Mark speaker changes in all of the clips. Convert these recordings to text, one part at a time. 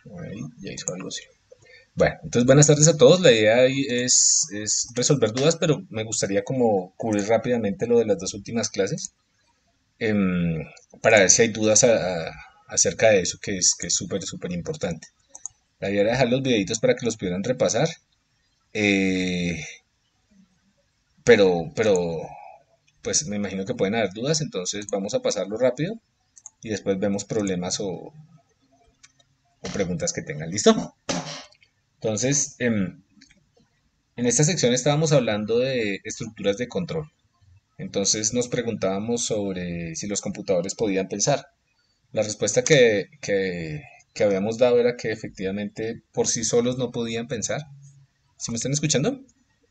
Speaker 1: Ahí ya hizo algo así. Bueno, entonces buenas tardes a todos. La idea ahí es resolver dudas, pero me gustaría como cubrir rápidamente lo de las dos últimas clases, em, para ver si hay dudas acerca de eso que es súper, súper importante. La idea era dejar los videitos para que los pudieran repasar, eh, pero pues me imagino que pueden haber dudas, entonces vamos a pasarlo rápido y después vemos problemas o preguntas que tengan. ¿Listo? Entonces, en esta sección estábamos hablando de estructuras de control. Entonces nos preguntábamos sobre si los computadores podían pensar. La respuesta que habíamos dado era que efectivamente por sí solos no podían pensar. ¿Sí me están escuchando?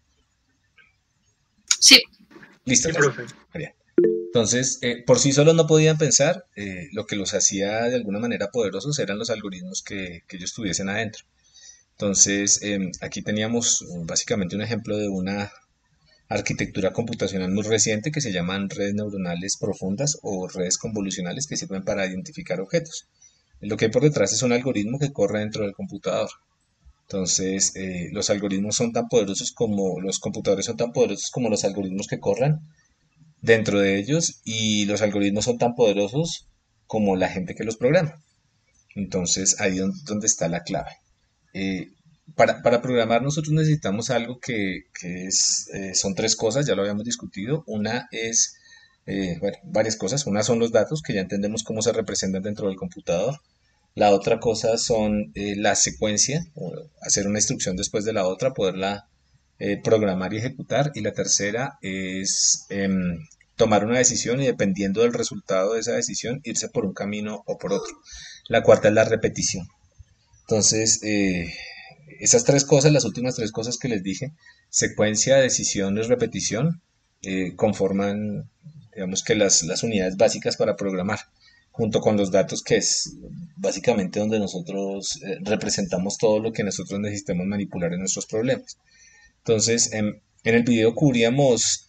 Speaker 2: Sí,
Speaker 1: Listo,
Speaker 3: Sí,
Speaker 1: gracias.
Speaker 3: profe.
Speaker 1: María. Entonces, por sí solos no podían pensar. Lo que los hacía de alguna manera poderosos eran los algoritmos que ellos tuviesen adentro. Entonces, aquí teníamos básicamente un ejemplo de una arquitectura computacional muy reciente que se llaman redes neuronales profundas o redes convolucionales que sirven para identificar objetos. Lo que hay por detrás es un algoritmo que corre dentro del computador. Entonces, los algoritmos son tan poderosos como los computadores son tan poderosos como los algoritmos que corran dentro de ellos y los algoritmos son tan poderosos como la gente que los programa. Entonces, ahí es donde está la clave. Eh, para programar nosotros necesitamos algo son tres cosas, ya lo habíamos discutido. Una es, bueno, varias cosas. Una son los datos, que ya entendemos cómo se representan dentro del computador. La otra cosa son la secuencia, o hacer una instrucción después de la otra, poderla programar y ejecutar. Y la tercera es tomar una decisión y dependiendo del resultado de esa decisión, irse por un camino o por otro. La cuarta es la repetición. Entonces, esas tres cosas, las últimas tres cosas que les dije, secuencia, decisión y repetición, conforman, digamos que las unidades básicas para programar, junto con los datos, que es básicamente donde nosotros representamos todo lo que nosotros necesitamos manipular en nuestros problemas. Entonces, en el video cubríamos,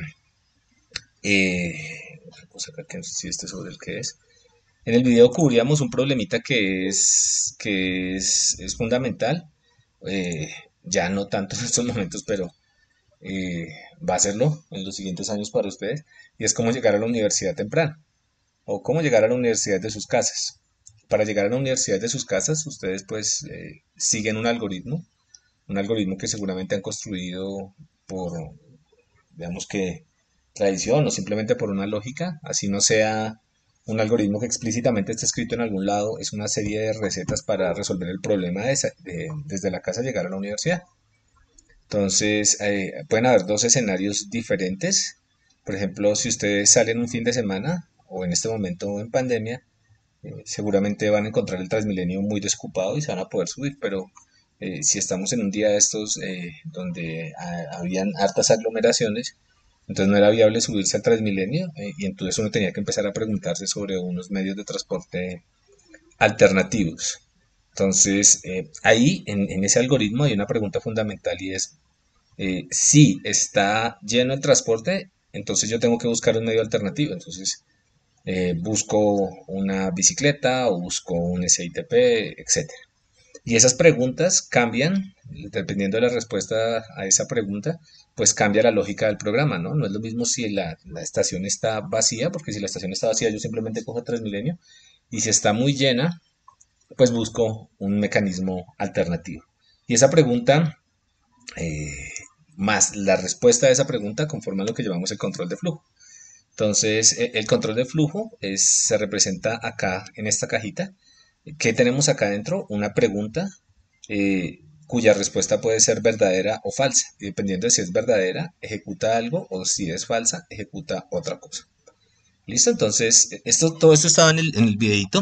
Speaker 1: vamos a ver que si este sobre el que es. En el video cubríamos un problemita que es fundamental, eh, ya no tanto en estos momentos, pero eh, va a serlo en los siguientes años para ustedes, y es cómo llegar a la universidad temprano, o cómo llegar a la universidad de sus casas. Para llegar a la universidad de sus casas, ustedes pues siguen un algoritmo que seguramente han construido por, digamos que, tradición o simplemente por una lógica, así no sea un algoritmo que explícitamente esté escrito en algún lado, es una serie de recetas para resolver el problema desde la casa llegar a la universidad. Entonces, pueden haber dos escenarios diferentes. Por ejemplo, si ustedes salen un fin de semana o en este momento en pandemia, seguramente van a encontrar el Transmilenio muy desocupado y se van a poder subir, pero si estamos en un día de estos donde habían hartas aglomeraciones, entonces no era viable subirse al Transmilenio y entonces uno tenía que empezar a preguntarse sobre unos medios de transporte alternativos. Entonces, ahí en ese algoritmo hay una pregunta fundamental y es, si está lleno el transporte, entonces yo tengo que buscar un medio alternativo. Entonces, busco una bicicleta o busco un SITP, etcétera. Y esas preguntas cambian, dependiendo de la respuesta a esa pregunta, pues cambia la lógica del programa, ¿no? No es lo mismo si la estación está vacía, porque si la estación está vacía yo simplemente cojo Transmilenio, y si está muy llena, pues busco un mecanismo alternativo. Y esa pregunta, eh, más la respuesta a esa pregunta, conforman lo que llamamos el control de flujo. Entonces, el control de flujo se representa acá en esta cajita. ¿Qué tenemos acá adentro? Una pregunta cuya respuesta puede ser verdadera o falsa. Y dependiendo de si es verdadera, ejecuta algo o si es falsa, ejecuta otra cosa. ¿Listo? Entonces, todo esto estaba en el videito.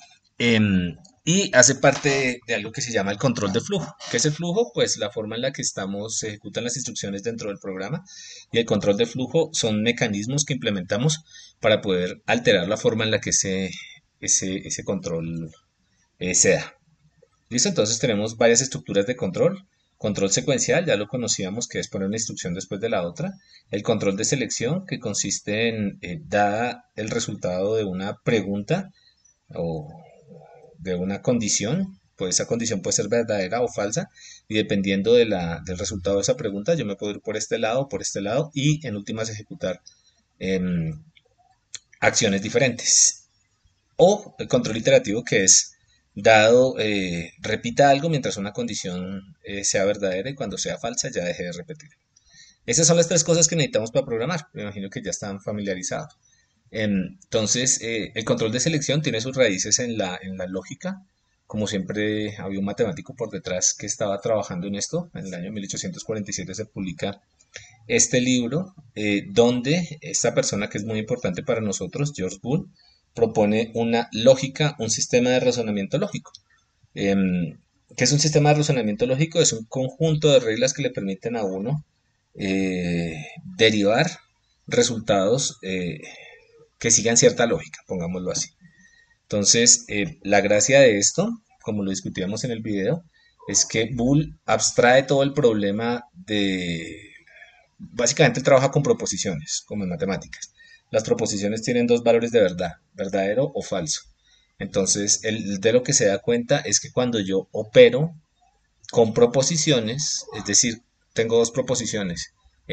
Speaker 1: Y hace parte de algo que se llama el control de flujo. ¿Qué es el flujo? Pues la forma en la que se ejecutan las instrucciones dentro del programa. Y el control de flujo son mecanismos que implementamos para poder alterar la forma en la que ese control se da. ¿Listo? Entonces tenemos varias estructuras de control. Control secuencial, ya lo conocíamos, que es poner una instrucción después de la otra. El control de selección, que consiste en, dada el resultado de una pregunta o de una condición, pues esa condición puede ser verdadera o falsa, y dependiendo de del resultado de esa pregunta, yo me puedo ir por este lado o por este lado, y en últimas ejecutar em, acciones diferentes. O el control iterativo, que es dado, repita algo mientras una condición sea verdadera, y cuando sea falsa ya deje de repetir. Esas son las tres cosas que necesitamos para programar. Me imagino que ya están familiarizados. Entonces, el control de selección tiene sus raíces en en la lógica. Como siempre, había un matemático por detrás que estaba trabajando en esto. En el año 1847 se publica este libro, donde esta persona, que es muy importante para nosotros, George Boole, propone una lógica, un sistema de razonamiento lógico. Em, ¿Qué es un sistema de razonamiento lógico? Es un conjunto de reglas que le permiten a uno derivar resultados que sigan cierta lógica, pongámoslo así. Entonces, la gracia de esto, como lo discutíamos en el video, es que Boole abstrae todo el problema de... Básicamente él trabaja con proposiciones, como en matemáticas. Las proposiciones tienen dos valores de verdad, verdadero o falso. Entonces, él de lo que se da cuenta es que cuando yo opero con proposiciones, es decir, tengo dos proposiciones,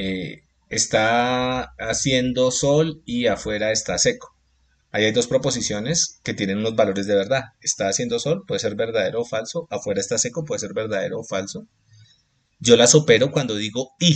Speaker 1: está haciendo sol y afuera está seco. Ahí hay dos proposiciones que tienen unos valores de verdad. Está haciendo sol, puede ser verdadero o falso. Afuera está seco, puede ser verdadero o falso. Yo las opero cuando digo y.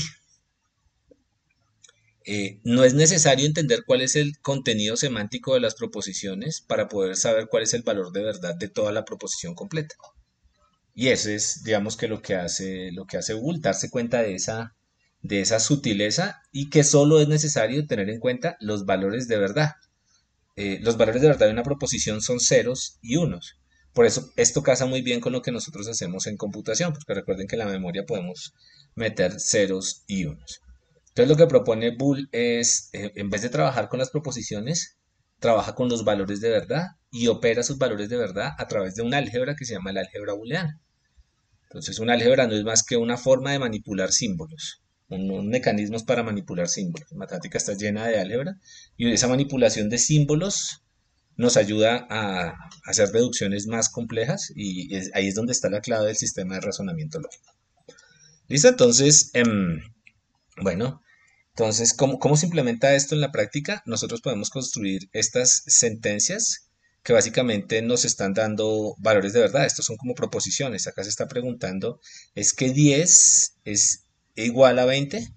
Speaker 1: No es necesario entender cuál es el contenido semántico de las proposiciones para poder saber cuál es el valor de verdad de toda la proposición completa. Y eso es, digamos, que lo que hace Google, darse cuenta de esa sutileza, y que solo es necesario tener en cuenta los valores de verdad. Los valores de verdad de una proposición son ceros y unos. Por eso esto casa muy bien con lo que nosotros hacemos en computación, porque recuerden que en la memoria podemos meter ceros y unos. Entonces lo que propone Boole es, en vez de trabajar con las proposiciones, trabaja con los valores de verdad y opera sus valores de verdad a través de una álgebra que se llama la álgebra booleana. Entonces, un álgebra no es más que una forma de manipular símbolos, mecanismos para manipular símbolos. La matemática está llena de álgebra, y esa manipulación de símbolos nos ayuda a hacer deducciones más complejas, y ahí es donde está la clave del sistema de razonamiento lógico. ¿Listo? Entonces, bueno, entonces, ¿cómo se implementa esto en la práctica? Nosotros podemos construir estas sentencias que básicamente nos están dando valores de verdad. Estos son como proposiciones. Acá se está preguntando, ¿es que 10 es igual a 20?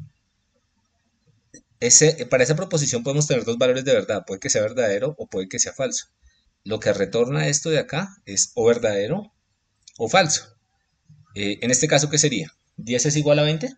Speaker 1: Para esa proposición podemos tener dos valores de verdad. Puede que sea verdadero o puede que sea falso. Lo que retorna esto de acá es o verdadero o falso. En este caso, ¿qué sería? ¿10 es igual a 20?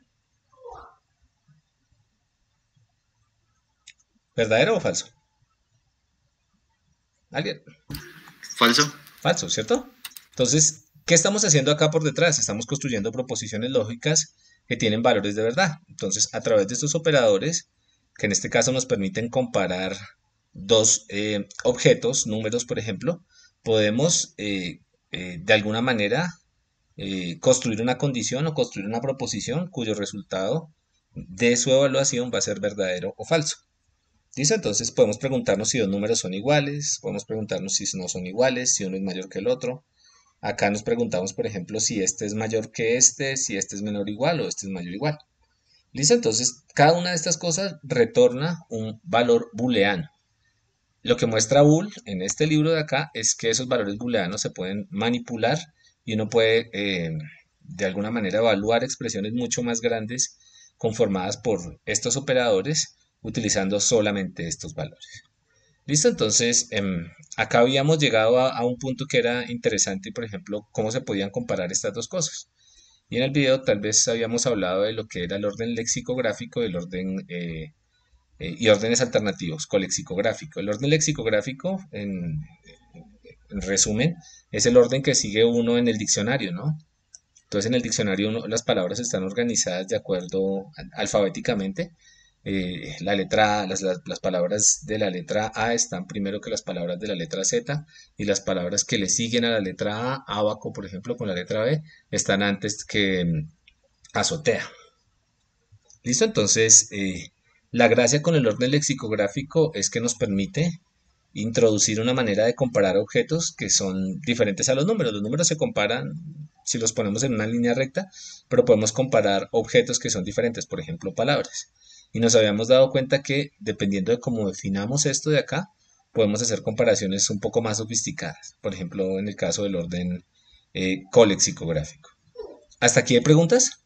Speaker 1: ¿Verdadero o falso? ¿Alguien?
Speaker 2: Falso.
Speaker 1: Falso, ¿cierto? Entonces, ¿qué estamos haciendo acá por detrás? Estamos construyendo proposiciones lógicas que tienen valores de verdad. Entonces, a través de estos operadores, que en este caso nos permiten comparar dos objetos, números, por ejemplo, podemos de alguna manera construir una condición o construir una proposición cuyo resultado de su evaluación va a ser verdadero o falso. ¿Listo? Entonces podemos preguntarnos si dos números son iguales, podemos preguntarnos si no son iguales, si uno es mayor que el otro. Acá nos preguntamos, por ejemplo, si este es mayor que este, si este es menor o igual o este es mayor o igual. ¿Listo? Entonces, cada una de estas cosas retorna un valor booleano. Lo que muestra Boole en este libro de acá es que esos valores booleanos se pueden manipular, y uno puede de alguna manera evaluar expresiones mucho más grandes conformadas por estos operadores utilizando solamente estos valores. ¿Listo? Entonces, acá habíamos llegado a un punto que era interesante, por ejemplo, cómo se podían comparar estas dos cosas. Y en el video tal vez habíamos hablado de lo que era el orden lexicográfico y el orden, y órdenes alternativos, colexicográfico. El orden lexicográfico, en resumen, es el orden que sigue uno en el diccionario, ¿no? Entonces en el diccionario las palabras están organizadas de acuerdo alfabéticamente. La letra A, las palabras de la letra A están primero que las palabras de la letra Z, y las palabras que le siguen a la letra A, abaco por ejemplo con la letra B, están antes que azotea. ¿Listo? Entonces, la gracia con el orden lexicográfico es que nos permite introducir una manera de comparar objetos que son diferentes a los números. Los números se comparan si los ponemos en una línea recta, pero podemos comparar objetos que son diferentes, por ejemplo, palabras. Y nos habíamos dado cuenta que dependiendo de cómo definamos esto de acá, podemos hacer comparaciones un poco más sofisticadas. Por ejemplo, en el caso del orden colexicográfico. ¿Hasta aquí hay preguntas?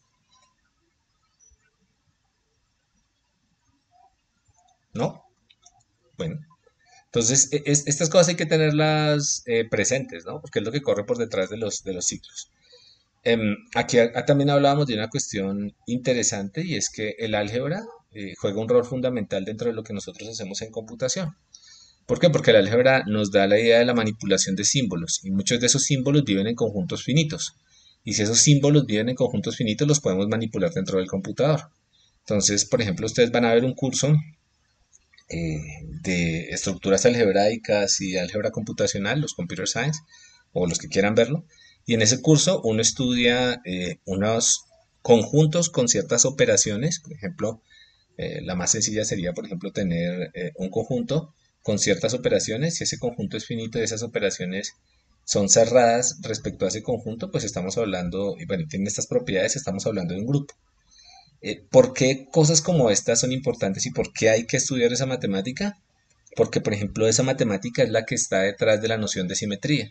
Speaker 1: ¿No? Bueno. Entonces, estas cosas hay que tenerlas presentes, ¿no? Porque es lo que corre por detrás de los ciclos. Aquí también hablábamos de una cuestión interesante y es que el álgebra juega un rol fundamental dentro de lo que nosotros hacemos en computación. ¿Por qué? Porque el álgebra nos da la idea de la manipulación de símbolos y muchos de esos símbolos viven en conjuntos finitos. Y si esos símbolos viven en conjuntos finitos, los podemos manipular dentro del computador. Entonces, por ejemplo, ustedes van a ver un curso eh, de estructuras algebraicas y álgebra computacional, los computer science, o los que quieran verlo. Y en ese curso uno estudia unos conjuntos con ciertas operaciones. Por ejemplo, la más sencilla sería, por ejemplo, tener un conjunto con ciertas operaciones. Si ese conjunto es finito y esas operaciones son cerradas respecto a ese conjunto, pues estamos hablando, y bueno, tienen estas propiedades, estamos hablando de un grupo. ¿Por qué cosas como estas son importantes y por qué hay que estudiar esa matemática? Porque, por ejemplo, esa matemática es la que está detrás de la noción de simetría.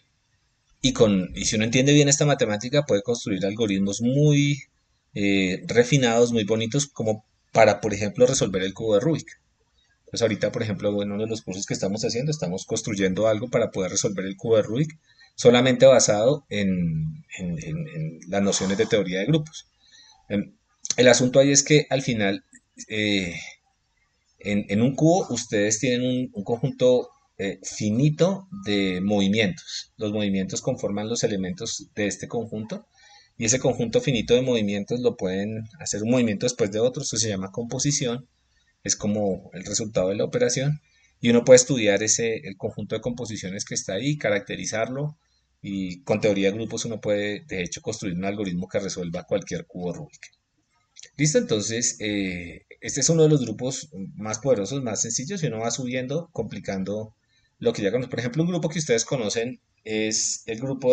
Speaker 1: Y si uno entiende bien esta matemática, puede construir algoritmos muy refinados, muy bonitos, como para, por ejemplo, resolver el cubo de Rubik. Entonces, ahorita, por ejemplo, en uno de los cursos que estamos haciendo, estamos construyendo algo para poder resolver el cubo de Rubik solamente basado en las nociones de teoría de grupos. Em, El asunto ahí es que al final, eh, en un cubo, ustedes tienen un conjunto finito de movimientos. Los movimientos conforman los elementos de este conjunto y ese conjunto finito de movimientos lo pueden hacer un movimiento después de otro. Eso se llama composición. Es como el resultado de la operación. Y uno puede estudiar el conjunto de composiciones que está ahí, caracterizarlo. Y con teoría de grupos uno puede, de hecho, construir un algoritmo que resuelva cualquier cubo Rubik. Listo, entonces este es uno de los grupos más poderosos, más sencillos y uno va subiendo, complicando lo que ya conocen. Por ejemplo, un grupo que ustedes conocen es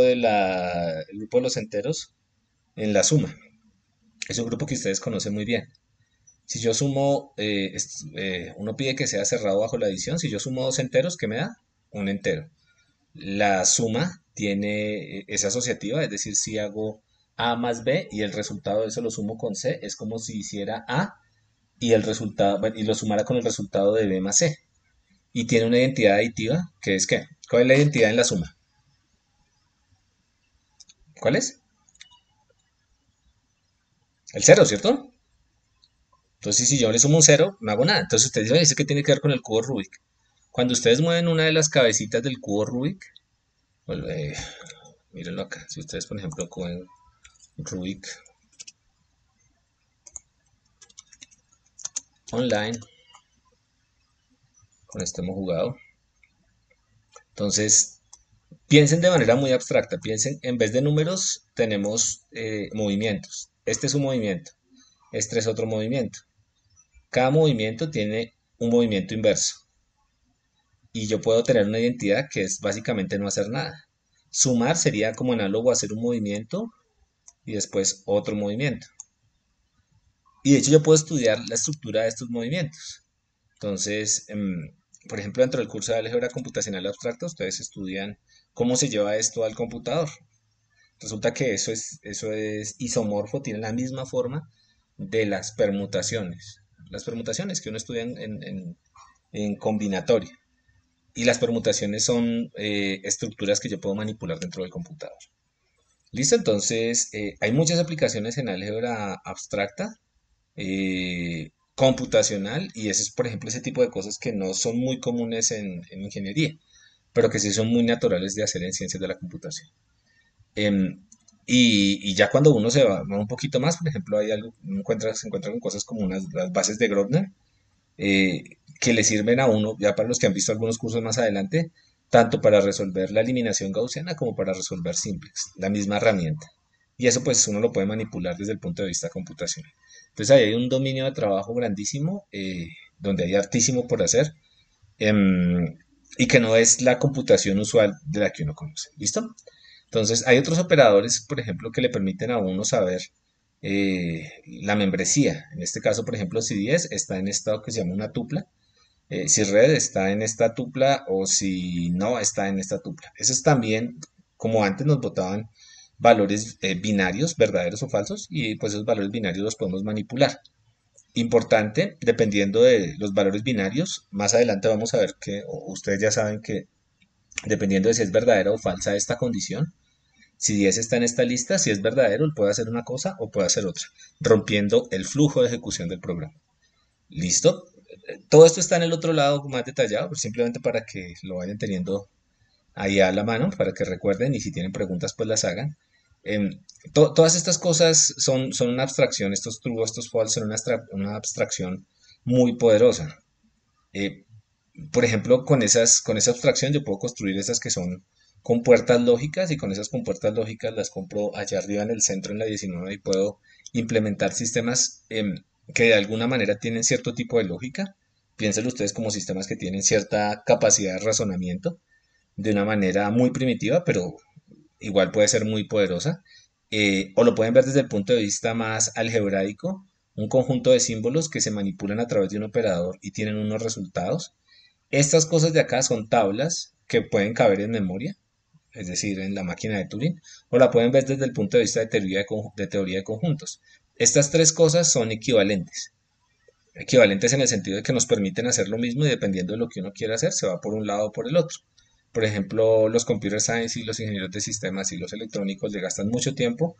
Speaker 1: el grupo de los enteros en la suma. Es un grupo que ustedes conocen muy bien. Si yo sumo, uno pide que sea cerrado bajo la adición. Si yo sumo dos enteros, ¿qué me da? Un entero. La suma es asociativa, es decir, si hago A más B y el resultado de eso lo sumo con C, es como si hiciera A y el resultado, bueno, y lo sumara con el resultado de B más C. Y tiene una identidad aditiva, que es ¿qué? ¿Cuál es la identidad en la suma? ¿Cuál es? El cero, ¿cierto? Entonces, si yo le sumo un cero, no hago nada. Entonces, ustedes dicen, ¿qué tiene que ver con el cubo Rubik? Cuando ustedes mueven una de las cabecitas del cubo Rubik, bueno, mírenlo acá. Si ustedes, por ejemplo, cogen Rubik online, con esto hemos jugado. Entonces, piensen de manera muy abstracta. Piensen, en vez de números, tenemos movimientos. Este es un movimiento. Este es otro movimiento. Cada movimiento tiene un movimiento inverso. Y yo puedo tener una identidad que es básicamente no hacer nada. Sumar sería como análogo a hacer un movimiento y después otro movimiento. Y de hecho yo puedo estudiar la estructura de estos movimientos. Entonces, por ejemplo, dentro del curso de álgebra computacional abstracta, ustedes estudian cómo se lleva esto al computador. Resulta que eso es isomorfo, tiene la misma forma de las permutaciones. Las permutaciones que uno estudia en combinatoria. Y las permutaciones son estructuras que yo puedo manipular dentro del computador. Listo, entonces hay muchas aplicaciones en álgebra abstracta, computacional, y ese es, por ejemplo, ese tipo de cosas que no son muy comunes en ingeniería, pero que sí son muy naturales de hacer en ciencias de la computación. Em, y ya cuando uno va un poquito más, por ejemplo, hay algo, se encuentra con cosas como las bases de Grobner, eh, que le sirven a uno, ya para los que han visto algunos cursos más adelante, tanto para resolver la eliminación gaussiana como para resolver simplex, la misma herramienta. Y eso pues uno lo puede manipular desde el punto de vista computacional. Entonces ahí hay un dominio de trabajo grandísimo, donde hay hartísimo por hacer. Em, y que no es la computación usual de la que uno conoce. ¿Listo? Entonces, hay otros operadores, por ejemplo, que le permiten a uno saber la membresía. En este caso, por ejemplo, si 10 está en estado que se llama una tupla, si red está en esta tupla o si no está en esta tupla. Eso es también, como antes nos botaban valores binarios, verdaderos o falsos, y pues esos valores binarios los podemos manipular. Importante, dependiendo de los valores binarios, más adelante vamos a ver que o ustedes ya saben que dependiendo de si es verdadera o falsa esta condición, si 10 está en esta lista, si es verdadero, él puede hacer una cosa o puede hacer otra, rompiendo el flujo de ejecución del programa. ¿Listo? Todo esto está en el otro lado más detallado, pues simplemente para que lo vayan teniendo ahí a la mano, para que recuerden y si tienen preguntas pues las hagan. Todas estas cosas son una abstracción, estos true, estos false son una abstracción muy poderosa. Eh, por ejemplo, con esa abstracción yo puedo construir esas que son con puertas lógicas y con esas compuertas lógicas las compro allá arriba en el centro en la 19 y puedo implementar sistemas que de alguna manera tienen cierto tipo de lógica. Piénsenlo ustedes como sistemas que tienen cierta capacidad de razonamiento de una manera muy primitiva, pero igual puede ser muy poderosa. O lo pueden ver desde el punto de vista más algebraico, un conjunto de símbolos que se manipulan a través de un operador y tienen unos resultados. Estas cosas de acá son tablas que pueden caber en memoria, es decir, en la máquina de Turing, o la pueden ver desde el punto de vista de teoría de conjuntos. Estas tres cosas son equivalentes. Equivalentes en el sentido de que nos permiten hacer lo mismo y dependiendo de lo que uno quiera hacer, se va por un lado o por el otro. Por ejemplo, los computer science y los ingenieros de sistemas y los electrónicos le gastan mucho tiempo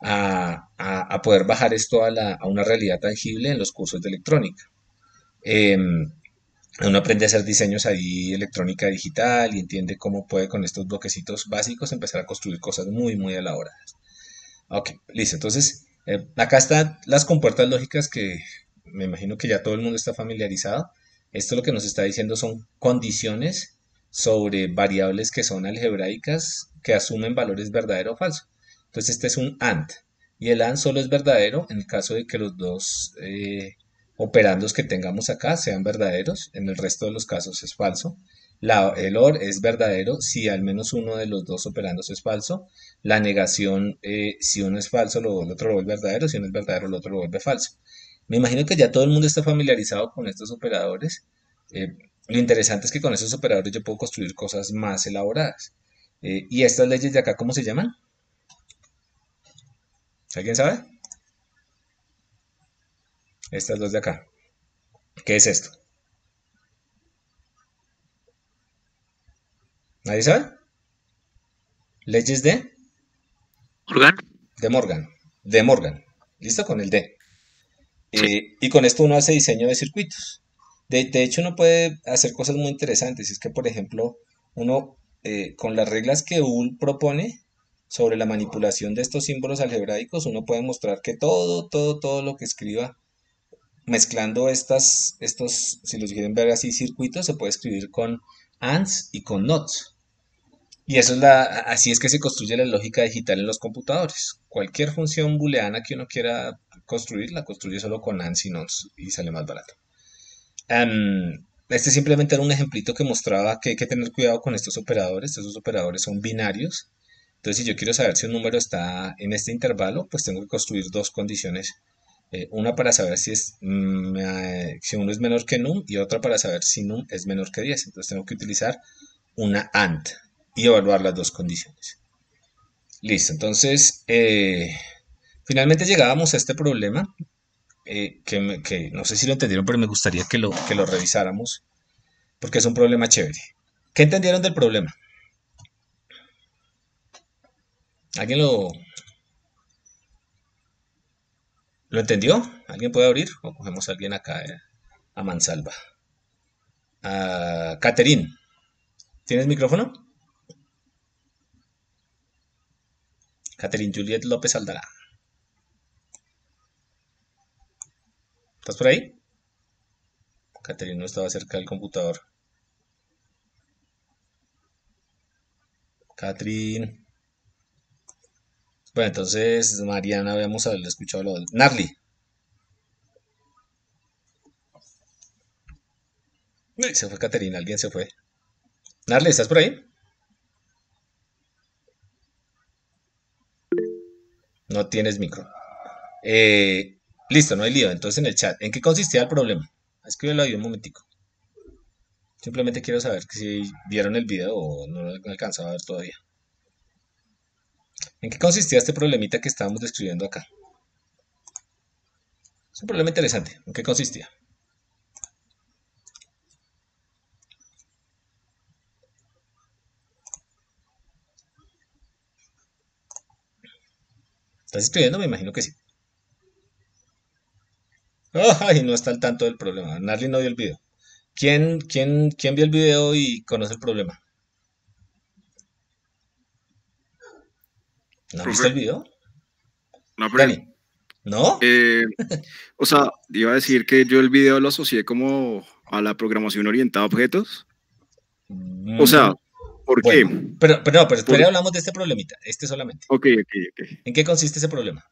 Speaker 1: a poder bajar esto a una realidad tangible en los cursos de electrónica. Em, Uno aprende a hacer diseños ahí, electrónica digital y entiende cómo puede con estos bloquecitos básicos empezar a construir cosas muy, muy elaboradas. Ok, listo. Entonces, acá están las compuertas lógicas que me imagino que ya todo el mundo está familiarizado. Esto lo que nos está diciendo son condiciones sobre variables que son algebraicas que asumen valores verdadero o falso. Entonces, este es un AND. Y el AND solo es verdadero en el caso de que los dos operandos que tengamos acá sean verdaderos. En el resto de los casos es falso. El OR es verdadero si al menos uno de los dos operandos es falso. La negación, si uno es falso, el otro lo vuelve verdadero, si uno es verdadero, el otro lo vuelve falso. Me imagino que ya todo el mundo está familiarizado con estos operadores. Eh, lo interesante es que con estos operadores yo puedo construir cosas más elaboradas. ¿Y estas leyes de acá cómo se llaman? ¿Alguien sabe? Estas dos de acá. ¿Qué es esto? ¿Nadie sabe? Leyes
Speaker 2: Morgan,
Speaker 1: de Morgan. De Morgan. ¿Listo? Con el D.
Speaker 2: sí,
Speaker 1: Y con esto uno hace diseño de circuitos. De hecho, uno puede hacer cosas muy interesantes. Es que, por ejemplo, uno, con las reglas que UL propone sobre la manipulación de estos símbolos algebraicos, uno puede mostrar que todo lo que escriba, mezclando si los quieren ver así, circuitos, se puede escribir con ANDs y con NOTs. Y eso es así es que se construye la lógica digital en los computadores. Cualquier función booleana que uno quiera construir, la construye solo con ANDs y NOTs y sale más barato. Este simplemente era un ejemplito que mostraba que hay que tener cuidado con estos operadores. Estos operadores son binarios. Entonces, si yo quiero saber si un número está en este intervalo, pues tengo que construir dos condiciones. Una para saber si uno es menor que num y otra para saber si num es menor que 10. Entonces tengo que utilizar una AND y evaluar las dos condiciones. Listo, entonces finalmente llegábamos a este problema que no sé si lo entendieron, pero me gustaría que lo revisáramos porque es un problema chévere. ¿Qué entendieron del problema? ¿Alguien lo entendió? ¿Alguien puede abrir? O cogemos a alguien acá a mansalva. Caterín, ¿tienes micrófono? Caterín Juliet López Aldará. ¿Estás por ahí? Caterín no estaba cerca del computador. Catherine. Bueno, entonces Mariana habíamos haberle escuchado lo del. Narly. Se fue Caterina, alguien se fue. Narle, ¿estás por ahí? No tienes micro. Listo, no hay lío. Entonces en el chat, ¿en qué consistía el problema? Escríbelo ahí un momentico. Simplemente quiero saber si vieron el video o no lo han alcanzado a ver todavía. ¿En qué consistía este problemita que estábamos describiendo acá? Es un problema interesante. ¿En qué consistía? ¿Estás escribiendo? Me imagino que sí. Ay, no está al tanto del problema. Narly no vio el video. ¿Quién vio el video y conoce el problema? ¿No han visto
Speaker 2: Profe,
Speaker 1: el video?
Speaker 2: no, pero,
Speaker 1: Dani, ¿no?
Speaker 2: eh, o sea, iba a decir que yo el video lo asocié como a la programación orientada a objetos. O
Speaker 1: Mm,
Speaker 2: sea, ¿por qué?
Speaker 1: bueno, pero no, pero
Speaker 2: Por,
Speaker 1: espera, hablamos de este problemita, este solamente.
Speaker 2: ok, ok, ok.
Speaker 1: ¿En qué consiste ese problema?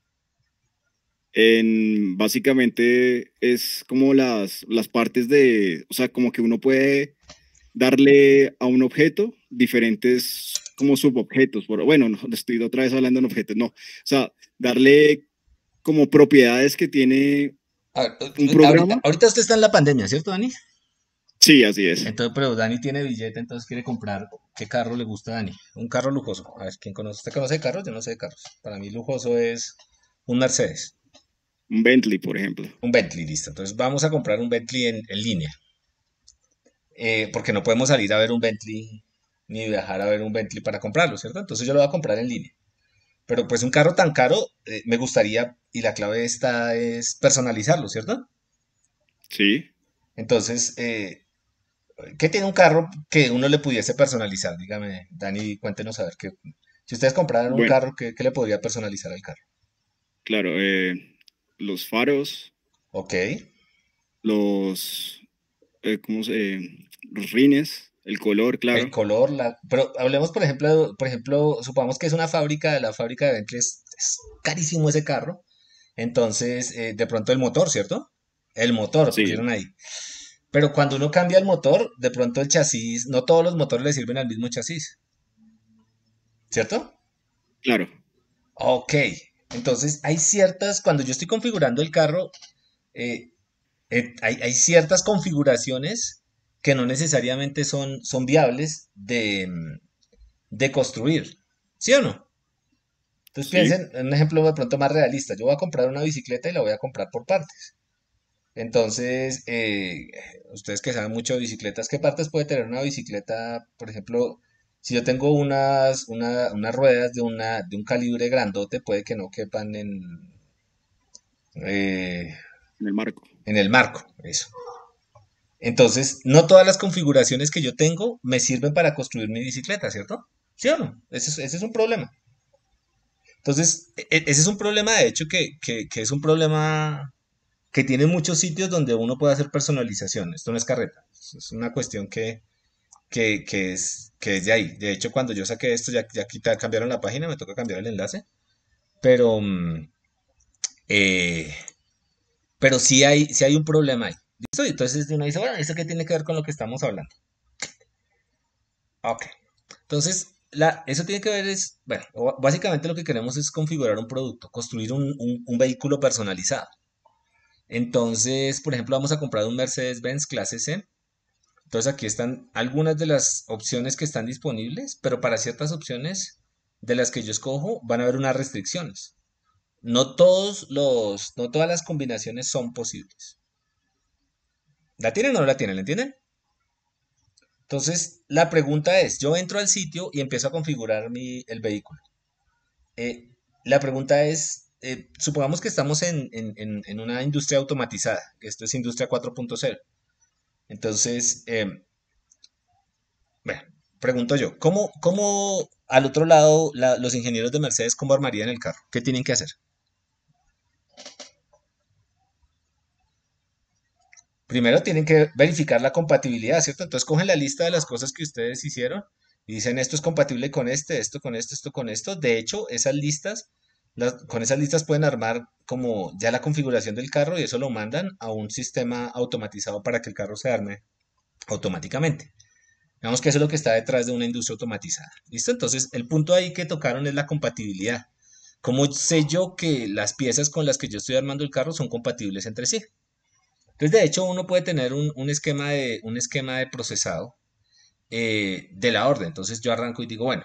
Speaker 2: Básicamente es como las partes de, o sea, como que uno puede darle a un objeto diferentes como subobjetos. Bueno, no, estoy otra vez hablando en objetos, no. O sea, darle como propiedades que tiene
Speaker 1: A ver,
Speaker 2: un
Speaker 1: ahorita,
Speaker 2: programa.
Speaker 1: ahorita usted está en la pandemia, ¿cierto, Dani?
Speaker 2: Sí, así es.
Speaker 1: Entonces, pero Dani tiene billete, entonces quiere comprar. ¿Qué carro le gusta a Dani? Un carro lujoso. A ver, ¿quién conoce? ¿Usted conoce de carros? Yo no sé de carros. Para mí lujoso es un Mercedes,
Speaker 2: Un Bentley, por ejemplo.
Speaker 1: un Bentley, listo. Entonces vamos a comprar un Bentley en línea. Porque no podemos salir a ver un Bentley ni viajar a ver un Bentley para comprarlo, ¿cierto? Entonces yo lo voy a comprar en línea. Pero pues un carro tan caro, me gustaría, y la clave esta es personalizarlo, ¿cierto?
Speaker 2: Sí.
Speaker 1: Entonces, ¿qué tiene un carro que uno le pudiese personalizar? Dígame, Dani, cuéntenos a ver qué. Si ustedes compraran un
Speaker 2: Bueno,
Speaker 1: carro, ¿qué le podría personalizar al carro?
Speaker 2: claro, los faros,
Speaker 1: Ok,
Speaker 2: los, ¿cómo se? Los rines, el color,
Speaker 1: el
Speaker 2: claro.
Speaker 1: color, pero hablemos, por ejemplo, supongamos que es una fábrica, la fábrica de Bentley es carísimo ese carro. Entonces, de pronto el motor, ¿cierto? El motor
Speaker 2: Sí,
Speaker 1: pusieron ahí. Pero cuando uno cambia el motor, de pronto el chasis, no todos los motores le sirven al mismo chasis, ¿cierto?
Speaker 2: claro,
Speaker 1: Ok, entonces hay ciertas, cuando yo estoy configurando el carro, eh, hay ciertas configuraciones que no necesariamente son viables de construir, ¿sí o no? Entonces
Speaker 2: sí.
Speaker 1: piensen en un ejemplo de pronto más realista. Yo voy a comprar una bicicleta y la voy a comprar por partes. Entonces, ustedes que saben mucho de bicicletas, ¿qué partes puede tener una bicicleta? Por ejemplo, si yo tengo unas ruedas de un calibre grandote, puede que no quepan eh,
Speaker 2: En el marco.
Speaker 1: en el marco, eso. Entonces, no todas las configuraciones que yo tengo me sirven para construir mi bicicleta, ¿cierto? ¿Sí o no? Ese es un problema. Entonces, ese es un problema, de hecho, que es un problema que tiene muchos sitios donde uno puede hacer personalización. Esto no es carreta, es una cuestión que es de ahí. De hecho, cuando yo saqué esto, ya cambiaron la página, me toca cambiar el enlace, pero, eh, pero sí hay un problema ahí. ¿Listo? Y entonces uno dice, bueno, ¿eso qué tiene que ver con lo que estamos hablando? Ok. Entonces, eso tiene que ver es, bueno, básicamente lo que queremos es configurar un producto, construir un vehículo personalizado. Entonces, por ejemplo, vamos a comprar un Mercedes-Benz clase C. Entonces aquí están algunas de las opciones que están disponibles, pero para ciertas opciones de las que yo escojo van a haber unas restricciones. No todas las combinaciones son posibles. ¿La tienen o no la tienen? ¿La entienden? Entonces, la pregunta es, yo entro al sitio y empiezo a configurar el vehículo. Eh, la pregunta es, supongamos que estamos en una industria automatizada, que esto es industria 4.0. Entonces, bueno, pregunto yo, ¿cómo al otro lado los ingenieros de Mercedes cómo armarían el carro? ¿Qué tienen que hacer? Primero tienen que verificar la compatibilidad, ¿cierto? Entonces cogen la lista de las cosas que ustedes hicieron y dicen esto es compatible con esto con esto con esto. De hecho, esas listas, con esas listas pueden armar como ya la configuración del carro y eso lo mandan a un sistema automatizado para que el carro se arme automáticamente. Digamos que eso es lo que está detrás de una industria automatizada. ¿Listo? Entonces, el punto ahí que tocaron es la compatibilidad. ¿Cómo sé yo que las piezas con las que yo estoy armando el carro son compatibles entre sí? Entonces, de hecho, uno puede tener un esquema de procesado de la orden. Entonces, yo arranco y digo, bueno,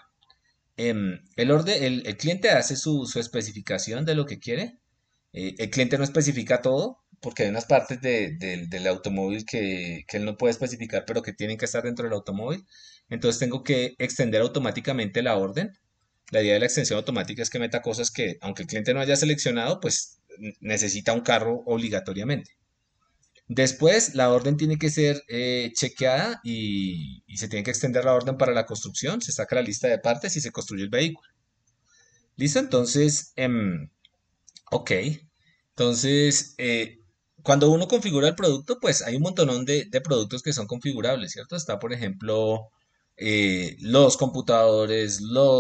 Speaker 1: el cliente hace su especificación de lo que quiere. El cliente no especifica todo porque hay unas partes del automóvil que él no puede especificar, pero que tienen que estar dentro del automóvil. Entonces tengo que extender automáticamente la orden. La idea de la extensión automática es que meta cosas que, aunque el cliente no haya seleccionado, pues necesita un carro obligatoriamente. Después, la orden tiene que ser chequeada y se tiene que extender la orden para la construcción. Se saca la lista de partes y se construye el vehículo. ¿Listo? Entonces, ok. Entonces, cuando uno configura el producto, pues hay un montonón de productos que son configurables, ¿cierto? Está, por ejemplo, los computadores,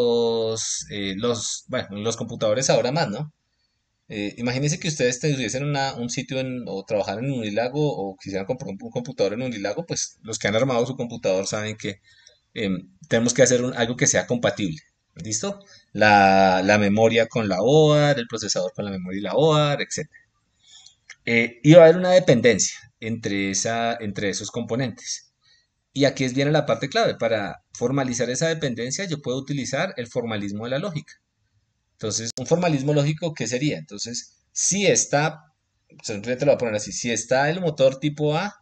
Speaker 1: bueno, los computadores ahora más, ¿no? Imagínense que ustedes tuviesen un sitio o trabajaran en Unilago o quisieran comprar un computador en Unilago, pues los que han armado su computador saben que tenemos que hacer algo que sea compatible. ¿Listo? La memoria con la OAR, el procesador con la memoria y la OAR, etc. Y va a haber una dependencia entre esos componentes. Y aquí viene la parte clave. Para formalizar esa dependencia, yo puedo utilizar el formalismo de la lógica. Entonces, un formalismo lógico, ¿qué sería? Entonces, si está, simplemente lo voy a poner así, si está el motor tipo A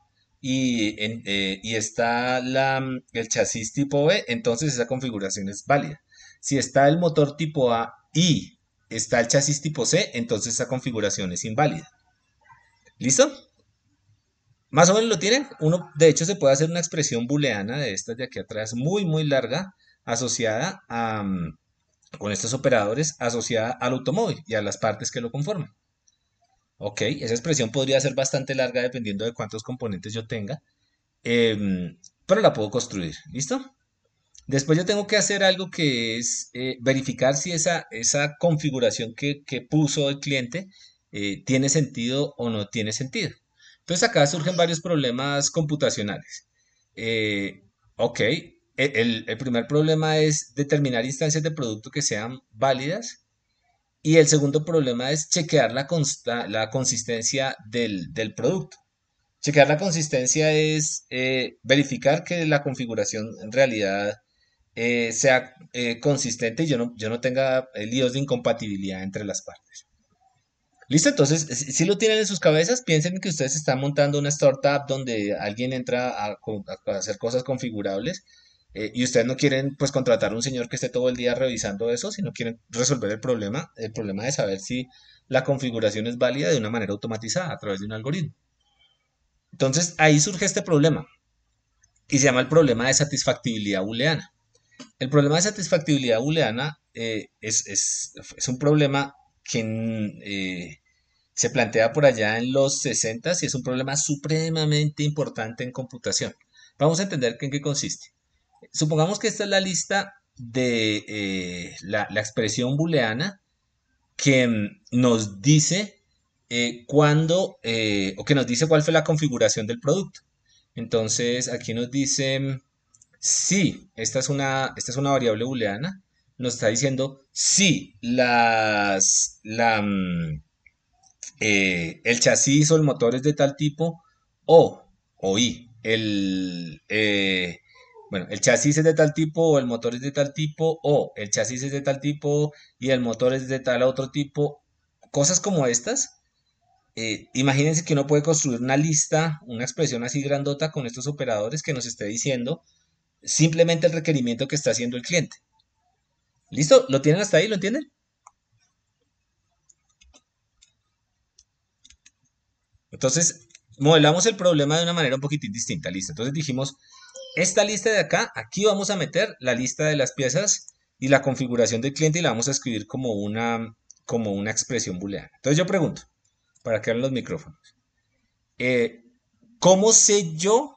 Speaker 1: y está el chasis tipo B, entonces esa configuración es válida. Si está el motor tipo A y está el chasis tipo C, entonces esa configuración es inválida. ¿Listo? Más o menos lo tienen. Uno, de hecho, se puede hacer una expresión booleana de estas de aquí atrás, muy, muy larga, asociada con estos operadores, asociada al automóvil y a las partes que lo conforman. Ok, esa expresión podría ser bastante larga dependiendo de cuántos componentes yo tenga, pero la puedo construir. ¿Listo? Después yo tengo que hacer algo que es verificar si esa configuración que puso el cliente tiene sentido o no tiene sentido. Entonces acá surgen varios problemas computacionales. Ok, el primer problema es determinar instancias de producto que sean válidas y el segundo problema es chequear la consistencia del producto. Chequear la consistencia es verificar que la configuración en realidad sea consistente y yo no tenga líos de incompatibilidad entre las partes. ¿Listo? Entonces, si lo tienen en sus cabezas, piensen que ustedes están montando una startup donde alguien entra a hacer cosas configurables y ustedes no quieren pues contratar a un señor que esté todo el día revisando eso, sino quieren resolver el problema de saber si la configuración es válida de una manera automatizada a través de un algoritmo. Entonces, ahí surge este problema y se llama el problema de satisfactibilidad booleana. El problema de satisfactibilidad booleana es un problema que se plantea por allá en los 60 y es un problema supremamente importante en computación. Vamos a entender en qué consiste. Supongamos que esta es la lista de la expresión booleana que nos dice cuándo o que nos dice cuál fue la configuración del producto. Entonces aquí nos dice si esta es una variable booleana, nos está diciendo si el chasis o el motor es de tal tipo o y bueno, el chasis es de tal tipo o el motor es de tal tipo o el chasis es de tal tipo y el motor es de tal otro tipo. Cosas como estas. Imagínense que uno puede construir una lista, una expresión así grandota con estos operadores que nos esté diciendo simplemente el requerimiento que está haciendo el cliente. ¿Listo? ¿Lo tienen hasta ahí? ¿Lo entienden? Entonces, modelamos el problema de una manera un poquitín distinta. Listo. Entonces dijimos, esta lista de acá, aquí vamos a meter la lista de las piezas y la configuración del cliente y la vamos a escribir como una expresión booleana. Entonces yo pregunto, para que hablen los micrófonos, eh, ¿cómo sé yo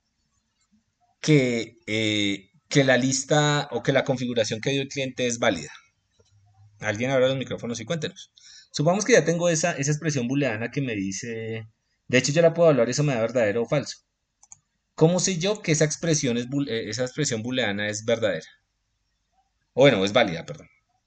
Speaker 1: que la lista o que la configuración que dio el cliente es válida? Alguien abra los micrófonos y cuéntenos. Supongamos que ya tengo esa expresión booleana que me dice, de hecho yo la puedo hablar y eso me da verdadero o falso. ¿Cómo sé yo que esa expresión esa expresión booleana es verdadera? O bueno, es válida, perdón.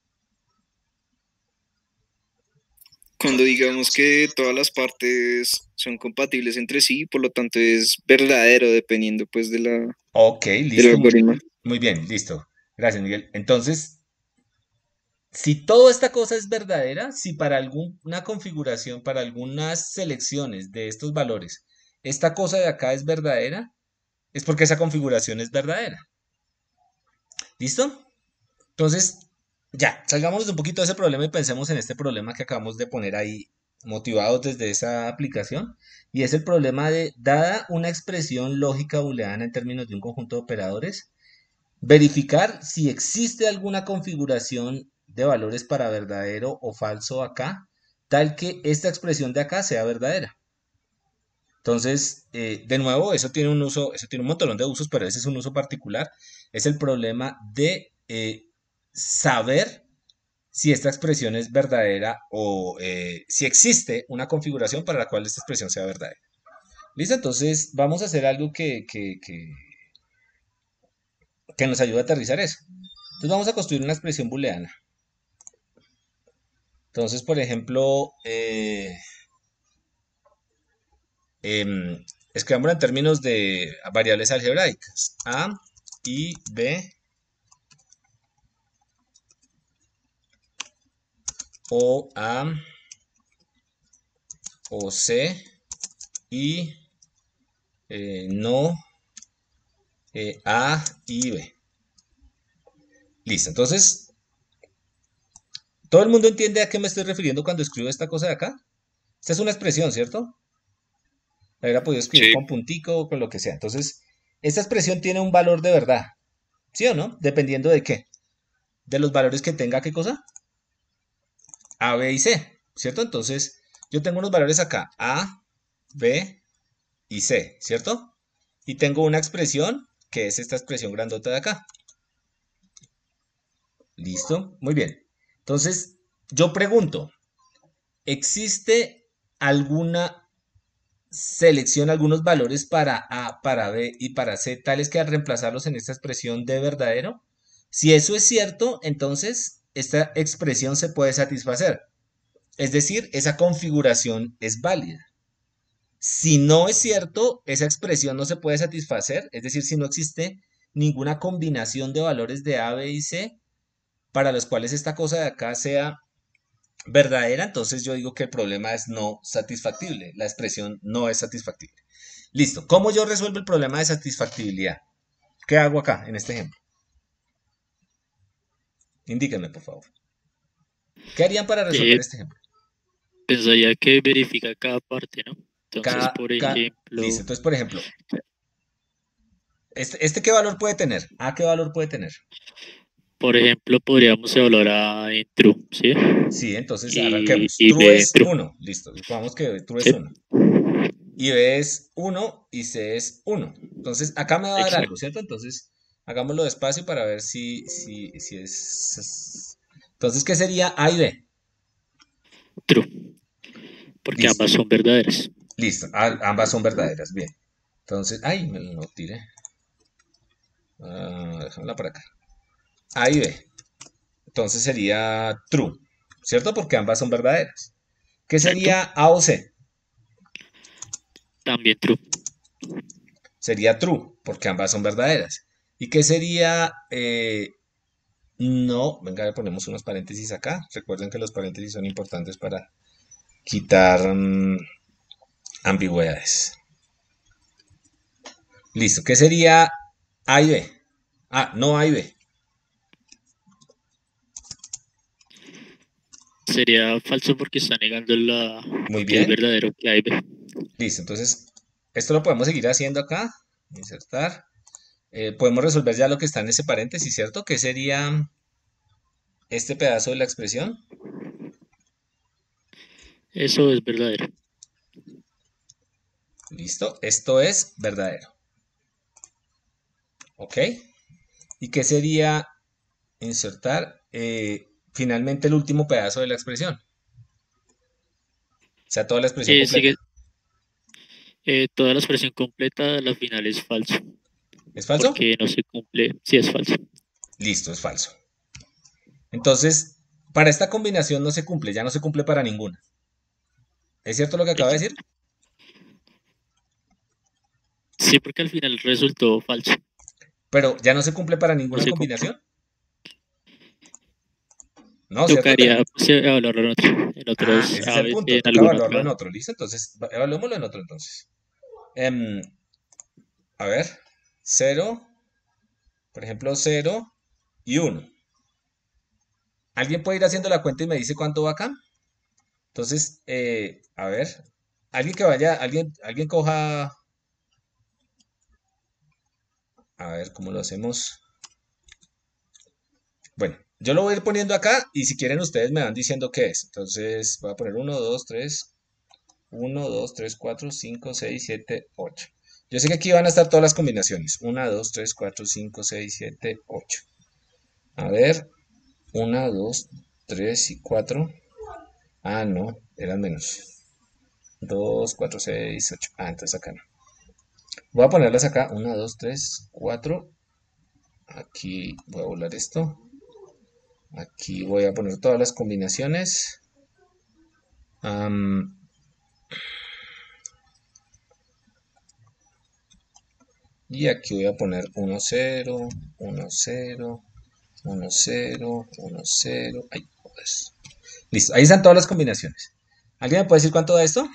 Speaker 3: Cuando digamos que todas las partes son compatibles entre sí, por lo tanto es verdadero dependiendo pues
Speaker 1: Ok,
Speaker 3: del
Speaker 1: listo.
Speaker 3: algoritmo.
Speaker 1: Muy bien, listo. Gracias, Miguel. Entonces, si toda esta cosa es verdadera, si para alguna configuración, para algunas selecciones de estos valores, esta cosa de acá es verdadera, es porque esa configuración es verdadera. ¿Listo? Entonces, ya, salgámonos un poquito de ese problema y pensemos en este problema que acabamos de poner ahí, motivados desde esa aplicación, y es el problema de, dada una expresión lógica booleana en términos de un conjunto de operadores, verificar si existe alguna configuración de valores para verdadero o falso acá, tal que esta expresión de acá sea verdadera. Entonces, de nuevo, eso tiene un uso, eso tiene un montón de usos, pero ese es un uso particular. Es el problema de saber si esta expresión es verdadera o si existe una configuración para la cual esta expresión sea verdadera. ¿Listo? Entonces, vamos a hacer algo que nos ayude a aterrizar eso. Entonces, vamos a construir una expresión booleana. Entonces, por ejemplo, escribámoslo en términos de variables algebraicas. A y B o A o C y no A y B. Listo. Entonces, ¿todo el mundo entiende a qué me estoy refiriendo cuando escribo esta cosa de acá? Esta es una expresión, ¿cierto? La hubiera podido escribir
Speaker 3: Sí,
Speaker 1: con puntico o con lo que sea. Entonces, esta expresión tiene un valor de verdad. ¿Sí o no? Dependiendo de qué. De los valores que tenga, ¿qué cosa? A, B y C, ¿cierto? Entonces, yo tengo unos valores acá, A, B y C, ¿cierto? Y tengo una expresión, que es esta expresión grandota de acá. ¿Listo? Muy bien. Entonces, yo pregunto, ¿existe alguna selección, algunos valores para A, para B y para C, tales que al reemplazarlos en esta expresión de verdadero? Si eso es cierto, entonces esta expresión se puede satisfacer. Es decir, esa configuración es válida. Si no es cierto, esa expresión no se puede satisfacer, es decir, si no existe ninguna combinación de valores de A, B y C para los cuales esta cosa de acá sea verdadera, entonces yo digo que el problema es no satisfactible, la expresión no es satisfactible. Listo, ¿cómo yo resuelvo el problema de satisfactibilidad? ¿Qué hago acá en este ejemplo? Indíquenme, por favor. ¿Qué harían para resolver
Speaker 3: eh,
Speaker 1: este ejemplo?
Speaker 3: pensaría que verifica cada parte, ¿no? Entonces,
Speaker 1: K,
Speaker 3: por
Speaker 1: K, listo.
Speaker 3: ejemplo,
Speaker 1: Entonces, por ejemplo, ¿este qué valor puede tener? ¿A qué valor puede tener?
Speaker 3: podríamos evaluar en true, ¿sí?
Speaker 1: Sí, entonces arranquemos.
Speaker 3: Y
Speaker 1: True
Speaker 3: B en
Speaker 1: es
Speaker 3: true,
Speaker 1: uno, listo. Supongamos que true es
Speaker 3: ¿sí?
Speaker 1: uno. Y B es uno y C es uno. Entonces, acá me va a dar algo,
Speaker 3: Exacto,
Speaker 1: ¿cierto? Entonces, hagámoslo despacio para ver si es. Entonces, ¿qué sería A y B?
Speaker 3: true, porque
Speaker 1: Listo,
Speaker 3: ambas son verdaderas.
Speaker 1: listo. Ambas son verdaderas, bien. Entonces, ay, me lo tiré. Déjamela por acá. A y B. Entonces sería true, ¿cierto? Porque ambas son verdaderas. ¿Qué
Speaker 3: Exacto,
Speaker 1: sería A o C?
Speaker 3: también true.
Speaker 1: Sería true, porque ambas son verdaderas. ¿Y qué sería no? Venga, le ponemos unos paréntesis acá. Recuerden que los paréntesis son importantes para quitar ambigüedades. Listo. ¿Qué sería A y B? Ah, no A y B.
Speaker 3: Sería falso porque está negando
Speaker 1: Muy
Speaker 3: que es
Speaker 1: bien.
Speaker 3: verdadero que hay B.
Speaker 1: Listo. Entonces, esto lo podemos seguir haciendo acá. Insertar. Podemos resolver ya lo que está en ese paréntesis, ¿cierto? ¿Qué sería este pedazo de la expresión?
Speaker 3: Eso es verdadero.
Speaker 1: Listo. Esto es verdadero. ¿Ok? ¿Y qué sería insertar finalmente el último pedazo de la expresión? O sea, toda la expresión completa.
Speaker 3: Sigue,
Speaker 4: Toda la expresión completa, la final es falso,
Speaker 1: ¿Es falso?
Speaker 4: porque no se cumple, sí es falso.
Speaker 1: Listo, es falso. Entonces, para esta combinación no se cumple, ya no se cumple para ninguna. ¿Es cierto lo que acaba de decir?
Speaker 4: Sí, porque al final resultó falso,
Speaker 1: Pero ya no se cumple para
Speaker 4: no
Speaker 1: ninguna
Speaker 4: se cumple.
Speaker 1: combinación. No, ¿cierto?
Speaker 4: Tocaría pues, evaluarlo en
Speaker 1: Ah,
Speaker 4: otros,
Speaker 1: ese es
Speaker 4: a
Speaker 1: el
Speaker 4: ver,
Speaker 1: punto.
Speaker 4: en
Speaker 1: Toca
Speaker 4: alguna
Speaker 1: evaluarlo en
Speaker 4: otra.
Speaker 1: otro, ¿listo? Entonces, evaluémoslo en otro entonces. Em, a ver, cero, por ejemplo, cero y uno. ¿Alguien puede ir haciendo la cuenta y me dice cuánto va acá? Entonces, a ver, alguien que vaya, alguien coja, a ver cómo lo hacemos. Bueno, yo lo voy a ir poniendo acá y si quieren ustedes me van diciendo qué es. Entonces, voy a poner uno, 2, 3, 4, 5, 6, 7, 8. Yo sé que aquí van a estar todas las combinaciones. Uno, 2, 3, 4, 5, 6, 7, 8. A ver, uno, 2, 3 y 4. Ah, no, eran menos. 2, 4, 6, 8. Ah, entonces acá no. Voy a ponerlas acá. Uno, 2, 3, 4. Aquí voy a volar esto. Aquí voy a poner todas las combinaciones. Am, y aquí voy a poner 1, 0, 1, 0, 1, 0, 1, 0. Ay, pues. Listo, ahí están todas las combinaciones. ¿Alguien me puede decir cuánto da esto?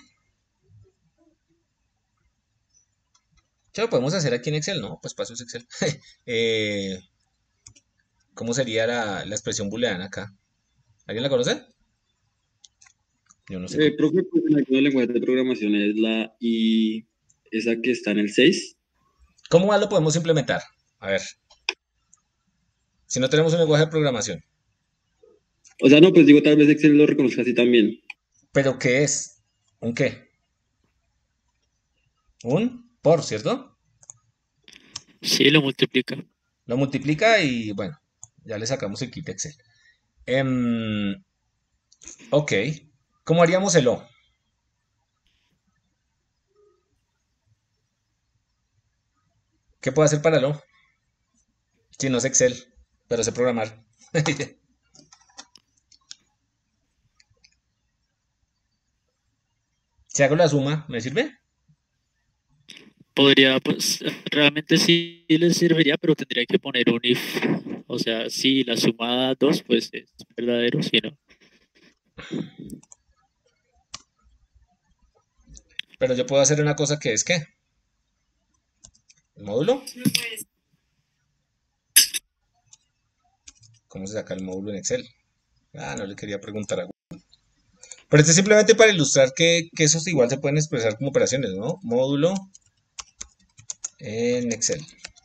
Speaker 1: ¿Ya lo podemos hacer aquí en Excel? No, pues paso es Excel. Eh, ¿Cómo sería la expresión booleana acá? ¿Alguien la conoce? Yo no sé cómo.
Speaker 5: Profe, pues en algunos lenguajes de programación es la I, esa que está en el 6.
Speaker 1: ¿Cómo más lo podemos implementar? A ver, si no tenemos un lenguaje de programación.
Speaker 5: O sea, no, pues digo, tal vez Excel lo reconozca así también.
Speaker 1: ¿Pero qué es? ¿Un qué? ¿Un por, cierto?
Speaker 4: Sí, lo multiplica.
Speaker 1: Lo multiplica y bueno, ya le sacamos el kit Excel. Em, ok, ¿cómo haríamos el O? ¿Qué puedo hacer para el O? Si no es Excel, pero sé programar. Si hago la suma, ¿me sirve?
Speaker 4: Podría, pues, realmente sí le serviría, pero tendría que poner un if. O sea, si la suma da 2, pues es verdadero, si no.
Speaker 1: Pero yo puedo hacer una cosa que es ¿qué? ¿El módulo? ¿Cómo se saca el módulo en Excel? Ah, no le quería preguntar a Google. Pero este es simplemente para ilustrar que esos igual se pueden expresar como operaciones, ¿no? Módulo en Excel.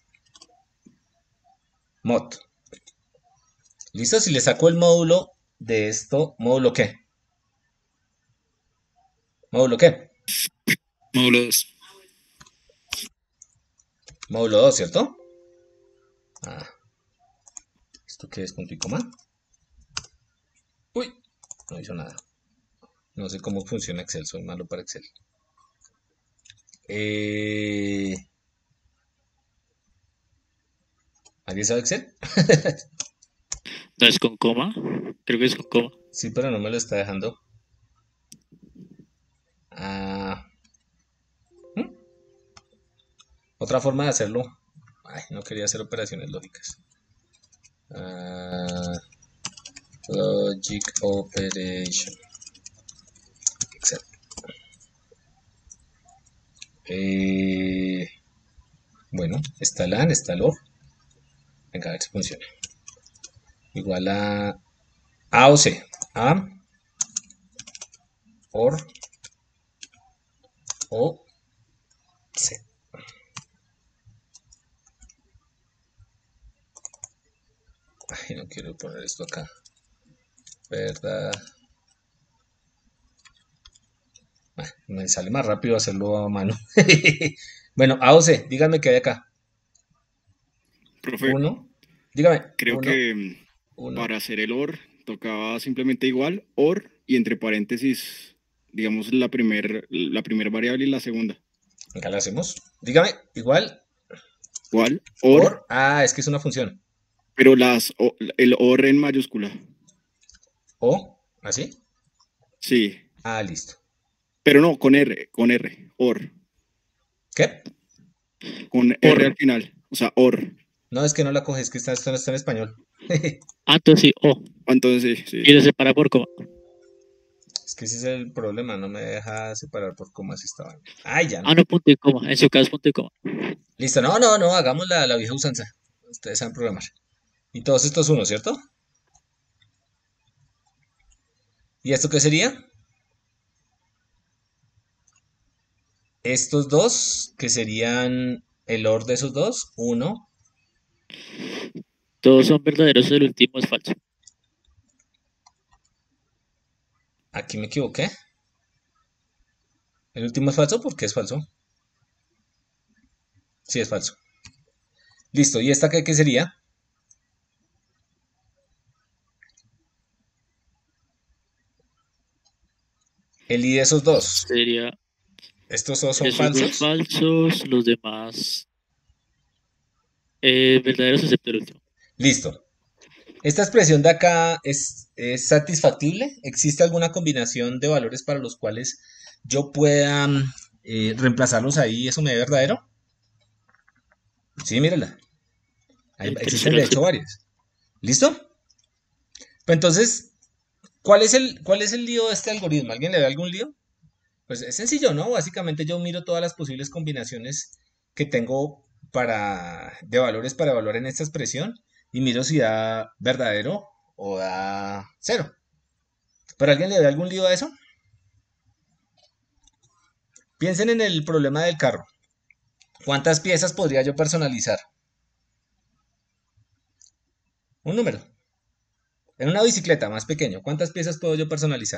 Speaker 1: Mod. ¿Listo? Si le saco el módulo de esto, ¿módulo qué? ¿Módulo qué?
Speaker 3: Módulo 2.
Speaker 1: Módulo 2, ¿cierto? Ah, ¿esto qué es? ¿Punto y coma? Uy, no hizo nada. No sé cómo funciona Excel, soy malo para Excel. Eh, ¿Alguien sabe Excel?
Speaker 4: No es con coma, creo que es con coma.
Speaker 1: Sí, pero no me lo está dejando. Ah, ¿hmm? Otra forma de hacerlo. Ay, no quería hacer operaciones lógicas. Ah, logic operation. Excel. Eh, bueno, está LAN, está LOR. Venga, a ver si funciona. Igual a o C. A, OR, O, C. Ay, no quiero poner esto acá. ¿Verdad? Ah, me sale más rápido hacerlo a mano. Bueno, A o C, díganme qué hay acá.
Speaker 2: Profe,
Speaker 1: Uno, dígame.
Speaker 2: creo
Speaker 1: Uno,
Speaker 2: que
Speaker 1: uno.
Speaker 2: para hacer el OR tocaba simplemente igual, OR y entre paréntesis, digamos, la primer variable y la segunda.
Speaker 1: Acá la hacemos. Dígame, igual,
Speaker 2: ¿Cuál? OR,
Speaker 1: or. Ah, es que es una función.
Speaker 2: pero el OR en mayúscula.
Speaker 1: O, ¿así?
Speaker 2: Sí,
Speaker 1: Ah, listo.
Speaker 2: pero no, con R, OR,
Speaker 1: ¿Qué?
Speaker 2: con
Speaker 4: Or.
Speaker 2: R al final, o sea, OR.
Speaker 1: No, es que no la coges, que esto no está en español.
Speaker 4: Ah, entonces sí, O.
Speaker 2: Entonces, sí,
Speaker 4: Y
Speaker 2: sí.
Speaker 4: lo separa por coma.
Speaker 1: Es que ese es el problema, no me deja separar por cómo así estaba. Ay, ya
Speaker 4: Ah,
Speaker 1: no.
Speaker 4: no, punto y coma. En su caso, punto y coma.
Speaker 1: Listo, no, no, no, hagamos la vieja usanza. Ustedes saben programar. Y todos estos unos, ¿cierto? ¿Y esto qué sería? Estos dos, que serían el OR de esos dos, uno.
Speaker 4: Todos son verdaderos, el último es falso.
Speaker 1: Aquí me equivoqué. El último es falso, ¿por qué es falso? Sí, es falso. Listo, ¿y esta qué sería? El I de esos dos.
Speaker 4: Sería
Speaker 1: Estos dos son
Speaker 4: esos dos
Speaker 1: falsos.
Speaker 4: falsos, los demás verdaderos excepto el último.
Speaker 1: Listo. ¿Esta expresión de acá es satisfactible? ¿Existe alguna combinación de valores para los cuales yo pueda reemplazarlos ahí y eso me dé verdadero? Sí, mírenla.
Speaker 4: El
Speaker 1: Existen
Speaker 4: tercero
Speaker 1: de
Speaker 4: al
Speaker 1: hecho
Speaker 4: segundo.
Speaker 1: varias. ¿Listo? Pues entonces, ¿cuál es el lío de este algoritmo? ¿Alguien le da algún lío? Pues es sencillo, ¿no? Básicamente yo miro todas las posibles combinaciones que tengo de valores para evaluar en esta expresión y miro si da verdadero o da cero. ¿Pero alguien le da algún lío a eso? Piensen en el problema del carro. ¿Cuántas piezas podría yo personalizar? Un número. En una bicicleta más pequeño, ¿cuántas piezas puedo yo personalizar?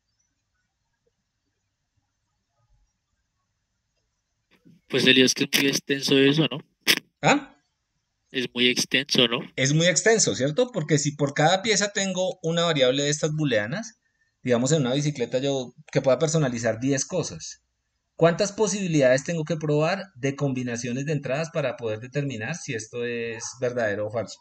Speaker 4: Pues el lío es que es muy extenso eso, ¿no?
Speaker 1: ¿Ah?
Speaker 4: Es muy extenso, ¿no?
Speaker 1: Es muy extenso, ¿cierto? Porque si por cada pieza tengo una variable de estas booleanas, digamos en una bicicleta yo que pueda personalizar 10 cosas. ¿Cuántas posibilidades tengo que probar de combinaciones de entradas para poder determinar si esto es verdadero o falso?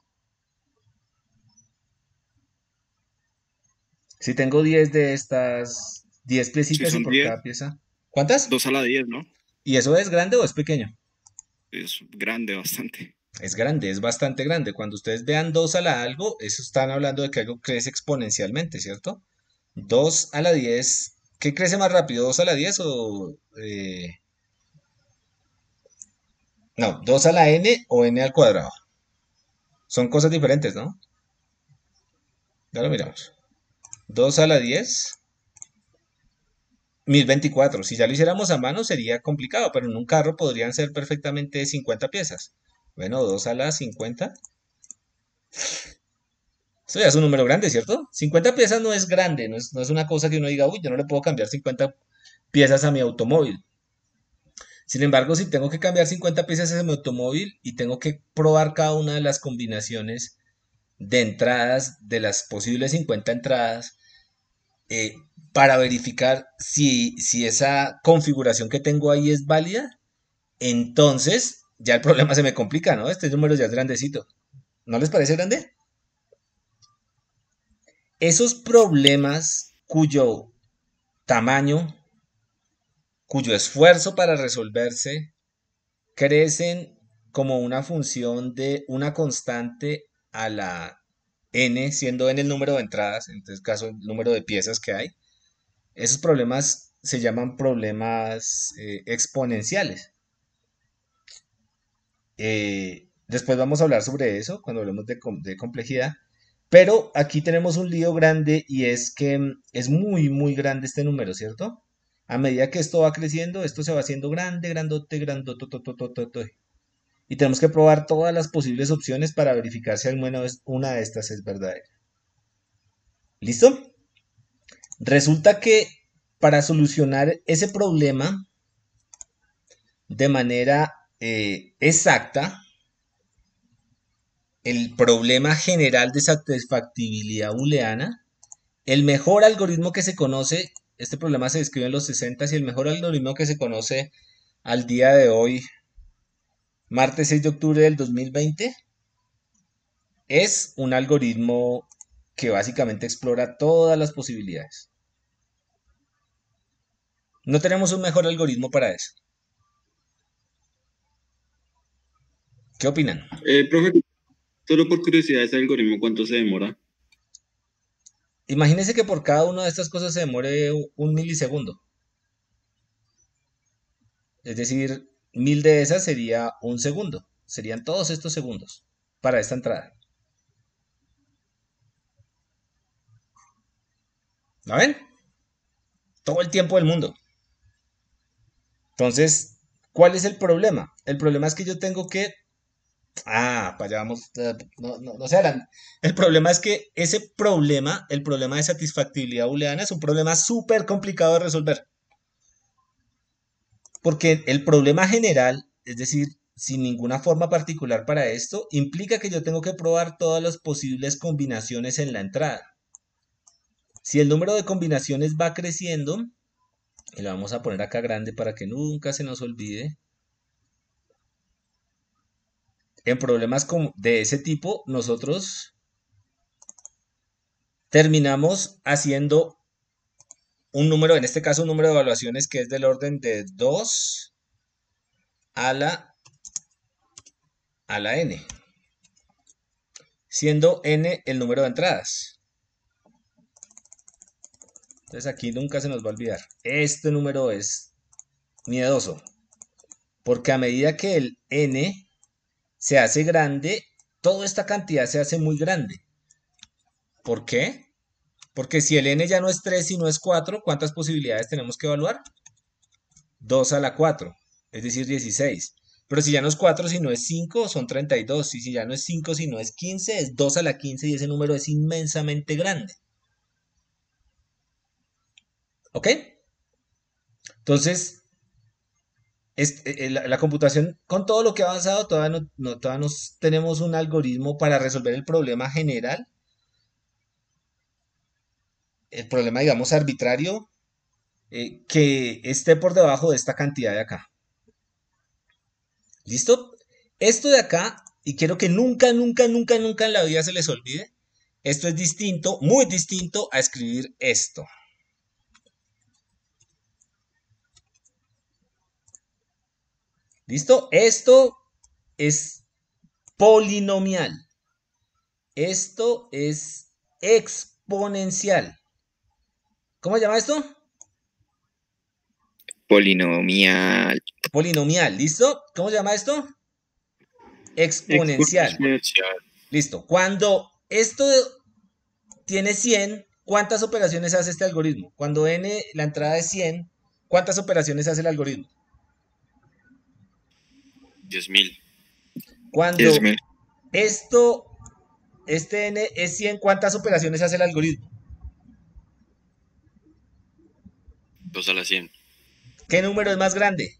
Speaker 1: Si tengo 10 de estas, 10
Speaker 2: Si
Speaker 1: piecitas y
Speaker 2: son
Speaker 1: por
Speaker 2: 10,
Speaker 1: cada pieza. ¿Cuántas?
Speaker 2: 2 a la 10, ¿no?
Speaker 1: ¿Y eso es grande o es pequeño?
Speaker 2: Es grande bastante.
Speaker 1: Es grande, es bastante grande. Cuando ustedes vean 2 a la algo, eso están hablando de que algo crece exponencialmente, ¿cierto? 2 a la 10. ¿Qué crece más rápido? ¿2 a la 10 o... no, 2 a la n o n al cuadrado? Son cosas diferentes, ¿no? Ya lo miramos. 2 a la 10, 1024. Si ya lo hiciéramos a mano sería complicado, pero en un carro podrían ser perfectamente 50 piezas. Bueno, 2 a la 50. Esto ya es un número grande, ¿cierto? 50 piezas no es grande, no es una cosa que uno diga, uy, yo no le puedo cambiar 50 piezas a mi automóvil. Sin embargo, si tengo que cambiar 50 piezas a mi automóvil y tengo que probar cada una de las combinaciones de entradas, de las posibles 50 entradas, eh, para verificar si esa configuración que tengo ahí es válida, entonces ya el problema se me complica, ¿no? Este número ya es grandecito. ¿No les parece grande? Esos problemas cuyo tamaño, cuyo esfuerzo para resolverse crecen como una función de una constante a la n, siendo n el número de entradas, en este caso el número de piezas que hay. Esos problemas se llaman problemas exponenciales. Después vamos a hablar sobre eso cuando hablemos de complejidad. Pero aquí tenemos un lío grande y es que es muy, muy grande este número, ¿cierto? A medida que esto va creciendo, esto se va haciendo grande, grandote, grandototototote. Y tenemos que probar todas las posibles opciones para verificar si al menos una de estas es verdadera. ¿Listo? Resulta que para solucionar ese problema de manera exacta, el problema general de satisfactibilidad booleana, el mejor algoritmo que se conoce, este problema se describe en los 60 y el mejor algoritmo que se conoce al día de hoy, martes 6 de octubre del 2020, es un algoritmo que básicamente explora todas las posibilidades. No tenemos un mejor algoritmo para eso. ¿Qué opinan?
Speaker 5: Profe, solo por curiosidad, ¿ese algoritmo cuánto se demora?
Speaker 1: Imagínense que por cada una de estas cosas se demore un milisegundo. Es decir, 1000 de esas sería un segundo. Serían todos estos segundos para esta entrada. ¿La ven? Todo el tiempo del mundo. Entonces, ¿cuál es el problema? El problema es que yo tengo que... para allá vamos. No se adelanten. El problema es que ese problema, el problema de satisfactibilidad booleana, es un problema súper complicado de resolver. Porque el problema general, es decir, sin ninguna forma particular para esto, implica que yo tengo que probar todas las posibles combinaciones en la entrada. Si el número de combinaciones va creciendo, y lo vamos a poner acá grande para que nunca se nos olvide, en problemas de ese tipo, nosotros terminamos haciendo un número, en este caso un número de evaluaciones que es del orden de 2 a la n, siendo n el número de entradas. Entonces aquí nunca se nos va a olvidar. Este número es miedoso, porque a medida que el n se hace grande, toda esta cantidad se hace muy grande. ¿Por qué? Porque si el n ya no es 3 sino es 4, ¿cuántas posibilidades tenemos que evaluar? 2 a la 4, es decir, 16. Pero si ya no es 4 sino es 5, son 32. Y si ya no es 5 sino es 15, es 2 a la 15 y ese número es inmensamente grande. ¿Ok? Entonces, la computación, con todo lo que ha avanzado, todavía no tenemos un algoritmo para resolver el problema general. El problema, digamos, arbitrario, que esté por debajo de esta cantidad de acá. ¿Listo? Esto de acá, y quiero que nunca, nunca, nunca, nunca en la vida se les olvide, esto es distinto, muy distinto a escribir esto. ¿Listo? Esto es polinomial. Esto es exponencial. ¿Cómo se llama esto?
Speaker 3: Polinomial.
Speaker 1: Polinomial, ¿listo? ¿Cómo se llama esto? Exponencial. Listo. Cuando esto tiene 100, ¿cuántas operaciones hace este algoritmo? Cuando n, la entrada es 100, ¿cuántas operaciones hace el algoritmo?
Speaker 6: 10.000.
Speaker 1: Cuando
Speaker 3: 10.000.
Speaker 1: este n es 100, ¿cuántas operaciones hace el algoritmo?
Speaker 6: 2 a la 100.
Speaker 1: ¿Qué número es más grande?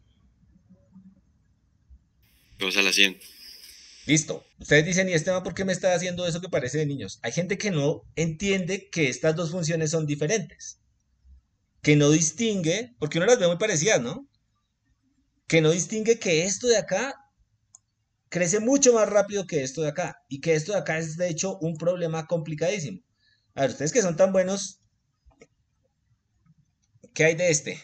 Speaker 6: 2 a la 100.
Speaker 1: Listo. Ustedes dicen, ¿y Esteban por qué me está haciendo eso que parece de niños? Hay gente que no entiende que estas dos funciones son diferentes. Que no distingue, porque uno las ve muy parecidas, ¿no? Que no distingue que esto de acá crece mucho más rápido que esto de acá. Y que esto de acá es, de hecho, un problema complicadísimo. A ver, ustedes que son tan buenos, ¿qué hay de este?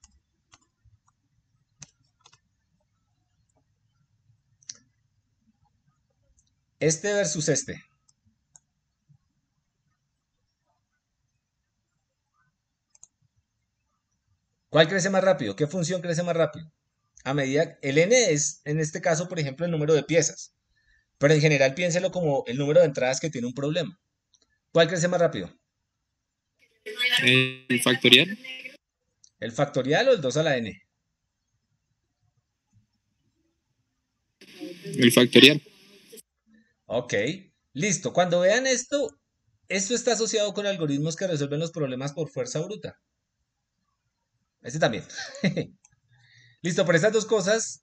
Speaker 1: Este versus este. ¿Cuál crece más rápido? ¿Qué función crece más rápido? A medida, el n es, en este caso, por ejemplo, el número de piezas. Pero en general piénselo como el número de entradas que tiene un problema. ¿Cuál crece más rápido?
Speaker 5: ¿El factorial?
Speaker 1: ¿El factorial o el 2 a la n?
Speaker 5: El factorial.
Speaker 1: Ok, listo. Cuando vean esto está asociado con algoritmos que resuelven los problemas por fuerza bruta. Este también. Listo, por estas dos cosas,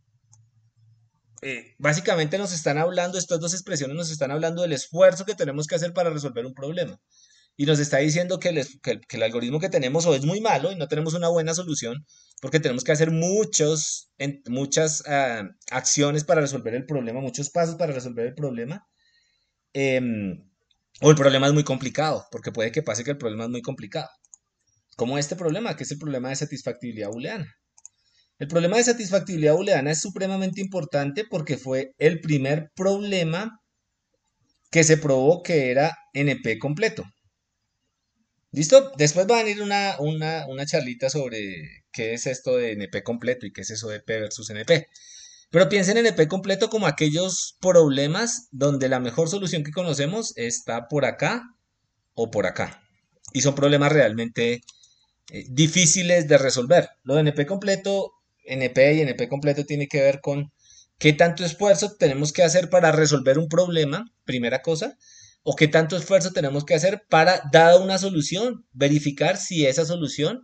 Speaker 1: básicamente nos están hablando, estas dos expresiones nos están hablando del esfuerzo que tenemos que hacer para resolver un problema. y nos está diciendo que el algoritmo que tenemos o es muy malo y no tenemos una buena solución porque tenemos que hacer muchas acciones para resolver el problema, muchos pasos para resolver el problema, em, o el problema es muy complicado, porque puede que pase que el problema es muy complicado, como este problema, que es el problema de satisfactibilidad booleana. El problema de satisfactibilidad booleana es supremamente importante porque fue el primer problema que se probó que era NP completo. ¿Listo? Después va a venir una charlita sobre qué es esto de NP completo y qué es eso de P versus NP. Pero piensen en NP completo como aquellos problemas donde la mejor solución que conocemos está por acá o por acá. Y son problemas realmente difíciles de resolver. Lo de NP completo, NP y NP completo tiene que ver con qué tanto esfuerzo tenemos que hacer para resolver un problema, primera cosa, o qué tanto esfuerzo tenemos que hacer para, dada una solución, verificar si esa solución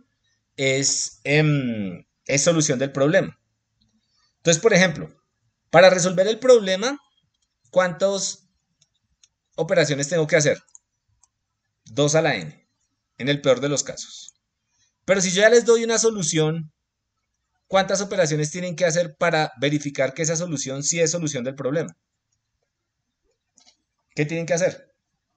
Speaker 1: es solución del problema. Entonces, por ejemplo, para resolver el problema, ¿cuántas operaciones tengo que hacer? 2 a la n, en el peor de los casos. Pero si yo ya les doy una solución, ¿cuántas operaciones tienen que hacer para verificar que esa solución sí es solución del problema? ¿Qué tienen que hacer?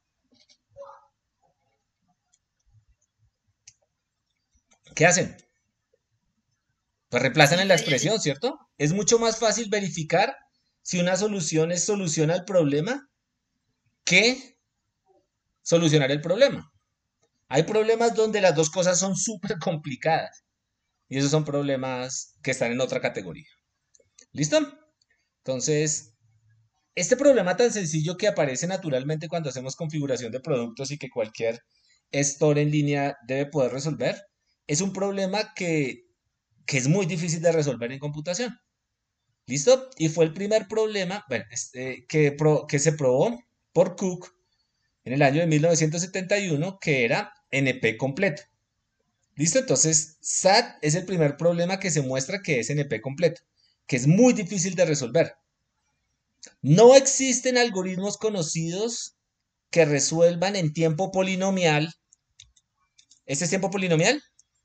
Speaker 1: ¿Qué hacen? Pues reemplazan en la expresión, ¿cierto? Es mucho más fácil verificar si una solución es solución al problema que solucionar el problema. Hay problemas donde las dos cosas son súper complicadas y esos son problemas que están en otra categoría. ¿Listo? Entonces, este problema tan sencillo que aparece naturalmente cuando hacemos configuración de productos y que cualquier store en línea debe poder resolver, es un problema que es muy difícil de resolver en computación. ¿Listo? Y fue el primer problema bueno, que se probó por Cook en el año de 1971, que era NP completo. ¿Listo? Entonces, SAT es el primer problema que se muestra que es NP completo, que es muy difícil de resolver. No existen algoritmos conocidos que resuelvan en tiempo polinomial. ¿Este es tiempo polinomial?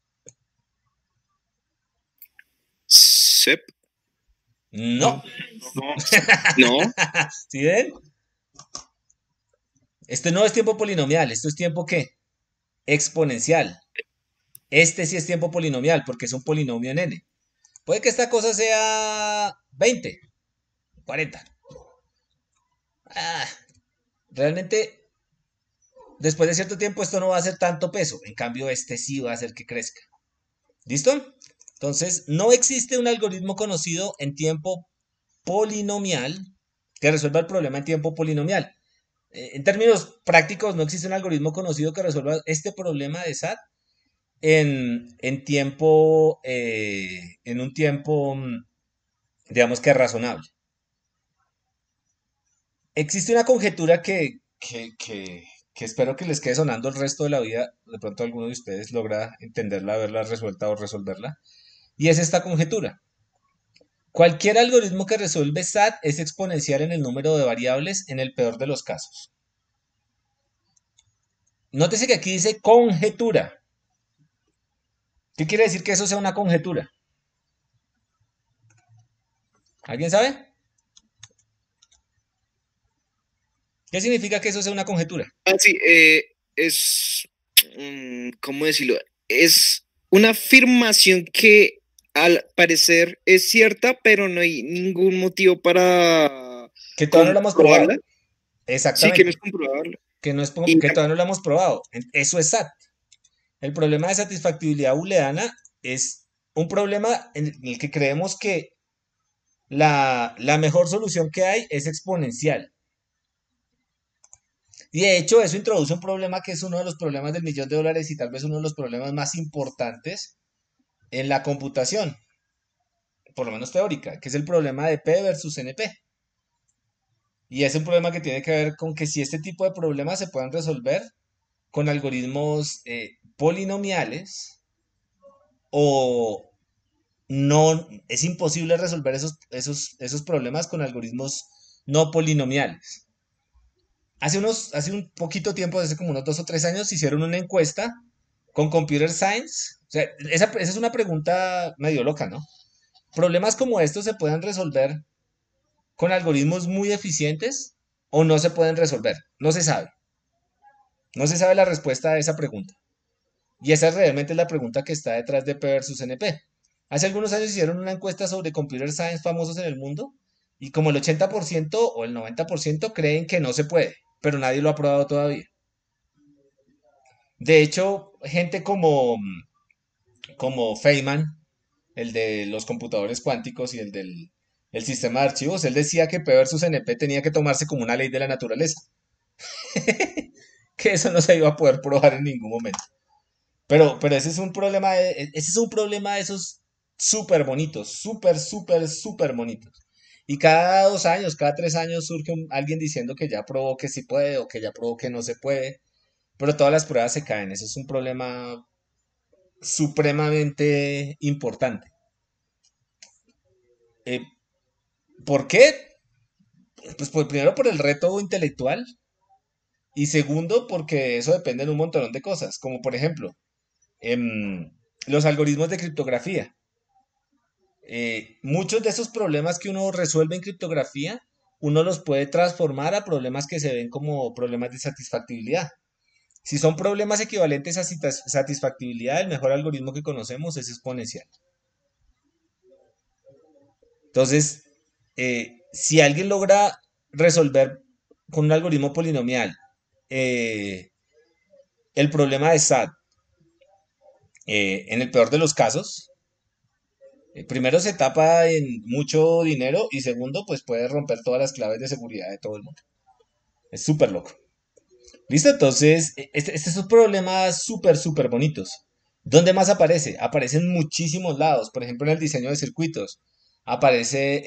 Speaker 3: Sep.
Speaker 1: No.
Speaker 3: No.
Speaker 1: ¿Sí ven? Este no es tiempo polinomial, esto es tiempo ¿qué? Exponencial. Este sí es tiempo polinomial porque es un polinomio en n. Puede que esta cosa sea 20, 40. Realmente, después de cierto tiempo esto no va a hacer tanto peso. En cambio, este sí va a hacer que crezca. ¿Listo? Entonces, no existe un algoritmo conocido en tiempo polinomial que resuelva el problema en tiempo polinomial. En términos prácticos, no existe un algoritmo conocido que resuelva este problema de SAT en tiempo, en un tiempo, digamos que razonable. Existe una conjetura que espero que les quede sonando el resto de la vida. De pronto alguno de ustedes logra entenderla, haberla resuelta o resolverla. Y es esta conjetura. Cualquier algoritmo que resuelve SAT es exponencial en el número de variables en el peor de los casos. Nótese que aquí dice conjetura. ¿Qué quiere decir que eso sea una conjetura? ¿Alguien sabe? ¿Qué significa que eso sea una conjetura?
Speaker 3: Sí, es, ¿cómo decirlo? Es una afirmación que al parecer es cierta, pero no hay ningún motivo para
Speaker 1: Que todavía no lo hemos probado.
Speaker 3: comprobarla.
Speaker 1: Exactamente.
Speaker 3: Sí, que no es comprobable.
Speaker 1: Que todavía no lo hemos probado. Eso es SAT. El problema de satisfactibilidad booleana es un problema en el que creemos que la mejor solución que hay es exponencial. Y de hecho eso introduce un problema que es uno de los problemas del millón de dólares y tal vez uno de los problemas más importantes en la computación, por lo menos teórica, que es el problema de P versus NP. Y es un problema que tiene que ver con que si este tipo de problemas se pueden resolver con algoritmos polinomiales o no, es imposible resolver esos problemas con algoritmos no polinomiales. hace un poquito tiempo, hace como unos 2 o 3 años, hicieron una encuesta con Computer Science. O sea, esa es una pregunta medio loca, ¿no? ¿Problemas como estos se pueden resolver con algoritmos muy eficientes o no se pueden resolver? No se sabe. No se sabe la respuesta a esa pregunta. Y esa es realmente la pregunta que está detrás de P versus NP. Hace algunos años hicieron una encuesta sobre Computer Science famosos en el mundo y como el 80% o el 90% creen que no se puede, pero nadie lo ha probado todavía. De hecho, gente como Feynman, el de los computadores cuánticos y el sistema de archivos, él decía que P versus NP tenía que tomarse como una ley de la naturaleza, que eso no se iba a poder probar en ningún momento. Pero ese es un problema ese es un problema de esos súper bonitos, súper, súper, súper bonitos. Y cada 2 años, cada 3 años surge alguien diciendo que ya probó que sí puede o que ya probó que no se puede, pero todas las pruebas se caen. Ese es un problema supremamente importante. Eh, ¿Por qué? Pues primero por el reto intelectual y segundo porque eso depende de un montón de cosas, como por ejemplo em, los algoritmos de criptografía. Muchos de esos problemas que uno resuelve en criptografía, uno los puede transformar a problemas que se ven como problemas de satisfactibilidad. Si son problemas equivalentes a satisfactibilidad, el mejor algoritmo que conocemos es exponencial. Entonces, si alguien logra resolver con un algoritmo polinomial eh, el problema de SAT, en el peor de los casos, primero se tapa en mucho dinero y segundo, pues puede romper todas las claves de seguridad de todo el mundo. Es súper loco. ¿Listo? Entonces, este son problemas súper, súper bonitos. ¿Dónde más aparece? Aparece en muchísimos lados. Por ejemplo, en el diseño de circuitos. Aparece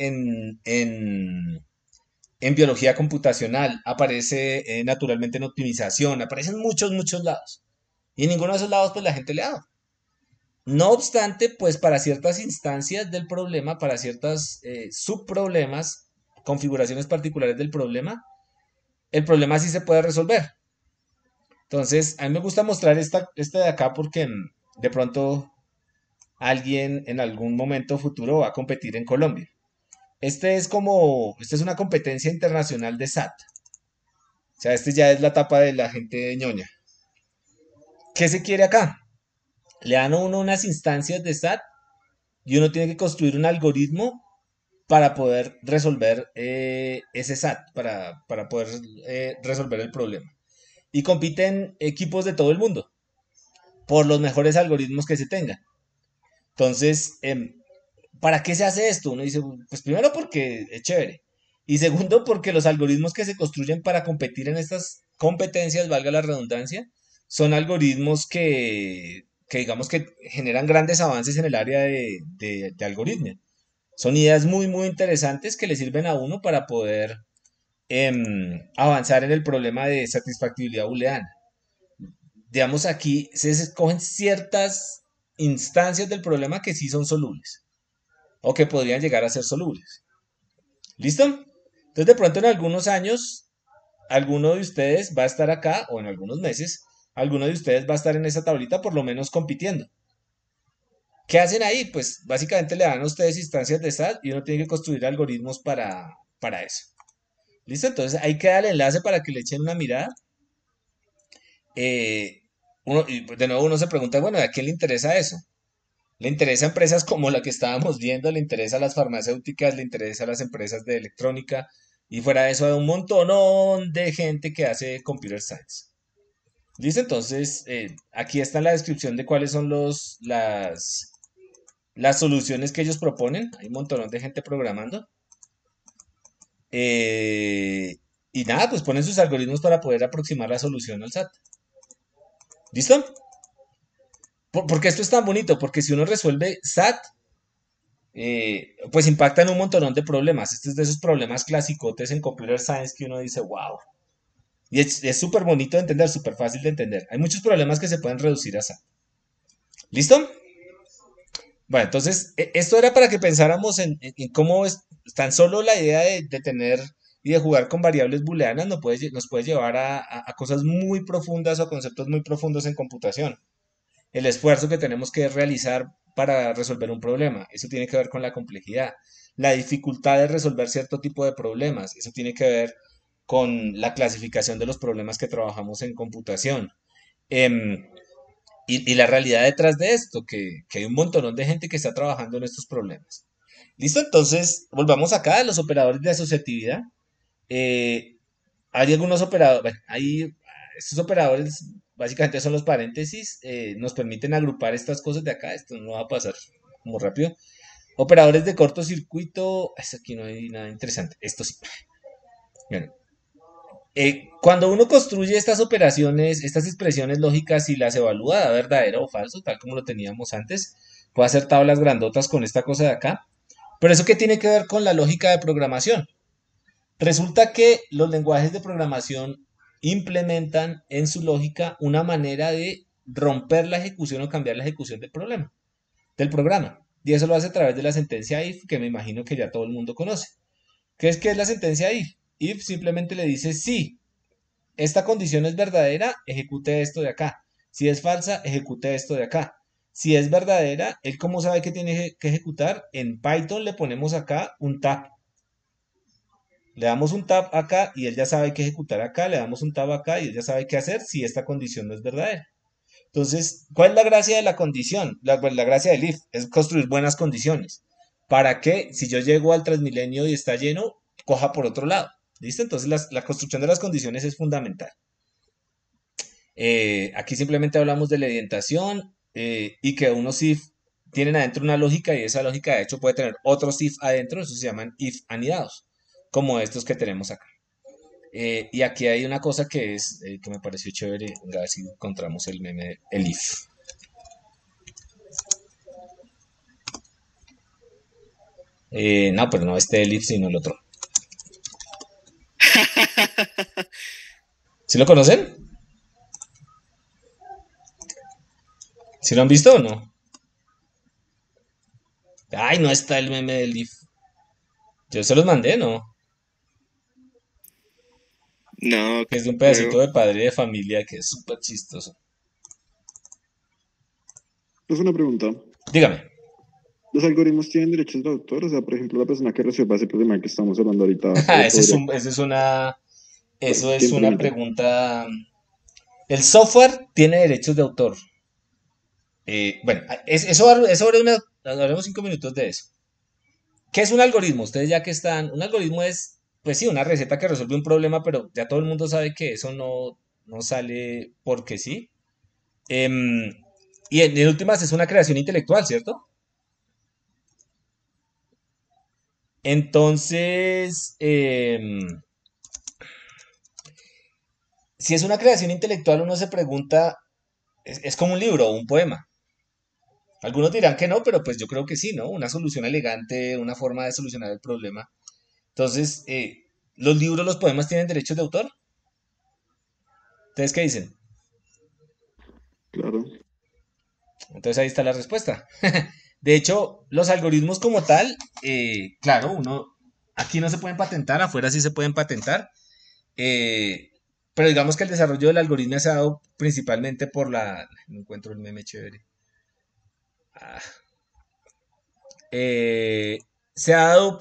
Speaker 1: en biología computacional. Aparece naturalmente en optimización. Aparece en muchos, muchos lados. Y en ninguno de esos lados, pues la gente le da. No obstante, pues para ciertas instancias del problema, para ciertos subproblemas, configuraciones particulares del problema, el problema sí se puede resolver. Entonces, a mí me gusta mostrar esta de acá porque de pronto alguien en algún momento futuro va a competir en Colombia. Esta es una competencia internacional de SAT. O sea, este ya es la etapa de la gente ñoña. ¿Qué se quiere acá? Le dan a uno unas instancias de SAT y uno tiene que construir un algoritmo para poder resolver ese SAT, para poder resolver el problema. Y compiten equipos de todo el mundo por los mejores algoritmos que se tengan. Entonces, ¿para qué se hace esto? Uno dice, pues primero porque es chévere. Y segundo porque los algoritmos que se construyen para competir en estas competencias, valga la redundancia, son algoritmos que digamos que generan grandes avances en el área de algoritmia. Son ideas muy, muy interesantes que le sirven a uno para poder avanzar en el problema de satisfactibilidad booleana. Digamos, aquí se escogen ciertas instancias del problema que sí son solubles o que podrían llegar a ser solubles. ¿Listo? Entonces, de pronto en algunos años, alguno de ustedes va a estar acá, o en algunos meses, alguno de ustedes va a estar en esa tablita por lo menos compitiendo. ¿Qué hacen ahí? Pues básicamente le dan a ustedes instancias de SAT y uno tiene que construir algoritmos para eso. ¿Listo? Entonces ahí queda el enlace para que le echen una mirada. Y de nuevo uno se pregunta, bueno, ¿a quién le interesa eso? Le interesa a empresas como la que estábamos viendo, le interesa a las farmacéuticas, le interesa a las empresas de electrónica y fuera de eso hay un montón de gente que hace computer science. ¿Listo? Entonces, aquí está la descripción de cuáles son las soluciones que ellos proponen. Hay un montón de gente programando. Eh, y nada, pues ponen sus algoritmos para poder aproximar la solución al SAT. ¿Listo? ¿Por qué esto es tan bonito? Porque si uno resuelve SAT, pues impacta en un montón de problemas. Este es de esos problemas clasicotes en Computer Science que uno dice, wow. Y es súper bonito de entender, súper fácil de entender. Hay muchos problemas que se pueden reducir a SAT. ¿Listo? Bueno, entonces, esto era para que pensáramos en cómo es tan solo la idea de tener y de jugar con variables booleanas nos puede llevar a cosas muy profundas o a conceptos muy profundos en computación. El esfuerzo que tenemos que realizar para resolver un problema, eso tiene que ver con la complejidad. La dificultad de resolver cierto tipo de problemas, eso tiene que ver con la clasificación de los problemas que trabajamos en computación. Em, y la realidad detrás de esto, que hay un montón de gente que está trabajando en estos problemas. ¿Listo? Entonces, volvamos acá a los operadores de asociatividad. Eh, hay algunos operadores, bueno, estos operadores básicamente son los paréntesis, nos permiten agrupar estas cosas de acá, esto no va a pasar como rápido. Operadores de cortocircuito, aquí no hay nada interesante, esto sí. Bueno, cuando uno construye estas operaciones, estas expresiones lógicas y las evalúa, da verdadero o falso, tal como lo teníamos antes, puede hacer tablas grandotas con esta cosa de acá. Pero eso qué tiene que ver con la lógica de programación. Resulta que los lenguajes de programación implementan en su lógica una manera de romper la ejecución o cambiar la ejecución del programa. Y eso lo hace a través de la sentencia if, que me imagino que ya todo el mundo conoce. ¿Qué es la sentencia if? If simplemente le dice si esta condición es verdadera, ejecute esto de acá. Si es falsa, ejecute esto de acá. Si es verdadera, él cómo sabe que tiene que ejecutar. En Python le ponemos acá un tab. Le damos un tab acá y él ya sabe qué ejecutar acá. Le damos un tab acá y él ya sabe qué hacer si esta condición no es verdadera. Entonces, ¿cuál es la gracia de la condición? La gracia del if es construir buenas condiciones. Para que si yo llego al Transmilenio y está lleno, coja por otro lado. ¿Listo? Entonces la construcción de las condiciones es fundamental. Aquí simplemente hablamos de la identación y que unos if tienen adentro una lógica y esa lógica de hecho puede tener otros if adentro, eso se llaman if anidados, como estos que tenemos acá. Y aquí hay una cosa que me pareció chévere, a ver si encontramos el meme, el if. No, pero no este el if, sino el otro. ¿Sí lo conocen? ¿Sí lo han visto o no? Ay, no está el meme del if. Yo se los mandé, ¿no?
Speaker 3: No,
Speaker 1: Que es de un
Speaker 3: creo.
Speaker 1: pedacito de padre de familia que es súper chistoso.
Speaker 2: Es una pregunta.
Speaker 1: Dígame.
Speaker 2: ¿Los algoritmos tienen derechos de autor? O sea, por ejemplo, la persona que resuelva ese problema que estamos hablando ahorita,
Speaker 1: Eso es
Speaker 2: ¿quién
Speaker 1: una
Speaker 2: permite?
Speaker 1: pregunta. El software tiene derechos de autor. Bueno, hablemos 5 minutos de eso. ¿Qué es un algoritmo? Ustedes ya que están, un algoritmo es, pues sí, una receta que resuelve un problema, pero ya todo el mundo sabe que eso no sale porque sí. Em, y en últimas es una creación intelectual, ¿cierto? Entonces, si es una creación intelectual, uno se pregunta, es como un libro o un poema. Algunos dirán que no, pero pues yo creo que sí, ¿no? Una solución elegante, una forma de solucionar el problema. Entonces, ¿los libros, los poemas tienen derechos de autor? ¿Ustedes qué dicen?
Speaker 2: Claro.
Speaker 1: Entonces ahí está la respuesta. De hecho, los algoritmos como tal, claro, aquí no se pueden patentar, afuera sí se pueden patentar, eh, pero digamos que el desarrollo del algoritmo se ha dado principalmente no encuentro el meme chévere. Ah, eh, se ha dado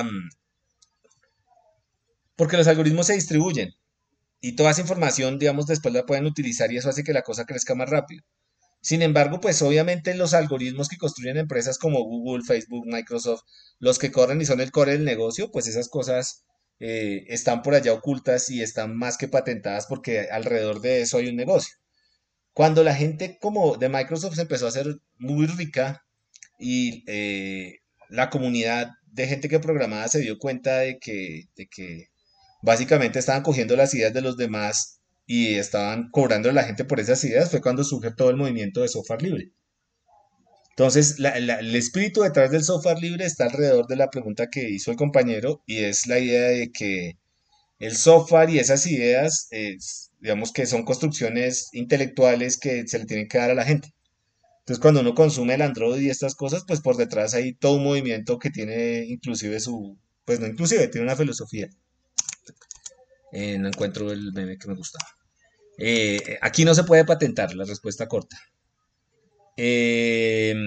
Speaker 1: porque los algoritmos se distribuyen y toda esa información, digamos, después la pueden utilizar y eso hace que la cosa crezca más rápido. Sin embargo, pues obviamente los algoritmos que construyen empresas como Google, Facebook, Microsoft, los que corren y son el core del negocio, pues esas cosas están por allá ocultas y están más que patentadas porque alrededor de eso hay un negocio. Cuando la gente como de Microsoft se empezó a hacer muy rica y la comunidad de gente que programaba se dio cuenta de que básicamente estaban cogiendo las ideas de los demás y estaban cobrando a la gente por esas ideas, fue cuando surge todo el movimiento de software libre. Entonces, el espíritu detrás del software libre está alrededor de la pregunta que hizo el compañero y es la idea de que el software y esas ideas, digamos que son construcciones intelectuales que se le tienen que dar a la gente. Entonces, cuando uno consume el Android y estas cosas, pues por detrás hay todo un movimiento que tiene inclusive pues no inclusive, tiene una filosofía. No encuentro el meme que me gustaba. Aquí no se puede patentar, la respuesta corta. Eh,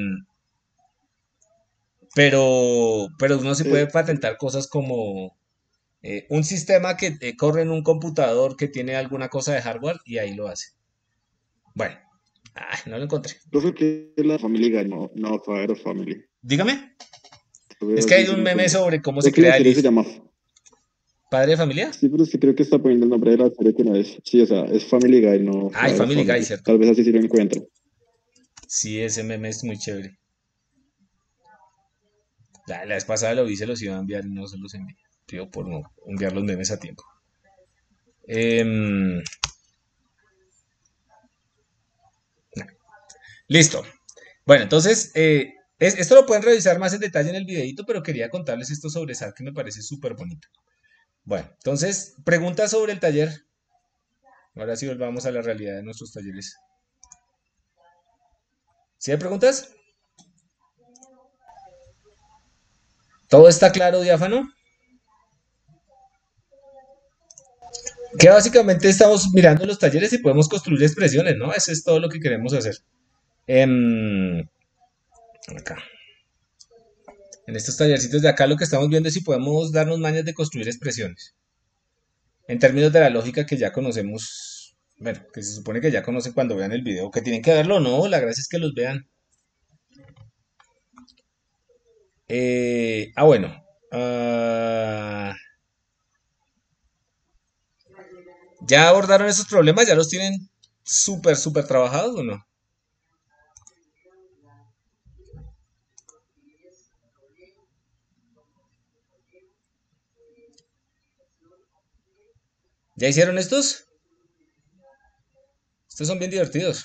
Speaker 1: pero uno sí puede
Speaker 2: Eh,
Speaker 1: patentar cosas como un sistema que corre en un computador que tiene alguna cosa de hardware y ahí lo hace. Bueno, no lo encontré.
Speaker 2: Profe, que es la Family Guy, no Father of Family.
Speaker 1: Dígame. Es
Speaker 2: Pero
Speaker 1: que
Speaker 2: así
Speaker 1: hay
Speaker 2: sí
Speaker 1: un
Speaker 2: no
Speaker 1: meme
Speaker 2: encuentro.
Speaker 1: sobre cómo se
Speaker 2: Creo que la
Speaker 1: crea el
Speaker 2: serie se
Speaker 1: IF.
Speaker 2: llama.
Speaker 1: ¿Padre de familia?
Speaker 2: Sí, pero es que creo que está poniendo el nombre de la serie que no es. Sí, o sea, es Family Guy, no
Speaker 1: Ay,
Speaker 2: Father of
Speaker 1: Family Guy,
Speaker 2: Family.
Speaker 1: ¿cierto?
Speaker 2: Tal vez así sí lo encuentro.
Speaker 1: Sí, ese meme es muy chévere. La vez pasada lo vi, se los iba a enviar y no se los envié. Pido por no enviar los memes a tiempo. Em, Listo. Bueno, entonces, esto lo pueden revisar más en detalle en el videito, pero quería contarles esto sobre SAT que me parece súper bonito. Bueno, entonces, preguntas sobre el taller. Ahora sí volvamos a la realidad de nuestros talleres. ¿Sí hay preguntas? ¿Todo está claro, diáfano? Que básicamente estamos mirando los talleres y podemos construir expresiones, ¿no? Eso es todo lo que queremos hacer. Em, Acá. En estos tallercitos de acá lo que estamos viendo es si podemos darnos mañas de construir expresiones. En términos de la lógica que ya conocemos, bueno, que se supone que ya conocen cuando vean el video, que tienen que verlo, no, la gracia es que los vean. Bueno. Ah, ¿Ya abordaron esos problemas? ¿Ya los tienen súper, súper trabajados o no? ¿Ya hicieron estos? Estos son bien divertidos.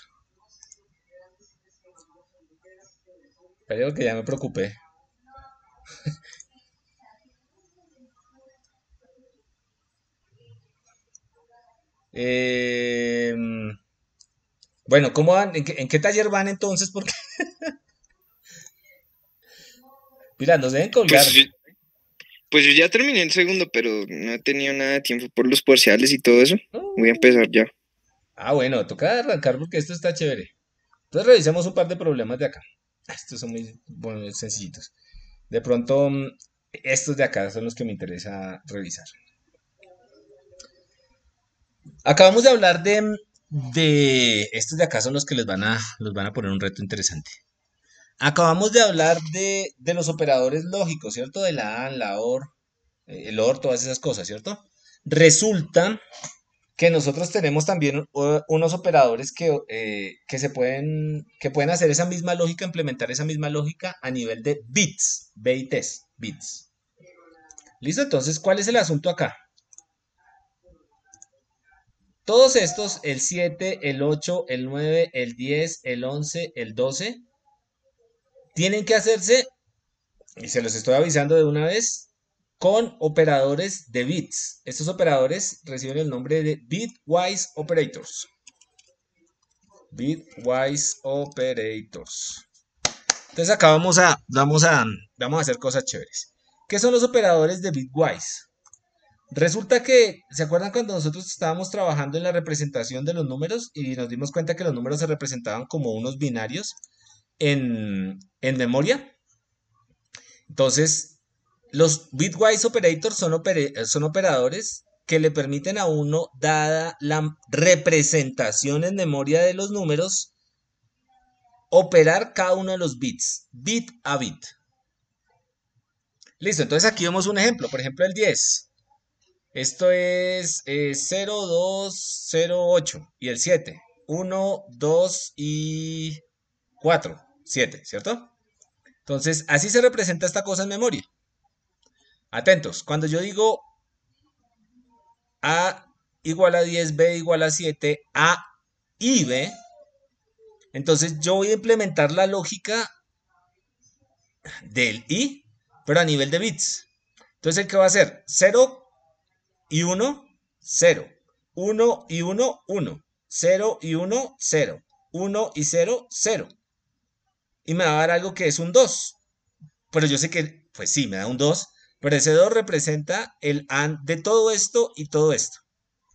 Speaker 1: Pero que ya me preocupé. Eh, bueno, ¿cómo van? ¿En qué taller van entonces? Porque, mira, nos deben
Speaker 3: Pues,
Speaker 1: colgar.
Speaker 3: pues yo ya terminé el segundo, pero no he tenido nada de tiempo por los parciales y todo eso. Voy a empezar ya.
Speaker 1: Bueno, toca arrancar porque esto está chévere. Entonces revisemos un par de problemas de acá. Estos son muy bueno, sencillitos. De pronto, estos de acá son los que me interesa revisar. Acabamos de hablar de estos de acá son los que los van a poner un reto interesante. Acabamos de hablar de los operadores lógicos, ¿cierto? De la AND, la OR, el OR, todas esas cosas, ¿cierto? Resulta que nosotros tenemos también unos operadores que pueden hacer esa misma lógica, implementar esa misma lógica a nivel de bits, BITs, bits. ¿Listo? Entonces, ¿cuál es el asunto acá? Todos estos, el 7, el 8, el 9, el 10, el 11, el 12, tienen que hacerse, y se los estoy avisando de una vez, con operadores de bits. Estos operadores reciben el nombre de bitwise operators. Bitwise operators. Entonces acá vamos a hacer cosas chéveres. ¿Qué son los operadores de bitwise? Resulta que, ¿se acuerdan cuando nosotros estábamos trabajando en la representación de los números y nos dimos cuenta que los números se representaban como unos binarios en memoria? Entonces, los bitwise operators son operadores que le permiten a uno, dada la representación en memoria de los números, operar cada uno de los bits, bit a bit. Listo, entonces aquí vemos un ejemplo, por ejemplo el 10. Esto es 0, 2, 0, 8 y el 7. 1, 2 y 4, 7, ¿cierto? Entonces, así se representa esta cosa en memoria. Atentos, cuando yo digo A igual a 10, B igual a 7, A y B, entonces yo voy a implementar la lógica del I, pero a nivel de bits. Entonces, ¿qué va a hacer? 0 y 1, 0. 1 y 1, 1. 0 y 1, 0. 1 y 0, 0. Y me va a dar algo que es un 2. Pero yo sé que, pues sí, me da un 2. Pero ese 2 representa el AND de todo esto y todo esto.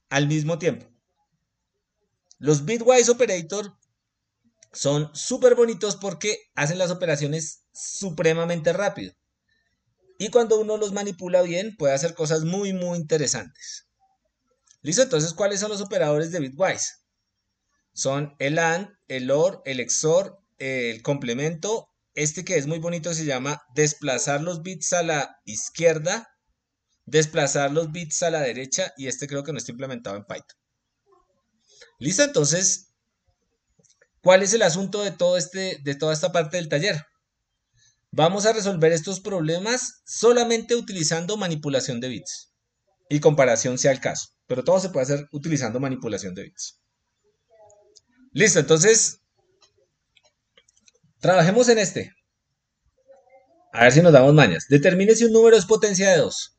Speaker 1: al mismo tiempo. Los bitwise operator son súper bonitos porque hacen las operaciones supremamente rápido. Y cuando uno los manipula bien, puede hacer cosas muy, muy interesantes. ¿Listo? Entonces, ¿cuáles son los operadores de bitwise? Son el AND, el OR, el XOR, el complemento. Este que es muy bonito se llama desplazar los bits a la izquierda, desplazar los bits a la derecha, y este creo que no está implementado en Python. ¿Listo? Entonces, ¿cuál es el asunto de toda esta parte del taller? Vamos a resolver estos problemas solamente utilizando manipulación de bits y comparación sea el caso, pero todo se puede hacer utilizando manipulación de bits. Listo, entonces trabajemos en este. A ver si nos damos mañas. Determine si un número es potencia de 2.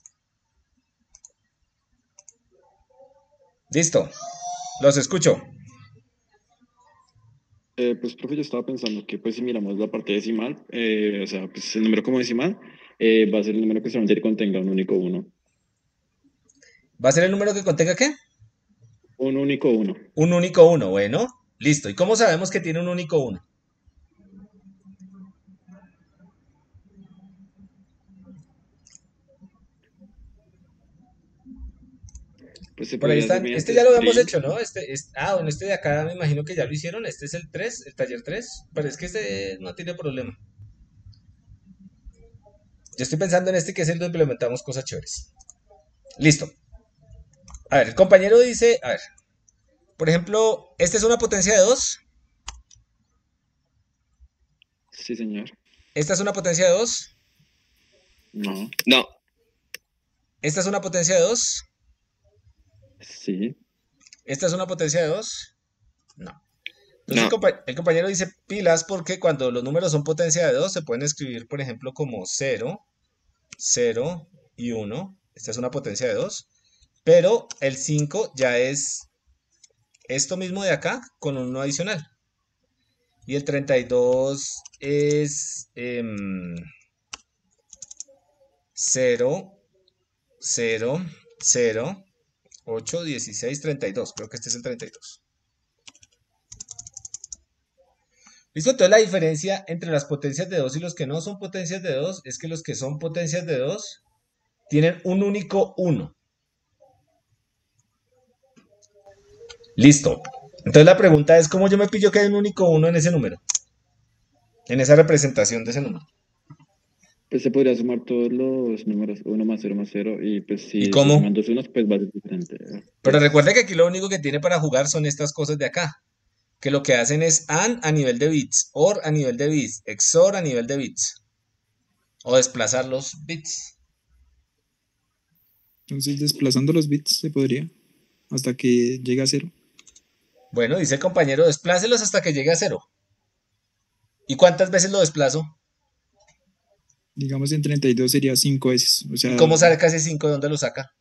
Speaker 1: Listo, los escucho.
Speaker 5: Pues, profe, yo estaba pensando que, pues, si miramos la parte decimal, o sea, pues el número como decimal, va a ser el número que solamente contenga un único uno.
Speaker 1: ¿Va a ser el número que contenga qué?
Speaker 5: Un único uno.
Speaker 1: Un único 1, bueno, listo. ¿Y cómo sabemos que tiene un único 1?
Speaker 5: Pues se
Speaker 1: Por ahí
Speaker 5: podría hacer
Speaker 1: están.
Speaker 5: mediante
Speaker 1: Este ya lo habíamos
Speaker 5: string.
Speaker 1: hecho, ¿no? Bueno, este de acá me imagino que ya lo hicieron. Este es el 3, el taller 3. Pero es que este no tiene problema. Yo estoy pensando en este que es el donde implementamos cosas chéveres. Listo. A ver, el compañero dice, a ver, por ejemplo, esta es una potencia de 2.
Speaker 5: Sí, señor.
Speaker 1: Esta es una potencia de 2.
Speaker 5: No.
Speaker 3: No.
Speaker 1: Esta es una potencia de 2.
Speaker 5: Sí.
Speaker 1: Esta es una potencia de 2. No. Entonces
Speaker 3: No.
Speaker 1: el compañero dice pilas porque cuando los números son potencia de 2 se pueden escribir, por ejemplo, como 0, 0 y 1. Esta es una potencia de 2. Pero el 5 ya es esto mismo de acá con un 1 adicional. Y el 32 es 0, 0, 0, 8, 16, 32. Creo que este es el 32. ¿Listo? Entonces la diferencia entre las potencias de 2 y los que no son potencias de 2 es que los que son potencias de 2 tienen un único 1. Listo. Entonces la pregunta es, ¿cómo yo me pillo que hay un único 1 en ese número? En esa representación de ese número.
Speaker 5: Pues se podría sumar todos los números, 1 más 0 más 0, y pues
Speaker 1: ¿Y
Speaker 5: si se
Speaker 1: cómo?
Speaker 5: suman dos unos, pues va a ser diferente.
Speaker 1: Pero
Speaker 5: Pues,
Speaker 1: recuerda que aquí lo único que tiene para jugar son estas cosas de acá. Que lo que hacen es AND a nivel de bits, OR a nivel de bits, XOR a nivel de bits. O desplazar los bits.
Speaker 7: Entonces, desplazando los bits se podría hasta que llegue a 0.
Speaker 1: Bueno, dice el compañero, desplácelos hasta que llegue a 0. ¿Y cuántas veces lo desplazo?
Speaker 7: Digamos en 32 sería 5 veces. O
Speaker 1: ¿Y
Speaker 7: sea,
Speaker 1: cómo saca ese 5? ¿De dónde lo saca?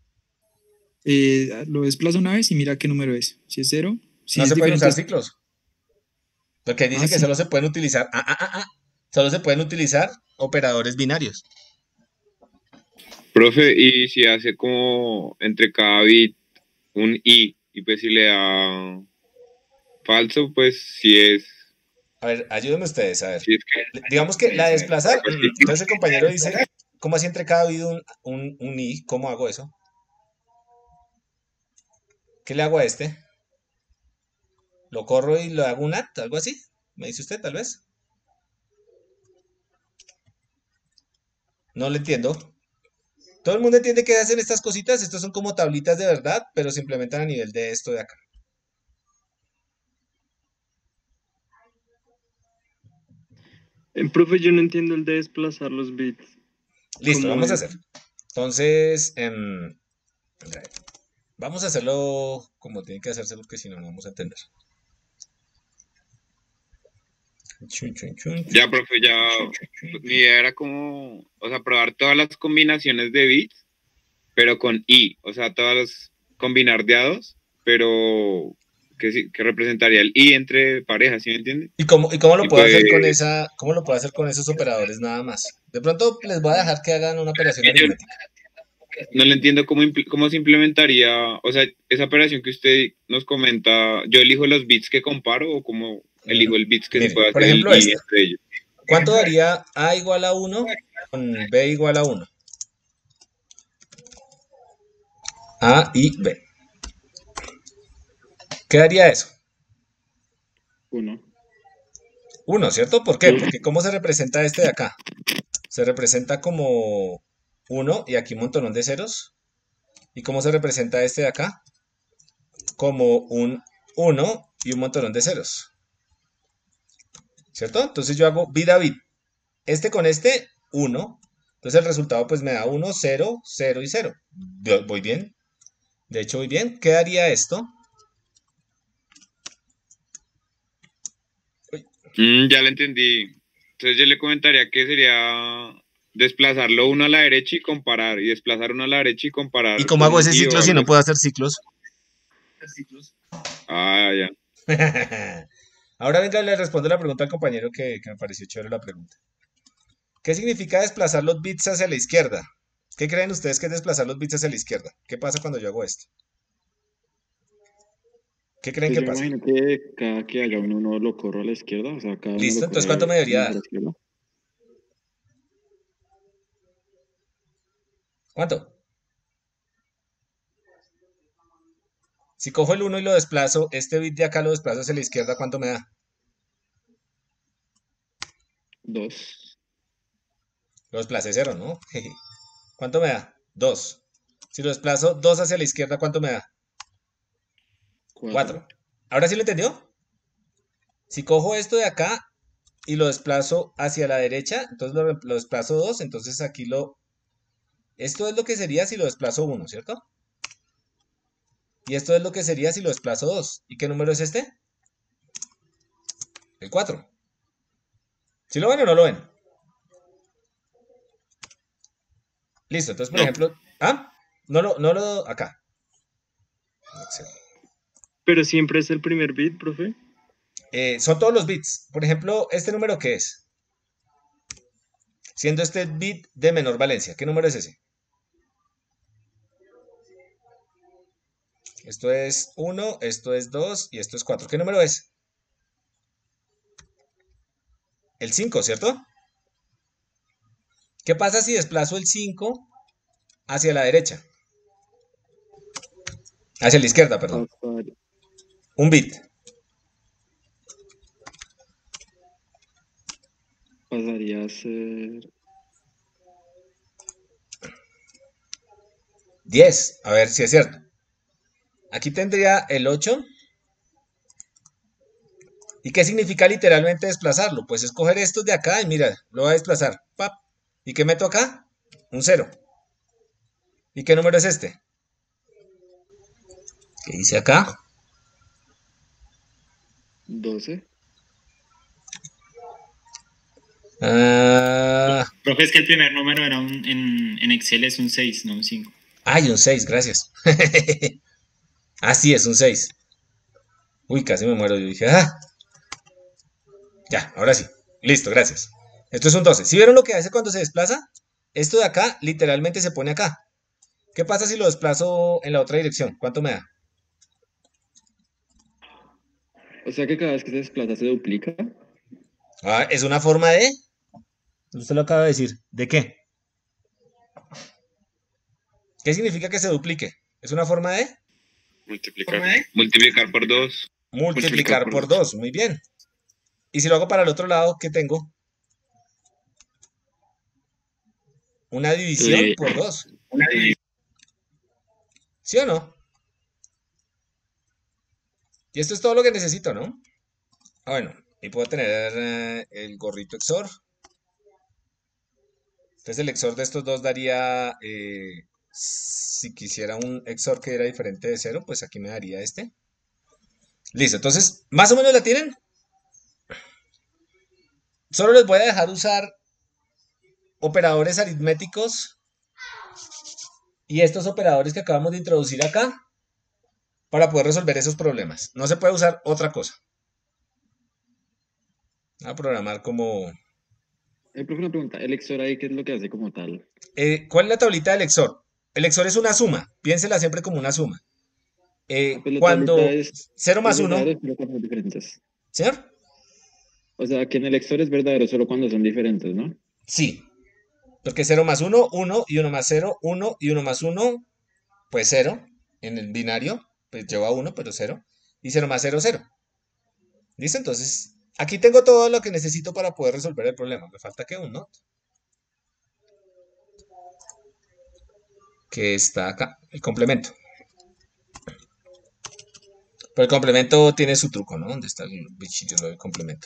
Speaker 7: lo desplazo una vez y mira qué número es. Si es 0, si
Speaker 1: No
Speaker 7: es
Speaker 1: se pueden usar
Speaker 7: diferente.
Speaker 1: ciclos. Porque dice que
Speaker 7: Sí.
Speaker 1: solo se pueden utilizar. Solo se pueden utilizar operadores binarios.
Speaker 8: Profe, y si hace como entre cada bit un i, y pues si le da falso, pues si es,
Speaker 1: A ver, ayúdenme ustedes, a ver.
Speaker 8: si es que,
Speaker 1: Digamos que la de desplazar.
Speaker 8: pues, sí.
Speaker 1: Entonces el compañero dice, ¿cómo así entre cada bit un i? ¿Cómo hago eso? ¿Qué le hago a este? ¿Lo corro y lo hago un at? ¿Algo así? ¿Me dice usted, tal vez? No le entiendo. Todo el mundo entiende que hacen estas cositas. Estos son como tablitas de verdad, pero se implementan a nivel de esto de acá.
Speaker 9: Profe, yo no entiendo el de desplazar los bits.
Speaker 1: Listo,
Speaker 9: ¿Cómo
Speaker 1: vamos a
Speaker 9: es?
Speaker 1: hacer. Entonces, vamos a hacerlo como tiene que hacerse porque si no, no vamos a entender. Chun, chun, chun, chun.
Speaker 8: Ya, profe, ya, mi idea era como, o sea, probar todas las combinaciones de bits, pero con i, o sea, todas las combinar de a dos, pero que representaría el i entre parejas, ¿sí me entiende?
Speaker 1: ¿Y cómo lo
Speaker 8: Y
Speaker 1: puedo hacer con
Speaker 8: pues,
Speaker 1: cómo lo puedo hacer con esos operadores nada más? De pronto les voy a dejar que hagan una operación
Speaker 8: yo,
Speaker 1: aritmética.
Speaker 8: no le entiendo cómo se implementaría, o sea, esa operación que usted nos comenta, ¿yo elijo los bits que comparo o cómo elijo el bits que se
Speaker 1: Mire,
Speaker 8: puede
Speaker 1: por
Speaker 8: hacer el
Speaker 1: ejemplo,
Speaker 8: y
Speaker 1: esta.
Speaker 8: entre ellos?
Speaker 1: ¿Cuánto daría A igual a 1 con B igual a 1? A y B. ¿Qué daría eso?
Speaker 5: 1.
Speaker 1: 1, ¿cierto? ¿Por qué? Porque ¿cómo se representa este de acá? Se representa como 1 y aquí un montonón de ceros. ¿Y cómo se representa este de acá? Como un 1 y un montonón de ceros. ¿Cierto? Entonces yo hago bit a bit. Este con este, 1. Entonces el resultado pues me da 1, 0, 0 y 0. ¿Voy bien? De hecho, voy bien. ¿Qué daría esto?
Speaker 8: Ya lo entendí. Entonces yo le comentaría que sería desplazarlo uno a la derecha y comparar, y desplazar uno a la derecha y comparar
Speaker 1: ¿Y cómo
Speaker 8: con
Speaker 1: hago
Speaker 8: un
Speaker 1: ese
Speaker 8: i o
Speaker 1: ciclo si
Speaker 8: algo
Speaker 1: no
Speaker 8: así.
Speaker 1: puedo hacer ciclos?
Speaker 8: Ah, ya.
Speaker 1: Ahora venga, le respondo la pregunta al compañero que me pareció chévere la pregunta. ¿Qué significa desplazar los bits hacia la izquierda? ¿Qué creen ustedes que es desplazar los bits hacia la izquierda? ¿Qué pasa cuando yo hago esto? ¿Qué creen
Speaker 5: Pues
Speaker 1: que
Speaker 5: yo me
Speaker 1: pasa?
Speaker 5: imagino que cada que haga uno lo corro a la izquierda, o sea, cada uno
Speaker 1: ¿Listo?
Speaker 5: lo
Speaker 1: Entonces, ¿cuánto
Speaker 5: corre
Speaker 1: me debería
Speaker 5: más a
Speaker 1: dar?
Speaker 5: la izquierda.
Speaker 1: ¿Cuánto? Si cojo el 1 y lo desplazo, este bit de acá lo desplazo hacia la izquierda, ¿cuánto me da?
Speaker 5: 2.
Speaker 1: Lo desplacé 0, ¿no? ¿Cuánto me da? 2. Si lo desplazo 2 hacia la izquierda, ¿cuánto me da? 4.
Speaker 5: 4.
Speaker 1: ¿Ahora sí lo entendió? Si cojo esto de acá y lo desplazo hacia la derecha, entonces lo desplazo 2, entonces aquí lo... Esto es lo que sería si lo desplazo 1, ¿cierto? Y esto es lo que sería si lo desplazo 2. ¿Y qué número es este? El 4. ¿Sí lo ven o no lo ven? Listo, entonces por
Speaker 6: No.
Speaker 1: ejemplo... ¿Ah? No lo... Acá. Excelente.
Speaker 9: Pero siempre es el primer bit, profe.
Speaker 1: Son todos los bits. Por ejemplo, ¿este número qué es? Siendo este bit de menor valencia. ¿Qué número es ese? Esto es 1, esto es 2 y esto es 4. ¿Qué número es? El 5, ¿cierto? ¿Qué pasa si desplazo el 5 hacia la derecha? Hacia la izquierda, perdón. Un bit.
Speaker 5: Pasaría a ser
Speaker 1: 10. A ver si es cierto. Aquí tendría el 8. ¿Y qué significa literalmente desplazarlo? Pues es coger estos de acá y mira, lo voy a desplazar. ¡Pap! ¿Y qué meto acá? Un 0. ¿Y qué número es este? ¿Qué dice acá?
Speaker 5: 12.
Speaker 10: Profe, es que el primer número era en Excel es un 6, no un 5.
Speaker 1: Ay, un 6, gracias. Así es, un 6. Uy, casi me muero. Yo dije, ya, ahora sí. Listo, gracias. Esto es un 12. ¿Sí vieron lo que hace cuando se desplaza? Esto de acá literalmente se pone acá. ¿Qué pasa si lo desplazo en la otra dirección? ¿Cuánto me da?
Speaker 5: O sea que cada vez que se desplaza se duplica.
Speaker 1: Ah, es una forma de... Usted lo acaba de decir. ¿De qué? ¿Qué significa que se duplique? ¿Es una forma de?
Speaker 6: Multiplicar.
Speaker 8: Multiplicar por 2.
Speaker 1: Multiplicar por 2. Muy bien. Y si lo hago para el otro lado, ¿qué tengo? Una división por 2. ¿Sí o no? Y esto es todo lo que necesito, ¿no? Ah, bueno, y puedo tener el gorrito XOR. Entonces el XOR de estos dos daría, si quisiera un XOR que era diferente de 0, pues aquí me daría este. Listo, entonces, ¿más o menos la tienen? Solo les voy a dejar usar operadores aritméticos y estos operadores que acabamos de introducir acá para poder resolver esos problemas. No se puede usar otra cosa. Voy a programar como...
Speaker 5: Profe, una pregunta. ¿El XOR ahí qué es lo que hace como tal?
Speaker 1: ¿Cuál es la tablita del XOR? El XOR es una suma, piénsela siempre como una suma.
Speaker 5: Pues la tablita
Speaker 1: Cuando
Speaker 5: es
Speaker 1: 0 más 1,
Speaker 5: verdadero solo cuando son diferentes.
Speaker 1: ¿señor?
Speaker 5: O sea, que en el XOR es verdadero solo cuando son diferentes, ¿no?
Speaker 1: Sí, porque 0 más 1, 1 y 1 más 0, 1 y 1 más 1, pues 0. En el binario, pues lleva 1, pero 0. Y 0 más 0, 0. ¿Listo? Entonces, aquí tengo todo lo que necesito para poder resolver el problema. Me falta que un not, que está acá, el complemento. Pero el complemento tiene su truco, ¿no? ¿Dónde está el bichillo del complemento?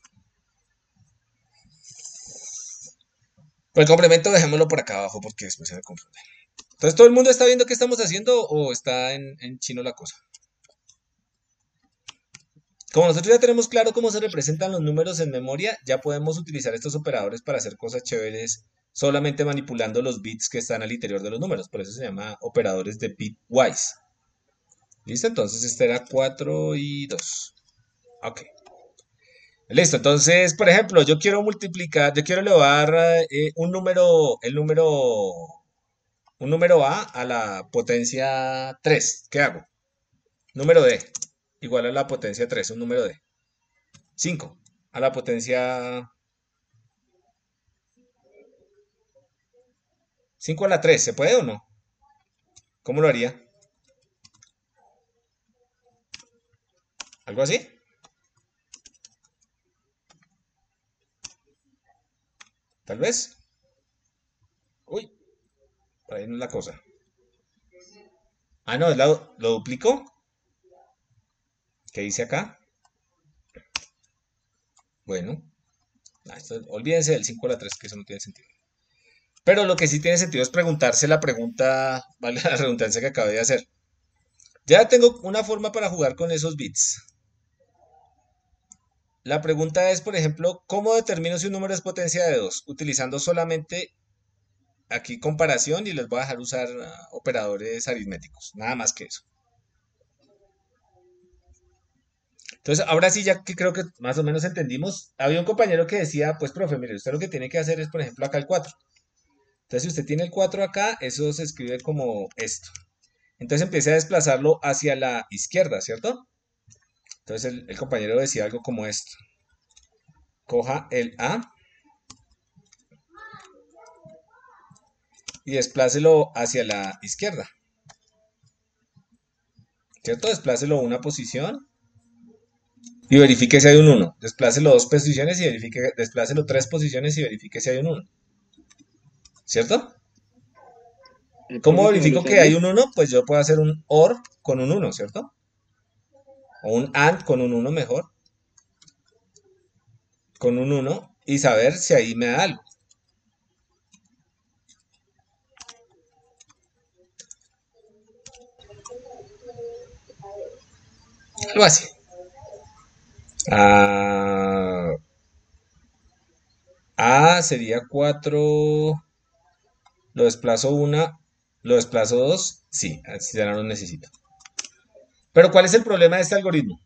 Speaker 1: Pero el complemento dejémoslo por acá abajo porque después se me confunde. Entonces, ¿todo el mundo está viendo qué estamos haciendo o está en chino la cosa? Como nosotros ya tenemos claro cómo se representan los números en memoria, ya podemos utilizar estos operadores para hacer cosas chéveres solamente manipulando los bits que están al interior de los números. Por eso se llama operadores de bitwise. ¿Listo? Entonces este era 4 y 2. Ok. Listo. Entonces, por ejemplo, yo quiero multiplicar, yo quiero elevar un número a la potencia 3. ¿Qué hago? Número d igual a la potencia 3, un número d. 5 a la potencia 5 a la 3, ¿se puede o no? ¿Cómo lo haría? ¿Algo así? Tal vez. Uy, por ahí no es la cosa. Ah, no, lo duplico. ¿Qué dice acá? Bueno, olvídense del 5 a la 3, que eso no tiene sentido. Pero lo que sí tiene sentido es preguntarse la pregunta, vale la redundancia que acabé de hacer. Ya tengo una forma para jugar con esos bits. La pregunta es, por ejemplo, ¿cómo determino si un número es potencia de 2? Utilizando solamente aquí comparación y les voy a dejar usar operadores aritméticos. Nada más que eso. Entonces, ahora sí, ya que creo que más o menos entendimos, había un compañero que decía, pues, profe, mire, usted lo que tiene que hacer es, por ejemplo, acá el 4. Entonces, si usted tiene el 4 acá, eso se escribe como esto. Entonces empiece a desplazarlo hacia la izquierda, ¿cierto? Entonces el compañero decía algo como esto. Coja el A y desplácelo hacia la izquierda, ¿cierto? Desplácelo una posición y verifique si hay un 1. Desplácelo dos posiciones y verifique, desplácelo tres posiciones y verifique si hay un 1. ¿Cierto? ¿Cómo
Speaker 5: Profe, ¿cómo lo
Speaker 1: verifico que hay
Speaker 5: sabía?
Speaker 1: un 1? Pues yo puedo hacer un OR con un 1, ¿cierto? O un AND con un 1 mejor. Con un 1 y saber si ahí me da algo. Algo así. A sería 4. Lo desplazo 1. Lo desplazo 2. Sí, así ya no lo necesito. Pero ¿cuál es el problema de este algoritmo?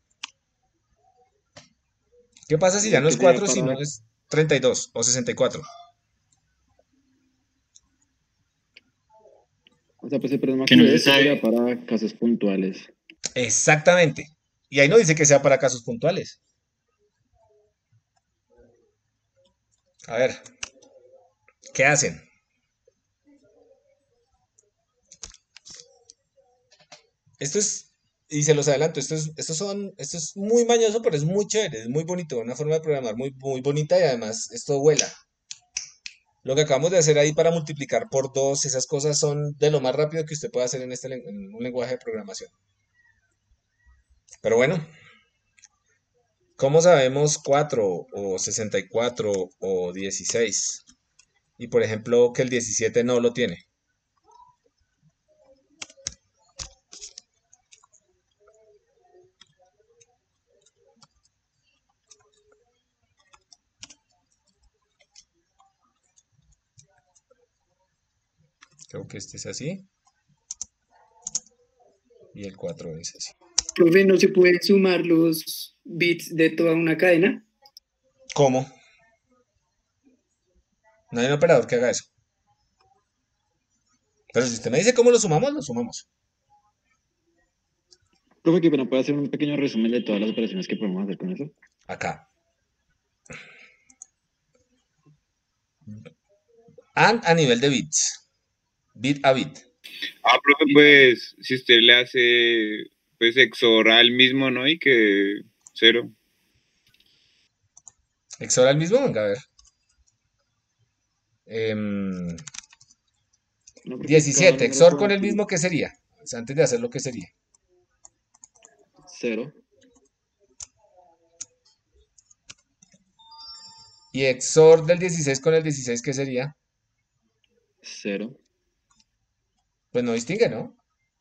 Speaker 1: ¿Qué pasa si ya no es
Speaker 5: Que sería
Speaker 1: 4, sino
Speaker 5: para,
Speaker 1: es 32 o 64?
Speaker 5: o sea, pues el problema
Speaker 10: Que
Speaker 5: que
Speaker 10: no
Speaker 5: yo veo
Speaker 10: se
Speaker 5: es que sería
Speaker 10: sabe.
Speaker 5: para casos puntuales.
Speaker 1: Exactamente. Y ahí no dice que sea para casos puntuales. A ver, ¿qué hacen? Esto es, y se los adelanto, esto es muy mañoso, pero es muy chévere, es muy bonito, una forma de programar muy, muy bonita y además esto vuela. Lo que acabamos de hacer ahí para multiplicar por 2, esas cosas son de lo más rápido que usted puede hacer en un lenguaje de programación. Pero bueno, ¿cómo sabemos 4 o 64 o 16? Y por ejemplo que el 17 no lo tiene. Creo que este es así y el 4 es así.
Speaker 11: Profe, ¿no se pueden sumar los bits de toda una cadena?
Speaker 1: ¿Cómo? No hay un operador que haga eso. Pero si usted me dice cómo lo sumamos, lo sumamos.
Speaker 5: Profe, que pena, ¿puede hacer un pequeño resumen de todas las operaciones que podemos hacer con eso?
Speaker 1: Acá. And a nivel de bits. Bit a bit.
Speaker 8: Profe, pues, si usted le hace, pues, XOR al mismo, ¿no? Y que 0.
Speaker 1: ¿XOR al mismo? Venga, a ver. Em,
Speaker 5: No, porque cada
Speaker 1: 17.
Speaker 5: número
Speaker 1: XOR con
Speaker 5: con
Speaker 1: el mismo, ¿qué sería? O sea, antes de hacerlo, ¿qué sería?
Speaker 5: 0.
Speaker 1: Y XOR del 16 con el 16, ¿qué sería?
Speaker 5: 0.
Speaker 1: Pues no distingue, ¿no?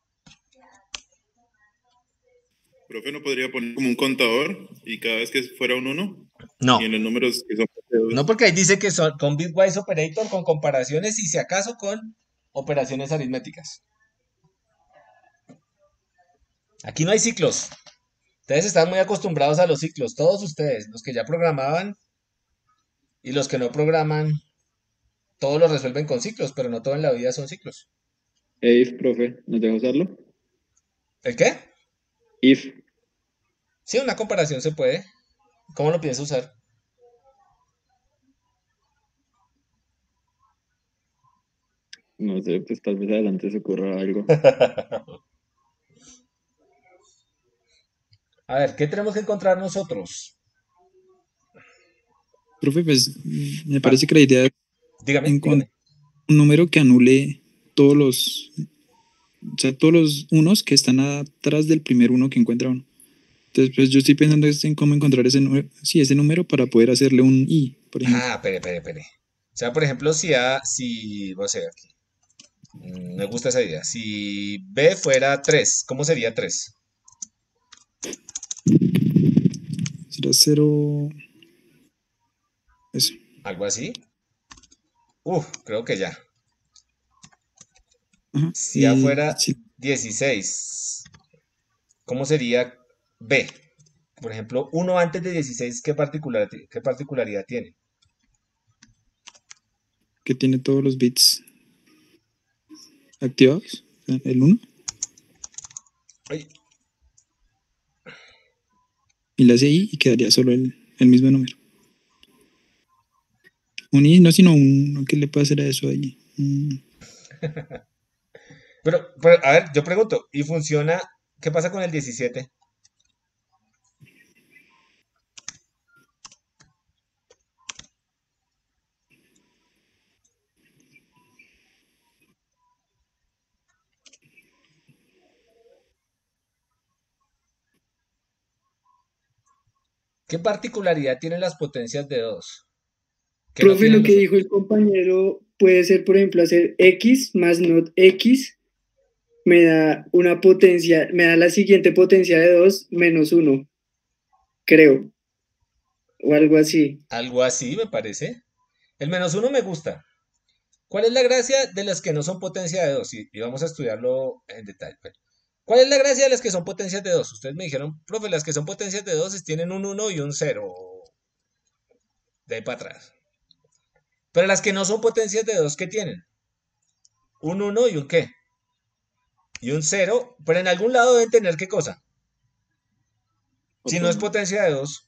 Speaker 12: Profe, ¿no podría poner como un contador y cada vez que fuera un 1?
Speaker 1: No.
Speaker 12: Y en los números que son
Speaker 1: No, porque ahí dice que son con bitwise operator, con comparaciones y si acaso con operaciones aritméticas. Aquí no hay ciclos. Ustedes están muy acostumbrados a los ciclos, todos ustedes, los que ya programaban y los que no programan, todos lo resuelven con ciclos, pero no todo en la vida son ciclos.
Speaker 5: If, profe, ¿nos deja usarlo?
Speaker 1: ¿El qué?
Speaker 5: If.
Speaker 1: Sí, una comparación se puede. ¿Cómo lo piensa usar?
Speaker 5: No sé, pues tal vez adelante se ocurra algo.
Speaker 1: A ver, ¿qué tenemos que encontrar nosotros?
Speaker 7: Profe, pues me parece que la idea es
Speaker 1: Dígame,
Speaker 7: encontrar
Speaker 1: dígame.
Speaker 7: un número que anule todos los, o sea, todos los unos que están atrás del primer uno que encuentra uno. Entonces, pues yo estoy pensando es en cómo encontrar ese número, sí, ese número para poder hacerle un i, por ejemplo.
Speaker 1: Ah, espere. O sea, por ejemplo, si, voy a hacer aquí. Me gusta esa idea. Si B fuera 3, ¿cómo sería 3?
Speaker 7: Será 0, eso.
Speaker 1: ¿Algo así? Creo que ya.
Speaker 7: Ajá.
Speaker 1: Si A
Speaker 7: Y
Speaker 1: fuera
Speaker 7: sí,
Speaker 1: 16, ¿cómo sería B? Por ejemplo, 1 antes de 16, qué particularidad tiene?
Speaker 7: que tiene todos los bits activados, el 1,
Speaker 1: Ay,
Speaker 7: y le hace i y quedaría solo el mismo número. Un i, no, sino un, ¿qué le puede hacer a eso ahí?
Speaker 1: Pero, a ver, yo pregunto, ¿y funciona? ¿Qué pasa con el 17? ¿Qué particularidad tienen las potencias de 2? Que no
Speaker 11: Profe,
Speaker 1: tienen
Speaker 11: lo que
Speaker 1: los
Speaker 11: dijo
Speaker 1: otros.
Speaker 11: el compañero puede ser, por ejemplo, hacer X más not X, me da una potencia, me da la siguiente potencia de 2 menos 1, creo, o algo así.
Speaker 1: Algo así, me parece. El -1 me gusta. ¿Cuál es la gracia de las que no son potencia de 2? Y vamos a estudiarlo en detalle. Bueno, ¿cuál es la gracia de las que son potencias de 2? Ustedes me dijeron, profe, las que son potencias de 2 tienen un 1 y un 0 de ahí para atrás. Pero las que no son potencias de 2, ¿qué tienen? Un 1 y un qué? Y un 0, pero en algún lado deben tener qué cosa. Si no es potencia de 2,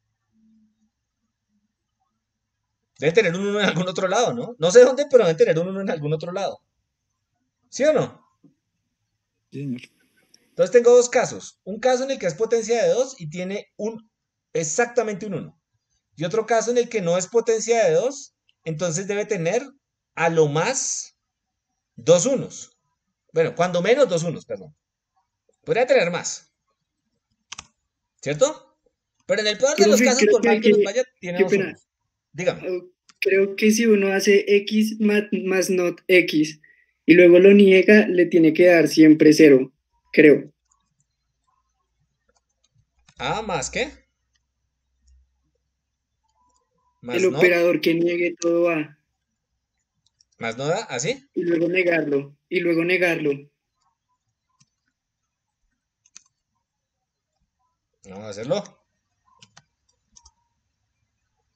Speaker 1: deben tener un 1 en algún otro lado, ¿no? No sé dónde, pero deben tener un 1 en algún otro lado. ¿Sí o no?
Speaker 7: Sí, señor.
Speaker 1: Entonces tengo dos casos. Un caso en el que es potencia de 2 y tiene exactamente un 1. Y otro caso en el que no es potencia de 2, entonces debe tener a lo más dos unos. Bueno, cuando menos dos unos, perdón. Podría tener más. ¿Cierto? Pero en el peor de los
Speaker 11: Profe,
Speaker 1: casos,
Speaker 11: creo
Speaker 1: por mal que nos
Speaker 11: que,
Speaker 1: vaya, tiene
Speaker 11: qué
Speaker 1: dos
Speaker 11: pena,
Speaker 1: unos. Dígame.
Speaker 11: creo que si uno hace X más not X y luego lo niega, le tiene que dar siempre 0, creo.
Speaker 1: Ah, ¿más qué?
Speaker 11: El
Speaker 1: Más not.
Speaker 11: operador que niegue todo A
Speaker 1: Más no da, ¿así?
Speaker 11: y luego negarlo, y luego negarlo.
Speaker 1: Vamos a hacerlo.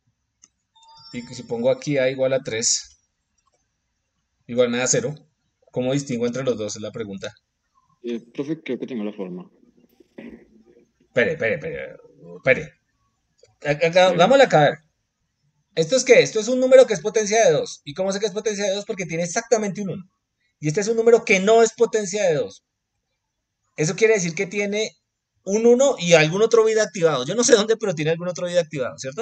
Speaker 1: Y si pongo aquí A igual a 3, igual me da 0. ¿Cómo distingo entre los dos? Es la pregunta.
Speaker 5: Profe, creo que tengo la forma.
Speaker 1: Espere. Hagámosla acá, a ver. ¿Esto es qué? Esto es un número que es potencia de 2. ¿Y cómo sé que es potencia de 2? Porque tiene exactamente un 1. Y este es un número que no es potencia de 2. Eso quiere decir que tiene un 1 y algún otro bit activado. Yo no sé dónde, pero tiene algún otro bit activado, ¿cierto?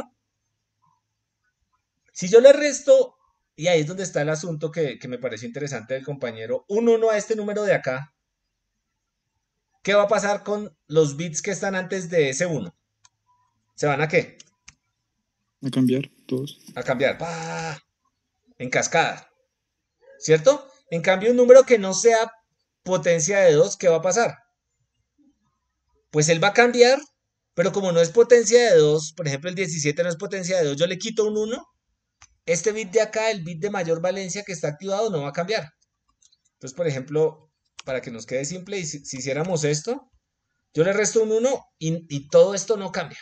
Speaker 1: Si yo le resto, y ahí es donde está el asunto que me pareció interesante del compañero, un 1 a este número de acá, ¿qué va a pasar con los bits que están antes de ese 1? ¿Se van a qué?
Speaker 7: A cambiar todos.
Speaker 1: A cambiar. ¡Pah! En cascada. ¿Cierto? En cambio, un número que no sea potencia de 2, ¿qué va a pasar? Pues él va a cambiar, pero como no es potencia de 2, por ejemplo el 17 no es potencia de 2, yo le quito un 1, este bit de acá, el bit de mayor valencia que está activado, no va a cambiar. Entonces, por ejemplo, para que nos quede simple, y si hiciéramos esto, yo le resto un 1 y todo esto no cambia.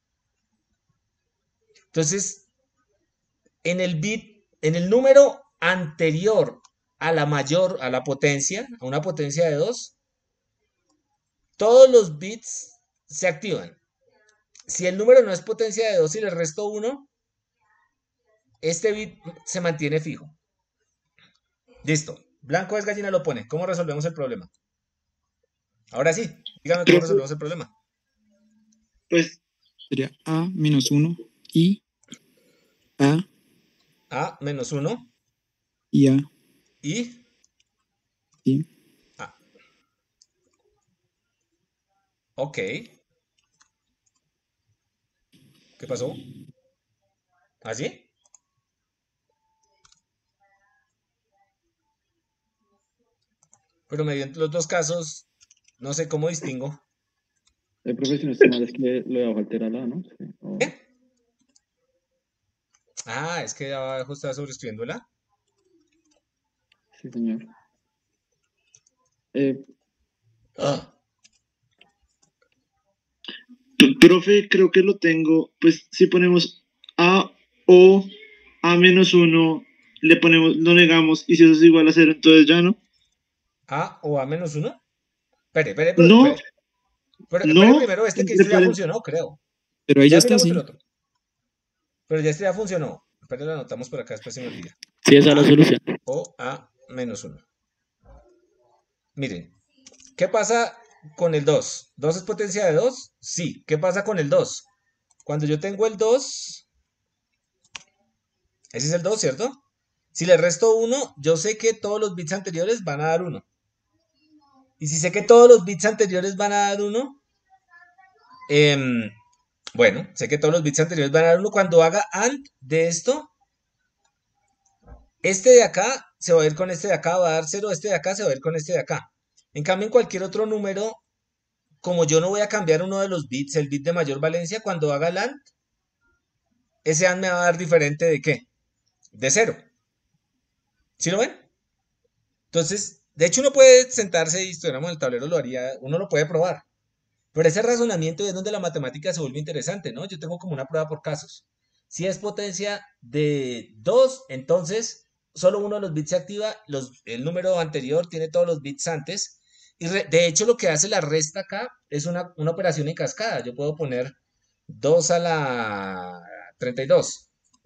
Speaker 1: Entonces, en el número anterior a la potencia, a una potencia de 2, todos los bits se activan. Si el número no es potencia de 2 y le resto 1, este bit se mantiene fijo. Listo. Blanco es gallina lo pone. ¿Cómo resolvemos el problema? Ahora sí, dígame cómo resolvemos el problema.
Speaker 9: Pues
Speaker 7: sería A menos 1 y A.
Speaker 1: A menos 1
Speaker 7: y A.
Speaker 1: Y A. Ok. ¿Qué pasó? ¿Así? Pero me dio en los dos casos, no sé cómo distingo.
Speaker 5: El profe, si no está mal, es que lo de abajo altera la, ¿no? Sí.
Speaker 1: Ah, es que abajo está sobreescribiéndola.
Speaker 5: Sí, señor.
Speaker 9: Profe, creo que lo tengo. Pues si ponemos A o A menos 1, le ponemos, lo negamos, y si eso es igual a 0, entonces ya no.
Speaker 1: A o A menos 1. Espere.
Speaker 9: No,
Speaker 1: Pero
Speaker 9: no,
Speaker 1: primero que este ya funcionó, creo.
Speaker 7: Pero ahí ya está
Speaker 1: miramos
Speaker 7: así.
Speaker 1: el otro. Pero ya este ya funcionó. Espere, lo anotamos por acá, después se me olvida.
Speaker 4: Sí, esa es la solución.
Speaker 1: O A menos 1. Miren, ¿qué pasa con el 2? ¿2 es potencia de 2? Sí. ¿Qué pasa con el 2? Cuando yo tengo el 2, ese es el 2, ¿cierto? Si le resto 1, yo sé que todos los bits anteriores van a dar 1. Y si sé que todos los bits anteriores van a dar 1, bueno, sé que todos los bits anteriores van a dar 1. Cuando haga AND de esto, este de acá se va a ir con este de acá, va a dar 0. Este de acá se va a ir con este de acá. En cambio, en cualquier otro número, como yo no voy a cambiar uno de los bits, el bit de mayor valencia, cuando haga el AND, ese AND me va a dar diferente ¿de qué? De 0. ¿Sí lo ven? Entonces, de hecho uno puede sentarse y si estuviéramos en el tablero lo haría, uno lo puede probar. Pero ese razonamiento es donde la matemática se vuelve interesante, ¿no? Yo tengo como una prueba por casos. Si es potencia de 2, entonces solo uno de los bits se activa, el número anterior tiene todos los bits antes. Y de hecho lo que hace la resta acá es una operación en cascada. Yo puedo poner 2 a la 32.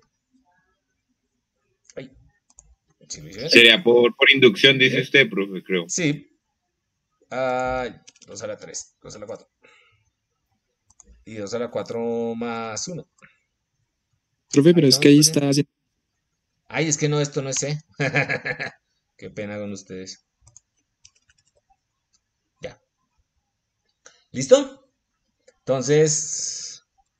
Speaker 1: Ay, ¿sí lo hice bien?
Speaker 8: Sería por inducción, dice usted, profe, creo.
Speaker 1: Sí. 2 a la 3, 2 a la 4. Y 2 a la 4 más 1.
Speaker 7: Profe, pero es que ahí está haciendo.
Speaker 1: Ay, es que no, esto no es C. Qué pena con ustedes. Ya. ¿Listo? Entonces.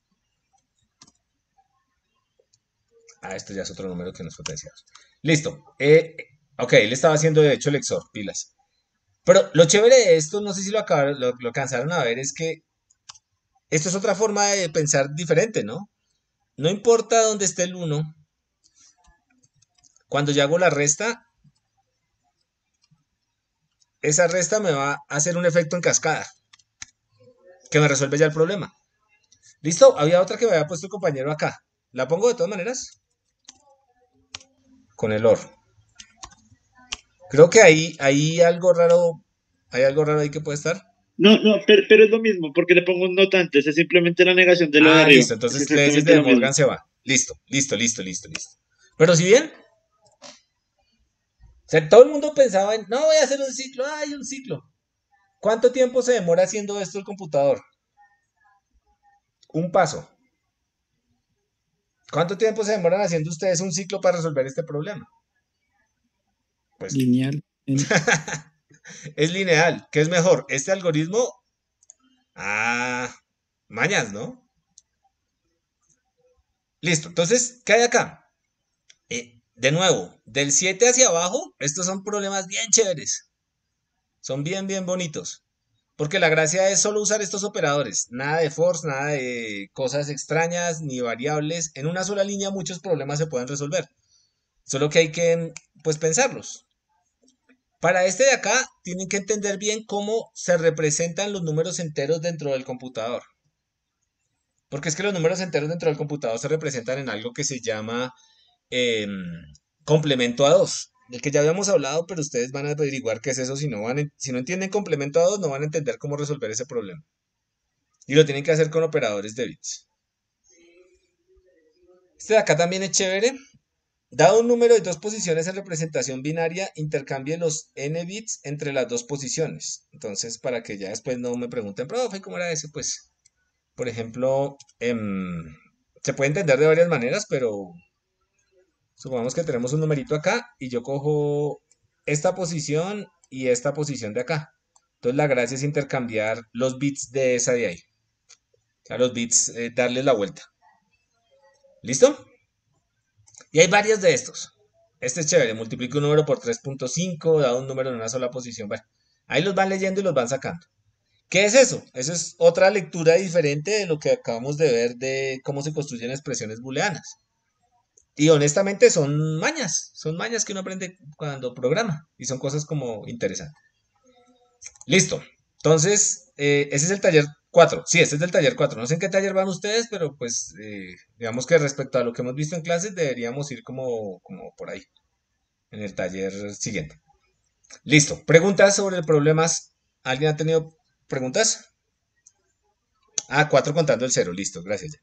Speaker 1: Esto ya es otro número que no es potenciado. Listo. Ok, le estaba haciendo de hecho el EXOR, pilas. Pero lo chévere de esto, no sé si lo alcanzaron a ver, es que esto es otra forma de pensar diferente, ¿no? No importa dónde esté el 1. Cuando yo hago la resta, esa resta me va a hacer un efecto en cascada que me resuelve ya el problema. ¿Listo? Había otra que me había puesto el compañero acá. ¿La pongo de todas maneras? Con el OR. Ok. Creo que hay algo raro ahí que puede estar.
Speaker 9: No, no, pero es lo mismo, porque le pongo un not antes, es simplemente la negación de lo de
Speaker 1: Ah,
Speaker 9: arriba.
Speaker 1: listo,
Speaker 9: Es
Speaker 1: entonces le dices
Speaker 9: exactamente
Speaker 1: de
Speaker 9: lo mismo.
Speaker 1: Morgan se va. Listo. Pero si bien, o sea, todo el mundo pensaba en, no voy a hacer un ciclo, hay un ciclo. ¿Cuánto tiempo se demora haciendo esto el computador? Un paso. ¿Cuánto tiempo se demoran haciendo ustedes un ciclo para resolver este problema? Pues
Speaker 7: Lineal.
Speaker 1: es lineal. ¿Qué es mejor? ¿Este algoritmo? Ah, mañas, ¿no? Listo. Entonces, ¿qué hay acá? De nuevo, del 7 hacia abajo, estos son problemas bien chéveres. Son bien, bien bonitos. Porque la gracia es solo usar estos operadores. Nada de force, nada de cosas extrañas, ni variables. En una sola línea muchos problemas se pueden resolver. Solo que hay que, pues, pensarlos. Para este de acá, tienen que entender bien cómo se representan los números enteros dentro del computador. Porque es que los números enteros dentro del computador se representan en algo que se llama em, complemento a 2, del que ya habíamos hablado, pero ustedes van a averiguar qué es eso. Si no entienden complemento a 2, no van a entender cómo resolver ese problema. Y lo tienen que hacer con operadores de bits. Este de acá también es chévere. Dado un número de dos posiciones en representación binaria, intercambie los n bits entre las dos posiciones. Entonces, para que ya después no me pregunten, profe, ¿cómo era eso? Pues, por ejemplo, se puede entender de varias maneras, pero supongamos que tenemos un numerito acá y yo cojo esta posición y esta posición de acá. Entonces, la gracia es intercambiar los bits de esa de ahí. O sea, los bits, darles la vuelta. ¿Listo? Y hay varios de estos. Este es chévere, multiplica un número por 3.5, da un número en una sola posición. Bueno, ahí los van leyendo y los van sacando. ¿Qué es eso? Eso es otra lectura diferente de lo que acabamos de ver de cómo se construyen expresiones booleanas. Y honestamente son mañas que uno aprende cuando programa y son cosas como interesantes. Listo. Entonces, ese es el taller 4. Sí, este es del taller 4. No sé en qué taller van ustedes, pero pues digamos que respecto a lo que hemos visto en clases deberíamos ir como por ahí, en el taller siguiente. Listo. Preguntas sobre problemas. ¿Alguien ha tenido preguntas? Ah, 4 contando el 0. Listo, gracias.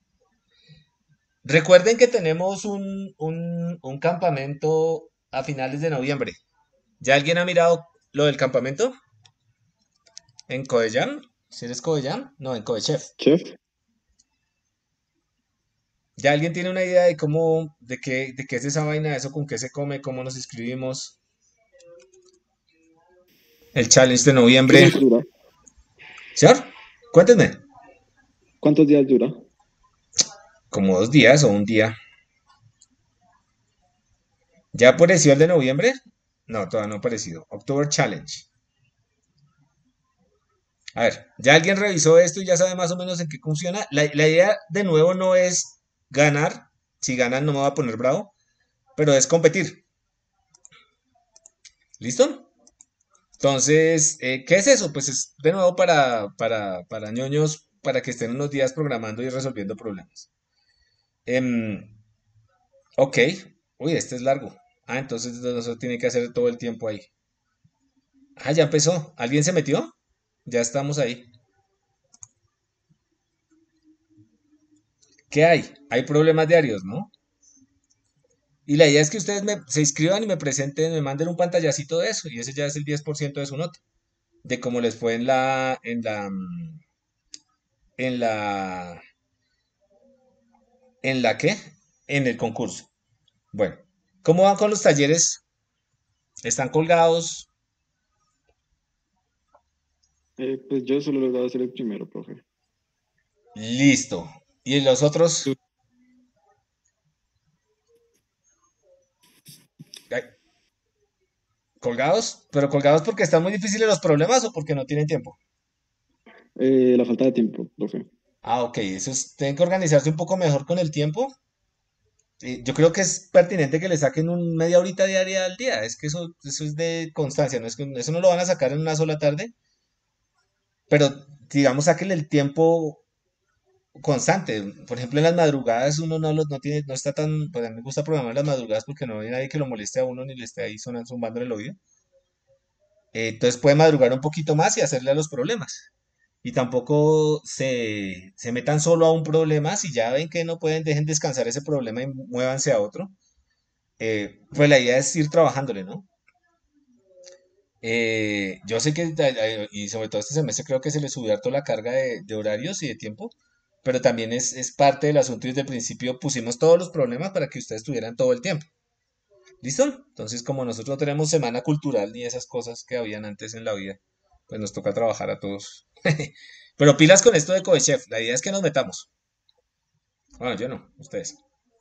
Speaker 1: Recuerden que tenemos un campamento a finales de noviembre. ¿Ya alguien ha mirado lo del campamento? ¿En Codejam? ¿Si eres Codejam? No, en Codechef.
Speaker 5: Chef.
Speaker 1: ¿Ya alguien tiene una idea de cómo, de qué es esa vaina, eso con qué se come, cómo nos inscribimos? El challenge de noviembre.
Speaker 5: ¿Cuánto dura?
Speaker 1: ¿Señor? Cuéntenme.
Speaker 5: ¿Cuántos días dura?
Speaker 1: ¿Como 2 días o un día? ¿Ya apareció el de noviembre? No, todavía no ha aparecido. October Challenge. A ver, ¿ya alguien revisó esto y ya sabe más o menos en qué funciona? La idea de nuevo no es ganar. Si ganan no me voy a poner bravo. Pero es competir. ¿Listo? Entonces, ¿qué es eso? Pues es de nuevo para ñoños, para que estén unos días programando y resolviendo problemas. Ok. Uy, este es largo. Ah, entonces eso tiene que hacer todo el tiempo ahí. Ah, ya empezó. ¿Alguien se metió? Ya estamos ahí. ¿Qué hay? Hay problemas diarios, ¿no? Y la idea es que ustedes se inscriban y me presenten, me manden un pantallacito de eso. Y ese ya es el 10% de su nota. De cómo les fue en la, ¿en la qué? En el concurso. Bueno, ¿cómo van con los talleres? ¿Están colgados?
Speaker 5: Pues yo solo he logrado hacer el primero, profe.
Speaker 1: Listo. ¿Y los otros? Ay, ¿colgados? ¿Pero colgados porque están muy difíciles los problemas o porque no tienen tiempo?
Speaker 5: La falta de tiempo, profe.
Speaker 1: Ah, ok. Tienen que organizarse un poco mejor con el tiempo. Yo creo que es pertinente que le saquen media horita diaria al día. Es que eso es de constancia, no es que eso no lo van a sacar en una sola tarde. Pero digamos, sáquenle el tiempo constante. Por ejemplo, en las madrugadas uno no tiene, no está tan, pues a mí me gusta programar las madrugadas porque no hay nadie que lo moleste a uno ni le esté ahí sonando, zumbando en el oído. Entonces puede madrugar un poquito más y hacerle a los problemas. Y tampoco se metan solo a un problema, si ya ven que no pueden, dejen descansar ese problema y muévanse a otro. Pues la idea es ir trabajándole, ¿no? Yo sé que, y sobre todo este semestre creo que se le subió harto la carga de horarios y de tiempo, pero también es parte del asunto y desde el principio pusimos todos los problemas para que ustedes tuvieran todo el tiempo. ¿Listo? Entonces, como nosotros no tenemos semana cultural ni esas cosas que habían antes en la vida, pues nos toca trabajar a todos. Pero pilas con esto de Codechef, la idea es que nos metamos. Bueno, yo no, ustedes.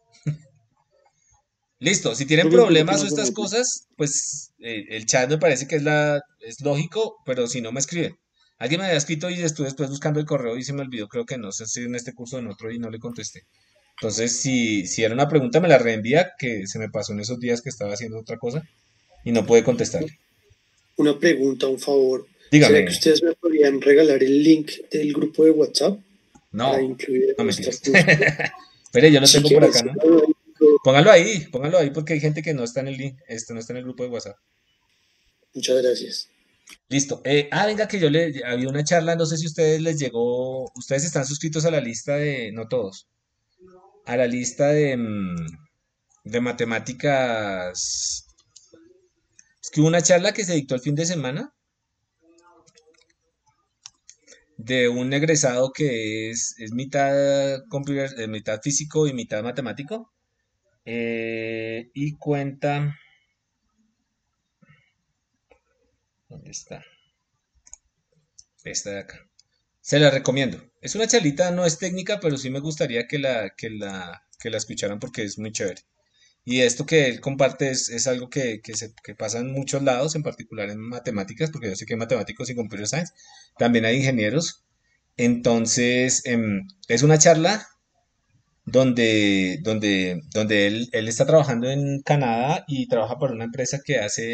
Speaker 1: Listo, si tienen
Speaker 2: Profe, ¿por qué
Speaker 1: problemas o
Speaker 2: no se
Speaker 1: estas
Speaker 2: mete?
Speaker 1: cosas, pues el chat me parece que es lógico, pero si no me escriben. Alguien me había escrito y estuve después buscando el correo y se me olvidó, creo que no sé si en este curso o en otro y no le contesté. Entonces, si era una pregunta, me la reenvía, que se me pasó en esos días que estaba haciendo otra cosa y no pude contestarle.
Speaker 13: Una pregunta, un favor. ¿Será que
Speaker 1: Dígame,
Speaker 13: ustedes me podrían regalar el link del grupo de WhatsApp para
Speaker 1: no,
Speaker 13: incluir
Speaker 1: no
Speaker 13: en nuestra
Speaker 1: mentiras.
Speaker 13: curso?
Speaker 1: Espere, yo lo
Speaker 13: Si
Speaker 1: tengo por
Speaker 13: quieren,
Speaker 1: acá,
Speaker 13: se
Speaker 1: ¿no?
Speaker 13: lo doy.
Speaker 1: Póngalo ahí porque hay gente que no está en el link, no está en el grupo de WhatsApp.
Speaker 13: Muchas gracias.
Speaker 1: Listo. Venga, que había una charla, no sé si ustedes les llegó, ustedes están suscritos a la lista no todos, a la lista de matemáticas. Es que hubo una charla que se dictó el fin de semana de un egresado que es mitad mitad físico y mitad matemático. Y cuenta, ¿dónde está? Esta de acá. Se la recomiendo. Es una charlita, no es técnica, pero sí me gustaría que la escucharan porque es muy chévere. Y esto que él comparte es algo que pasa en muchos lados, en particular en matemáticas, porque yo sé que hay matemáticos y computer science, también hay ingenieros. Entonces, es una charla donde él está trabajando en Canadá y trabaja para una empresa que hace,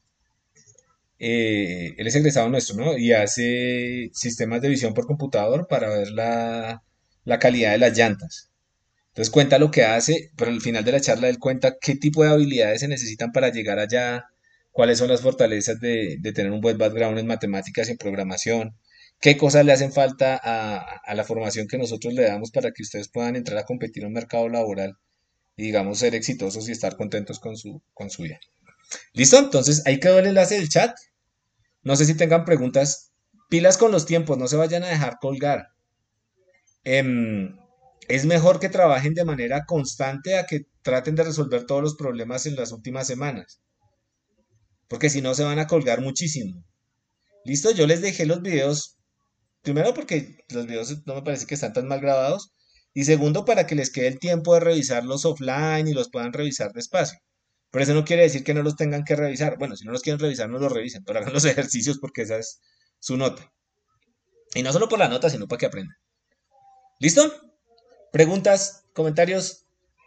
Speaker 1: él es egresado nuestro, ¿no? Y hace sistemas de visión por computador para ver la calidad de las llantas. Entonces cuenta lo que hace, pero al final de la charla él cuenta qué tipo de habilidades se necesitan para llegar allá, cuáles son las fortalezas de tener un buen background en matemáticas y en programación, qué cosas le hacen falta a la formación que nosotros le damos para que ustedes puedan entrar a competir en un mercado laboral y digamos ser exitosos y estar contentos con su vida. ¿Listo? Entonces ahí quedó el enlace del chat. No sé si tengan preguntas. Pilas con los tiempos, no se vayan a dejar colgar. Em, es mejor que trabajen de manera constante a que traten de resolver todos los problemas en las últimas semanas, porque si no se van a colgar muchísimo. ¿Listo? Yo les dejé los videos, primero porque los videos no me parece que están tan mal grabados, y segundo para que les quede el tiempo de revisarlos offline y los puedan revisar despacio. Pero eso no quiere decir que no los tengan que revisar. Bueno, si no los quieren revisar, no los revisen, pero hagan los ejercicios porque esa es su nota. Y no solo por la nota, sino para que aprendan. ¿Listo? ¿Preguntas? ¿Comentarios?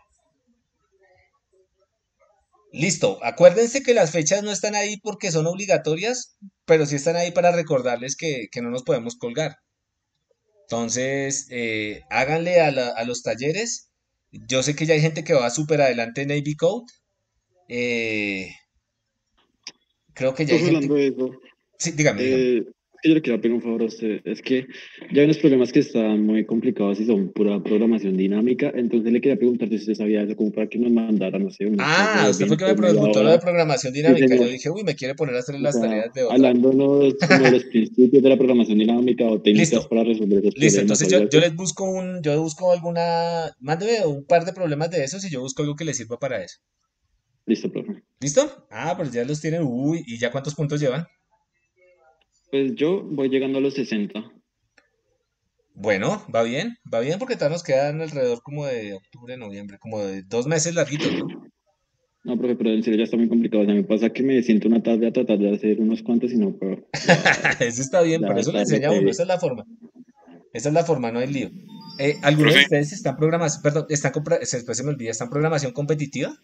Speaker 1: Listo. Acuérdense que las fechas no están ahí porque son obligatorias, pero sí están ahí para recordarles que no nos podemos colgar. Entonces, háganle a los talleres. Yo sé que ya hay gente que va súper adelante en Navy Code. Eh, creo que ya hay
Speaker 5: Profe,
Speaker 1: gente.
Speaker 5: hablando de eso,
Speaker 1: Sí, dígame, dígame.
Speaker 5: es que yo le quiero pedir un favor a usted. Es que ya hay unos problemas que están muy complicados y son pura programación dinámica. Entonces le quería preguntar si usted sabía eso, como para que nos mandara, no sé, unas clases
Speaker 1: Ah,
Speaker 5: de
Speaker 1: usted fue que
Speaker 5: 20
Speaker 1: me
Speaker 5: o media
Speaker 1: preguntó lo de
Speaker 5: hora.
Speaker 1: programación
Speaker 5: Sí,
Speaker 1: dinámica. Yo
Speaker 5: señor.
Speaker 1: dije, uy, me quiere poner a hacer
Speaker 5: O
Speaker 1: las
Speaker 5: sea,
Speaker 1: tareas de otra.
Speaker 5: hablándonos como de los principios de la programación dinámica o técnicas
Speaker 1: Listo,
Speaker 5: para resolver esos
Speaker 1: listo.
Speaker 5: problemas o
Speaker 1: Entonces
Speaker 5: algo
Speaker 1: yo
Speaker 5: así.
Speaker 1: les busco yo busco mándeme un par de problemas de esos y yo busco algo que les sirva para eso.
Speaker 5: Listo, profe.
Speaker 1: ¿Listo? Ah, pues ya los tienen. Uy, ¿y ya cuántos puntos llevan?
Speaker 5: Pues yo voy llegando a los 60.
Speaker 1: Bueno, va bien porque todavía nos quedan alrededor como de octubre, noviembre, como de 2 meses larguitos, ¿no?
Speaker 5: No, profe, pero en serio ya está muy complicado. O sea, me pasa que me siento una tarde a tratar de hacer unos cuantos y no, pero ya,
Speaker 1: Eso está bien, pero
Speaker 5: ya
Speaker 1: eso le
Speaker 5: tarde
Speaker 1: enseña a uno,
Speaker 5: pegué.
Speaker 1: esa es la forma. Esa es la forma, no hay lío. ¿Alguno de
Speaker 6: Profe,
Speaker 1: ustedes están programación, perdón, después se me olvida, están programación competitiva?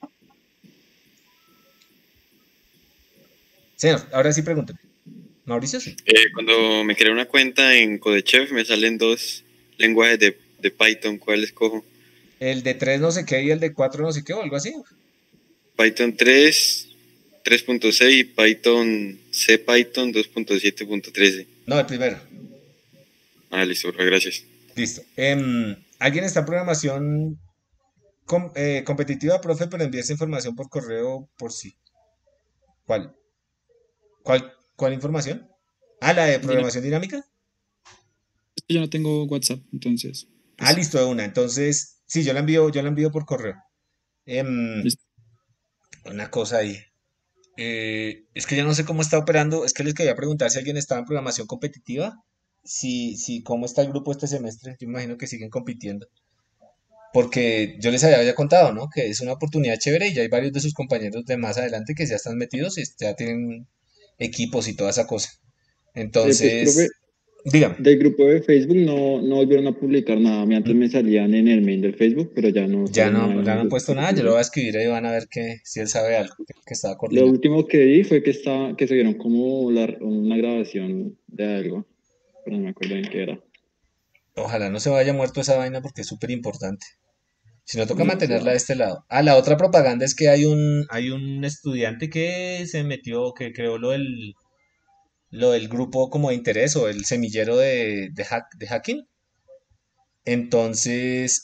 Speaker 1: Señor, ahora sí pregúnteme. Mauricio, sí.
Speaker 6: cuando me creé una cuenta en Codechef me salen dos lenguajes de Python, ¿cuál escojo?
Speaker 1: El de 3 no sé qué y el de 4 no sé qué o algo así.
Speaker 6: Python 3, 3.6 y Python CPython 2.7.13.
Speaker 1: No, el primero.
Speaker 6: Ah, listo, bro, gracias.
Speaker 1: Listo. ¿Alguien está en programación competitiva, profe, pero envía esa información por correo por sí? ¿Cuál? ¿Cuál información? Ah, la de
Speaker 7: Yo no,
Speaker 1: programación dinámica.
Speaker 7: yo no tengo WhatsApp, entonces,
Speaker 1: Ah,
Speaker 7: pues,
Speaker 1: listo, de una. Entonces, sí, yo la envío por correo. Em,
Speaker 7: listo.
Speaker 1: una cosa ahí. Es que ya no sé cómo está operando. Es que les quería preguntar si alguien estaba en programación competitiva. Si, ¿cómo está el grupo este semestre? Yo imagino que siguen compitiendo. Porque yo les había contado, ¿no? Que es una oportunidad chévere y ya hay varios de sus compañeros de más adelante que ya están metidos y ya tienen equipos y toda esa cosa.
Speaker 5: Pues, profe,
Speaker 1: Entonces, dígame.
Speaker 5: del grupo de Facebook no volvieron a publicar nada. A mí antes me salían en el mail del Facebook, pero ya no
Speaker 1: Ya
Speaker 5: sale
Speaker 1: no,
Speaker 5: nada en
Speaker 1: ya no
Speaker 5: el
Speaker 1: han
Speaker 5: grupo
Speaker 1: puesto
Speaker 5: de
Speaker 1: nada, yo lo
Speaker 5: Facebook.
Speaker 1: voy a escribir y van a ver si él sabe algo que estaba
Speaker 5: Lo
Speaker 1: coordinando.
Speaker 5: último que vi fue que subieron como una grabación de algo, pero no me acuerdo en qué era.
Speaker 1: Ojalá no se vaya muerto esa vaina porque es súper importante. Si no, toca mantenerla de
Speaker 5: Demasiado.
Speaker 1: este lado. Ah, la otra propaganda es que hay un estudiante que se metió, que creó lo del grupo como de interés o el semillero de hacking. Entonces,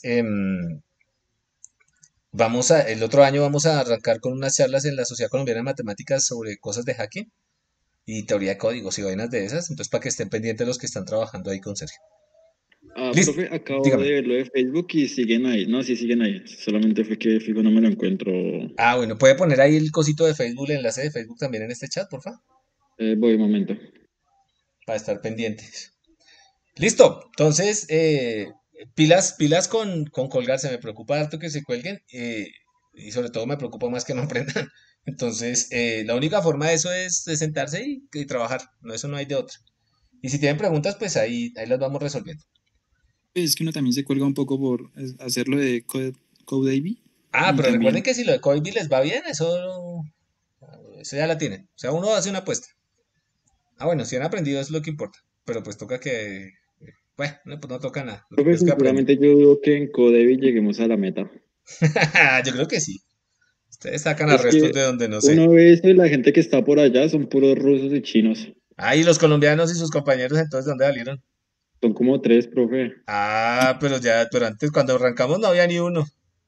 Speaker 1: el otro año vamos a arrancar con unas charlas en la Sociedad Colombiana de Matemáticas sobre cosas de hacking y teoría de códigos y vainas de esas. Entonces, para que estén pendientes los que están trabajando ahí con Sergio. Listo,
Speaker 5: Profe, acabo
Speaker 1: dígame.
Speaker 5: de ver lo de Facebook y siguen ahí. No, sí siguen ahí. Solamente fue que Figo no me lo encuentro.
Speaker 1: Ah, bueno, puede poner ahí el cosito de Facebook, el enlace de Facebook también en este chat, porfa,
Speaker 5: Voy un momento.
Speaker 1: para estar pendientes. Listo, entonces, pilas con colgarse, me preocupa harto que se cuelguen y sobre todo me preocupa más que no aprendan. Entonces, la única forma de eso es de sentarse y trabajar, no, eso no hay de otra. Y si tienen preguntas, pues ahí las vamos resolviendo.
Speaker 7: Es que uno también se cuelga un poco por hacerlo de Code
Speaker 1: Ah,
Speaker 7: y
Speaker 1: pero recuerden
Speaker 7: también,
Speaker 1: que si lo de Coinbase les va bien, eso ya la tienen. O sea, uno hace una apuesta. Ah, bueno, si han aprendido es lo que importa, pero pues toca que, bueno, no, pues no toca nada, lo que
Speaker 5: Profe,
Speaker 1: es que aprenden.
Speaker 5: sinceramente yo dudo que en Codevi lleguemos a la meta.
Speaker 1: Yo creo que sí. Ustedes sacan
Speaker 5: Es
Speaker 1: arrestos
Speaker 5: que
Speaker 1: de donde no sé.
Speaker 5: uno ve eso y la gente que está por allá son puros rusos y chinos.
Speaker 1: Ah, y los colombianos y sus compañeros, entonces, ¿de dónde salieron?
Speaker 5: Son como tres, profe.
Speaker 1: Ah, pero antes cuando arrancamos no había ni uno.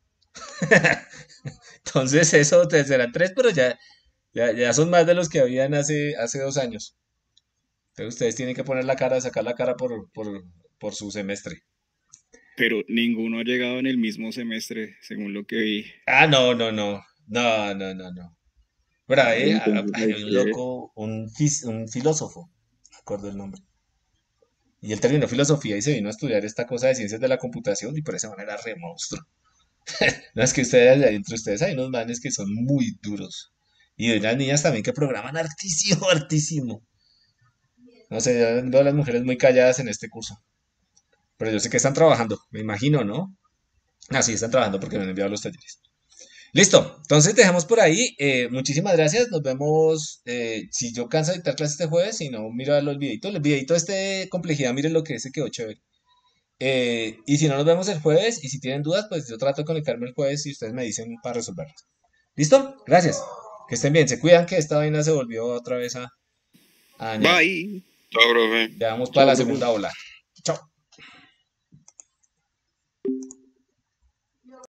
Speaker 1: Entonces eso serán tres, pero ya son más de los que habían hace 2 años. Entonces ustedes tienen que poner la cara, sacar la cara por su semestre.
Speaker 2: Pero ninguno ha llegado en el mismo semestre, según lo que vi.
Speaker 1: Ah, no, no, no. No, no, no, no. Pero
Speaker 5: Entonces
Speaker 1: hay
Speaker 5: hay
Speaker 1: un
Speaker 5: que...
Speaker 1: loco, un filósofo, no me acuerdo el nombre. Y él terminó filosofía y se vino a estudiar esta cosa de ciencias de la computación y por esa manera re monstruo. No, es que entre ustedes hay unos manes que son muy duros. Y hay unas niñas también que programan hartísimo, hartísimo. No sé, yo veo a las mujeres muy calladas en este curso. Pero yo sé que están trabajando, me imagino, ¿no? Ah, sí, están trabajando porque me han enviado los talleres. Listo, entonces dejamos por ahí. Muchísimas gracias. Nos vemos. Si yo canso de dictar clases este jueves, si no, miro a los videitos. El videito este de complejidad, miren lo que ese quedó chévere. Y si no, nos vemos el jueves. Y si tienen dudas, pues yo trato de conectarme el jueves y ustedes me dicen para resolverlas. ¿Listo? Gracias. Que estén bien. Se cuidan que esta vaina se volvió otra vez a dañar.
Speaker 3: Bye.
Speaker 6: Chao, profe.
Speaker 1: Ya vamos para
Speaker 5: Chao,
Speaker 1: la
Speaker 5: profe.
Speaker 1: segunda ola.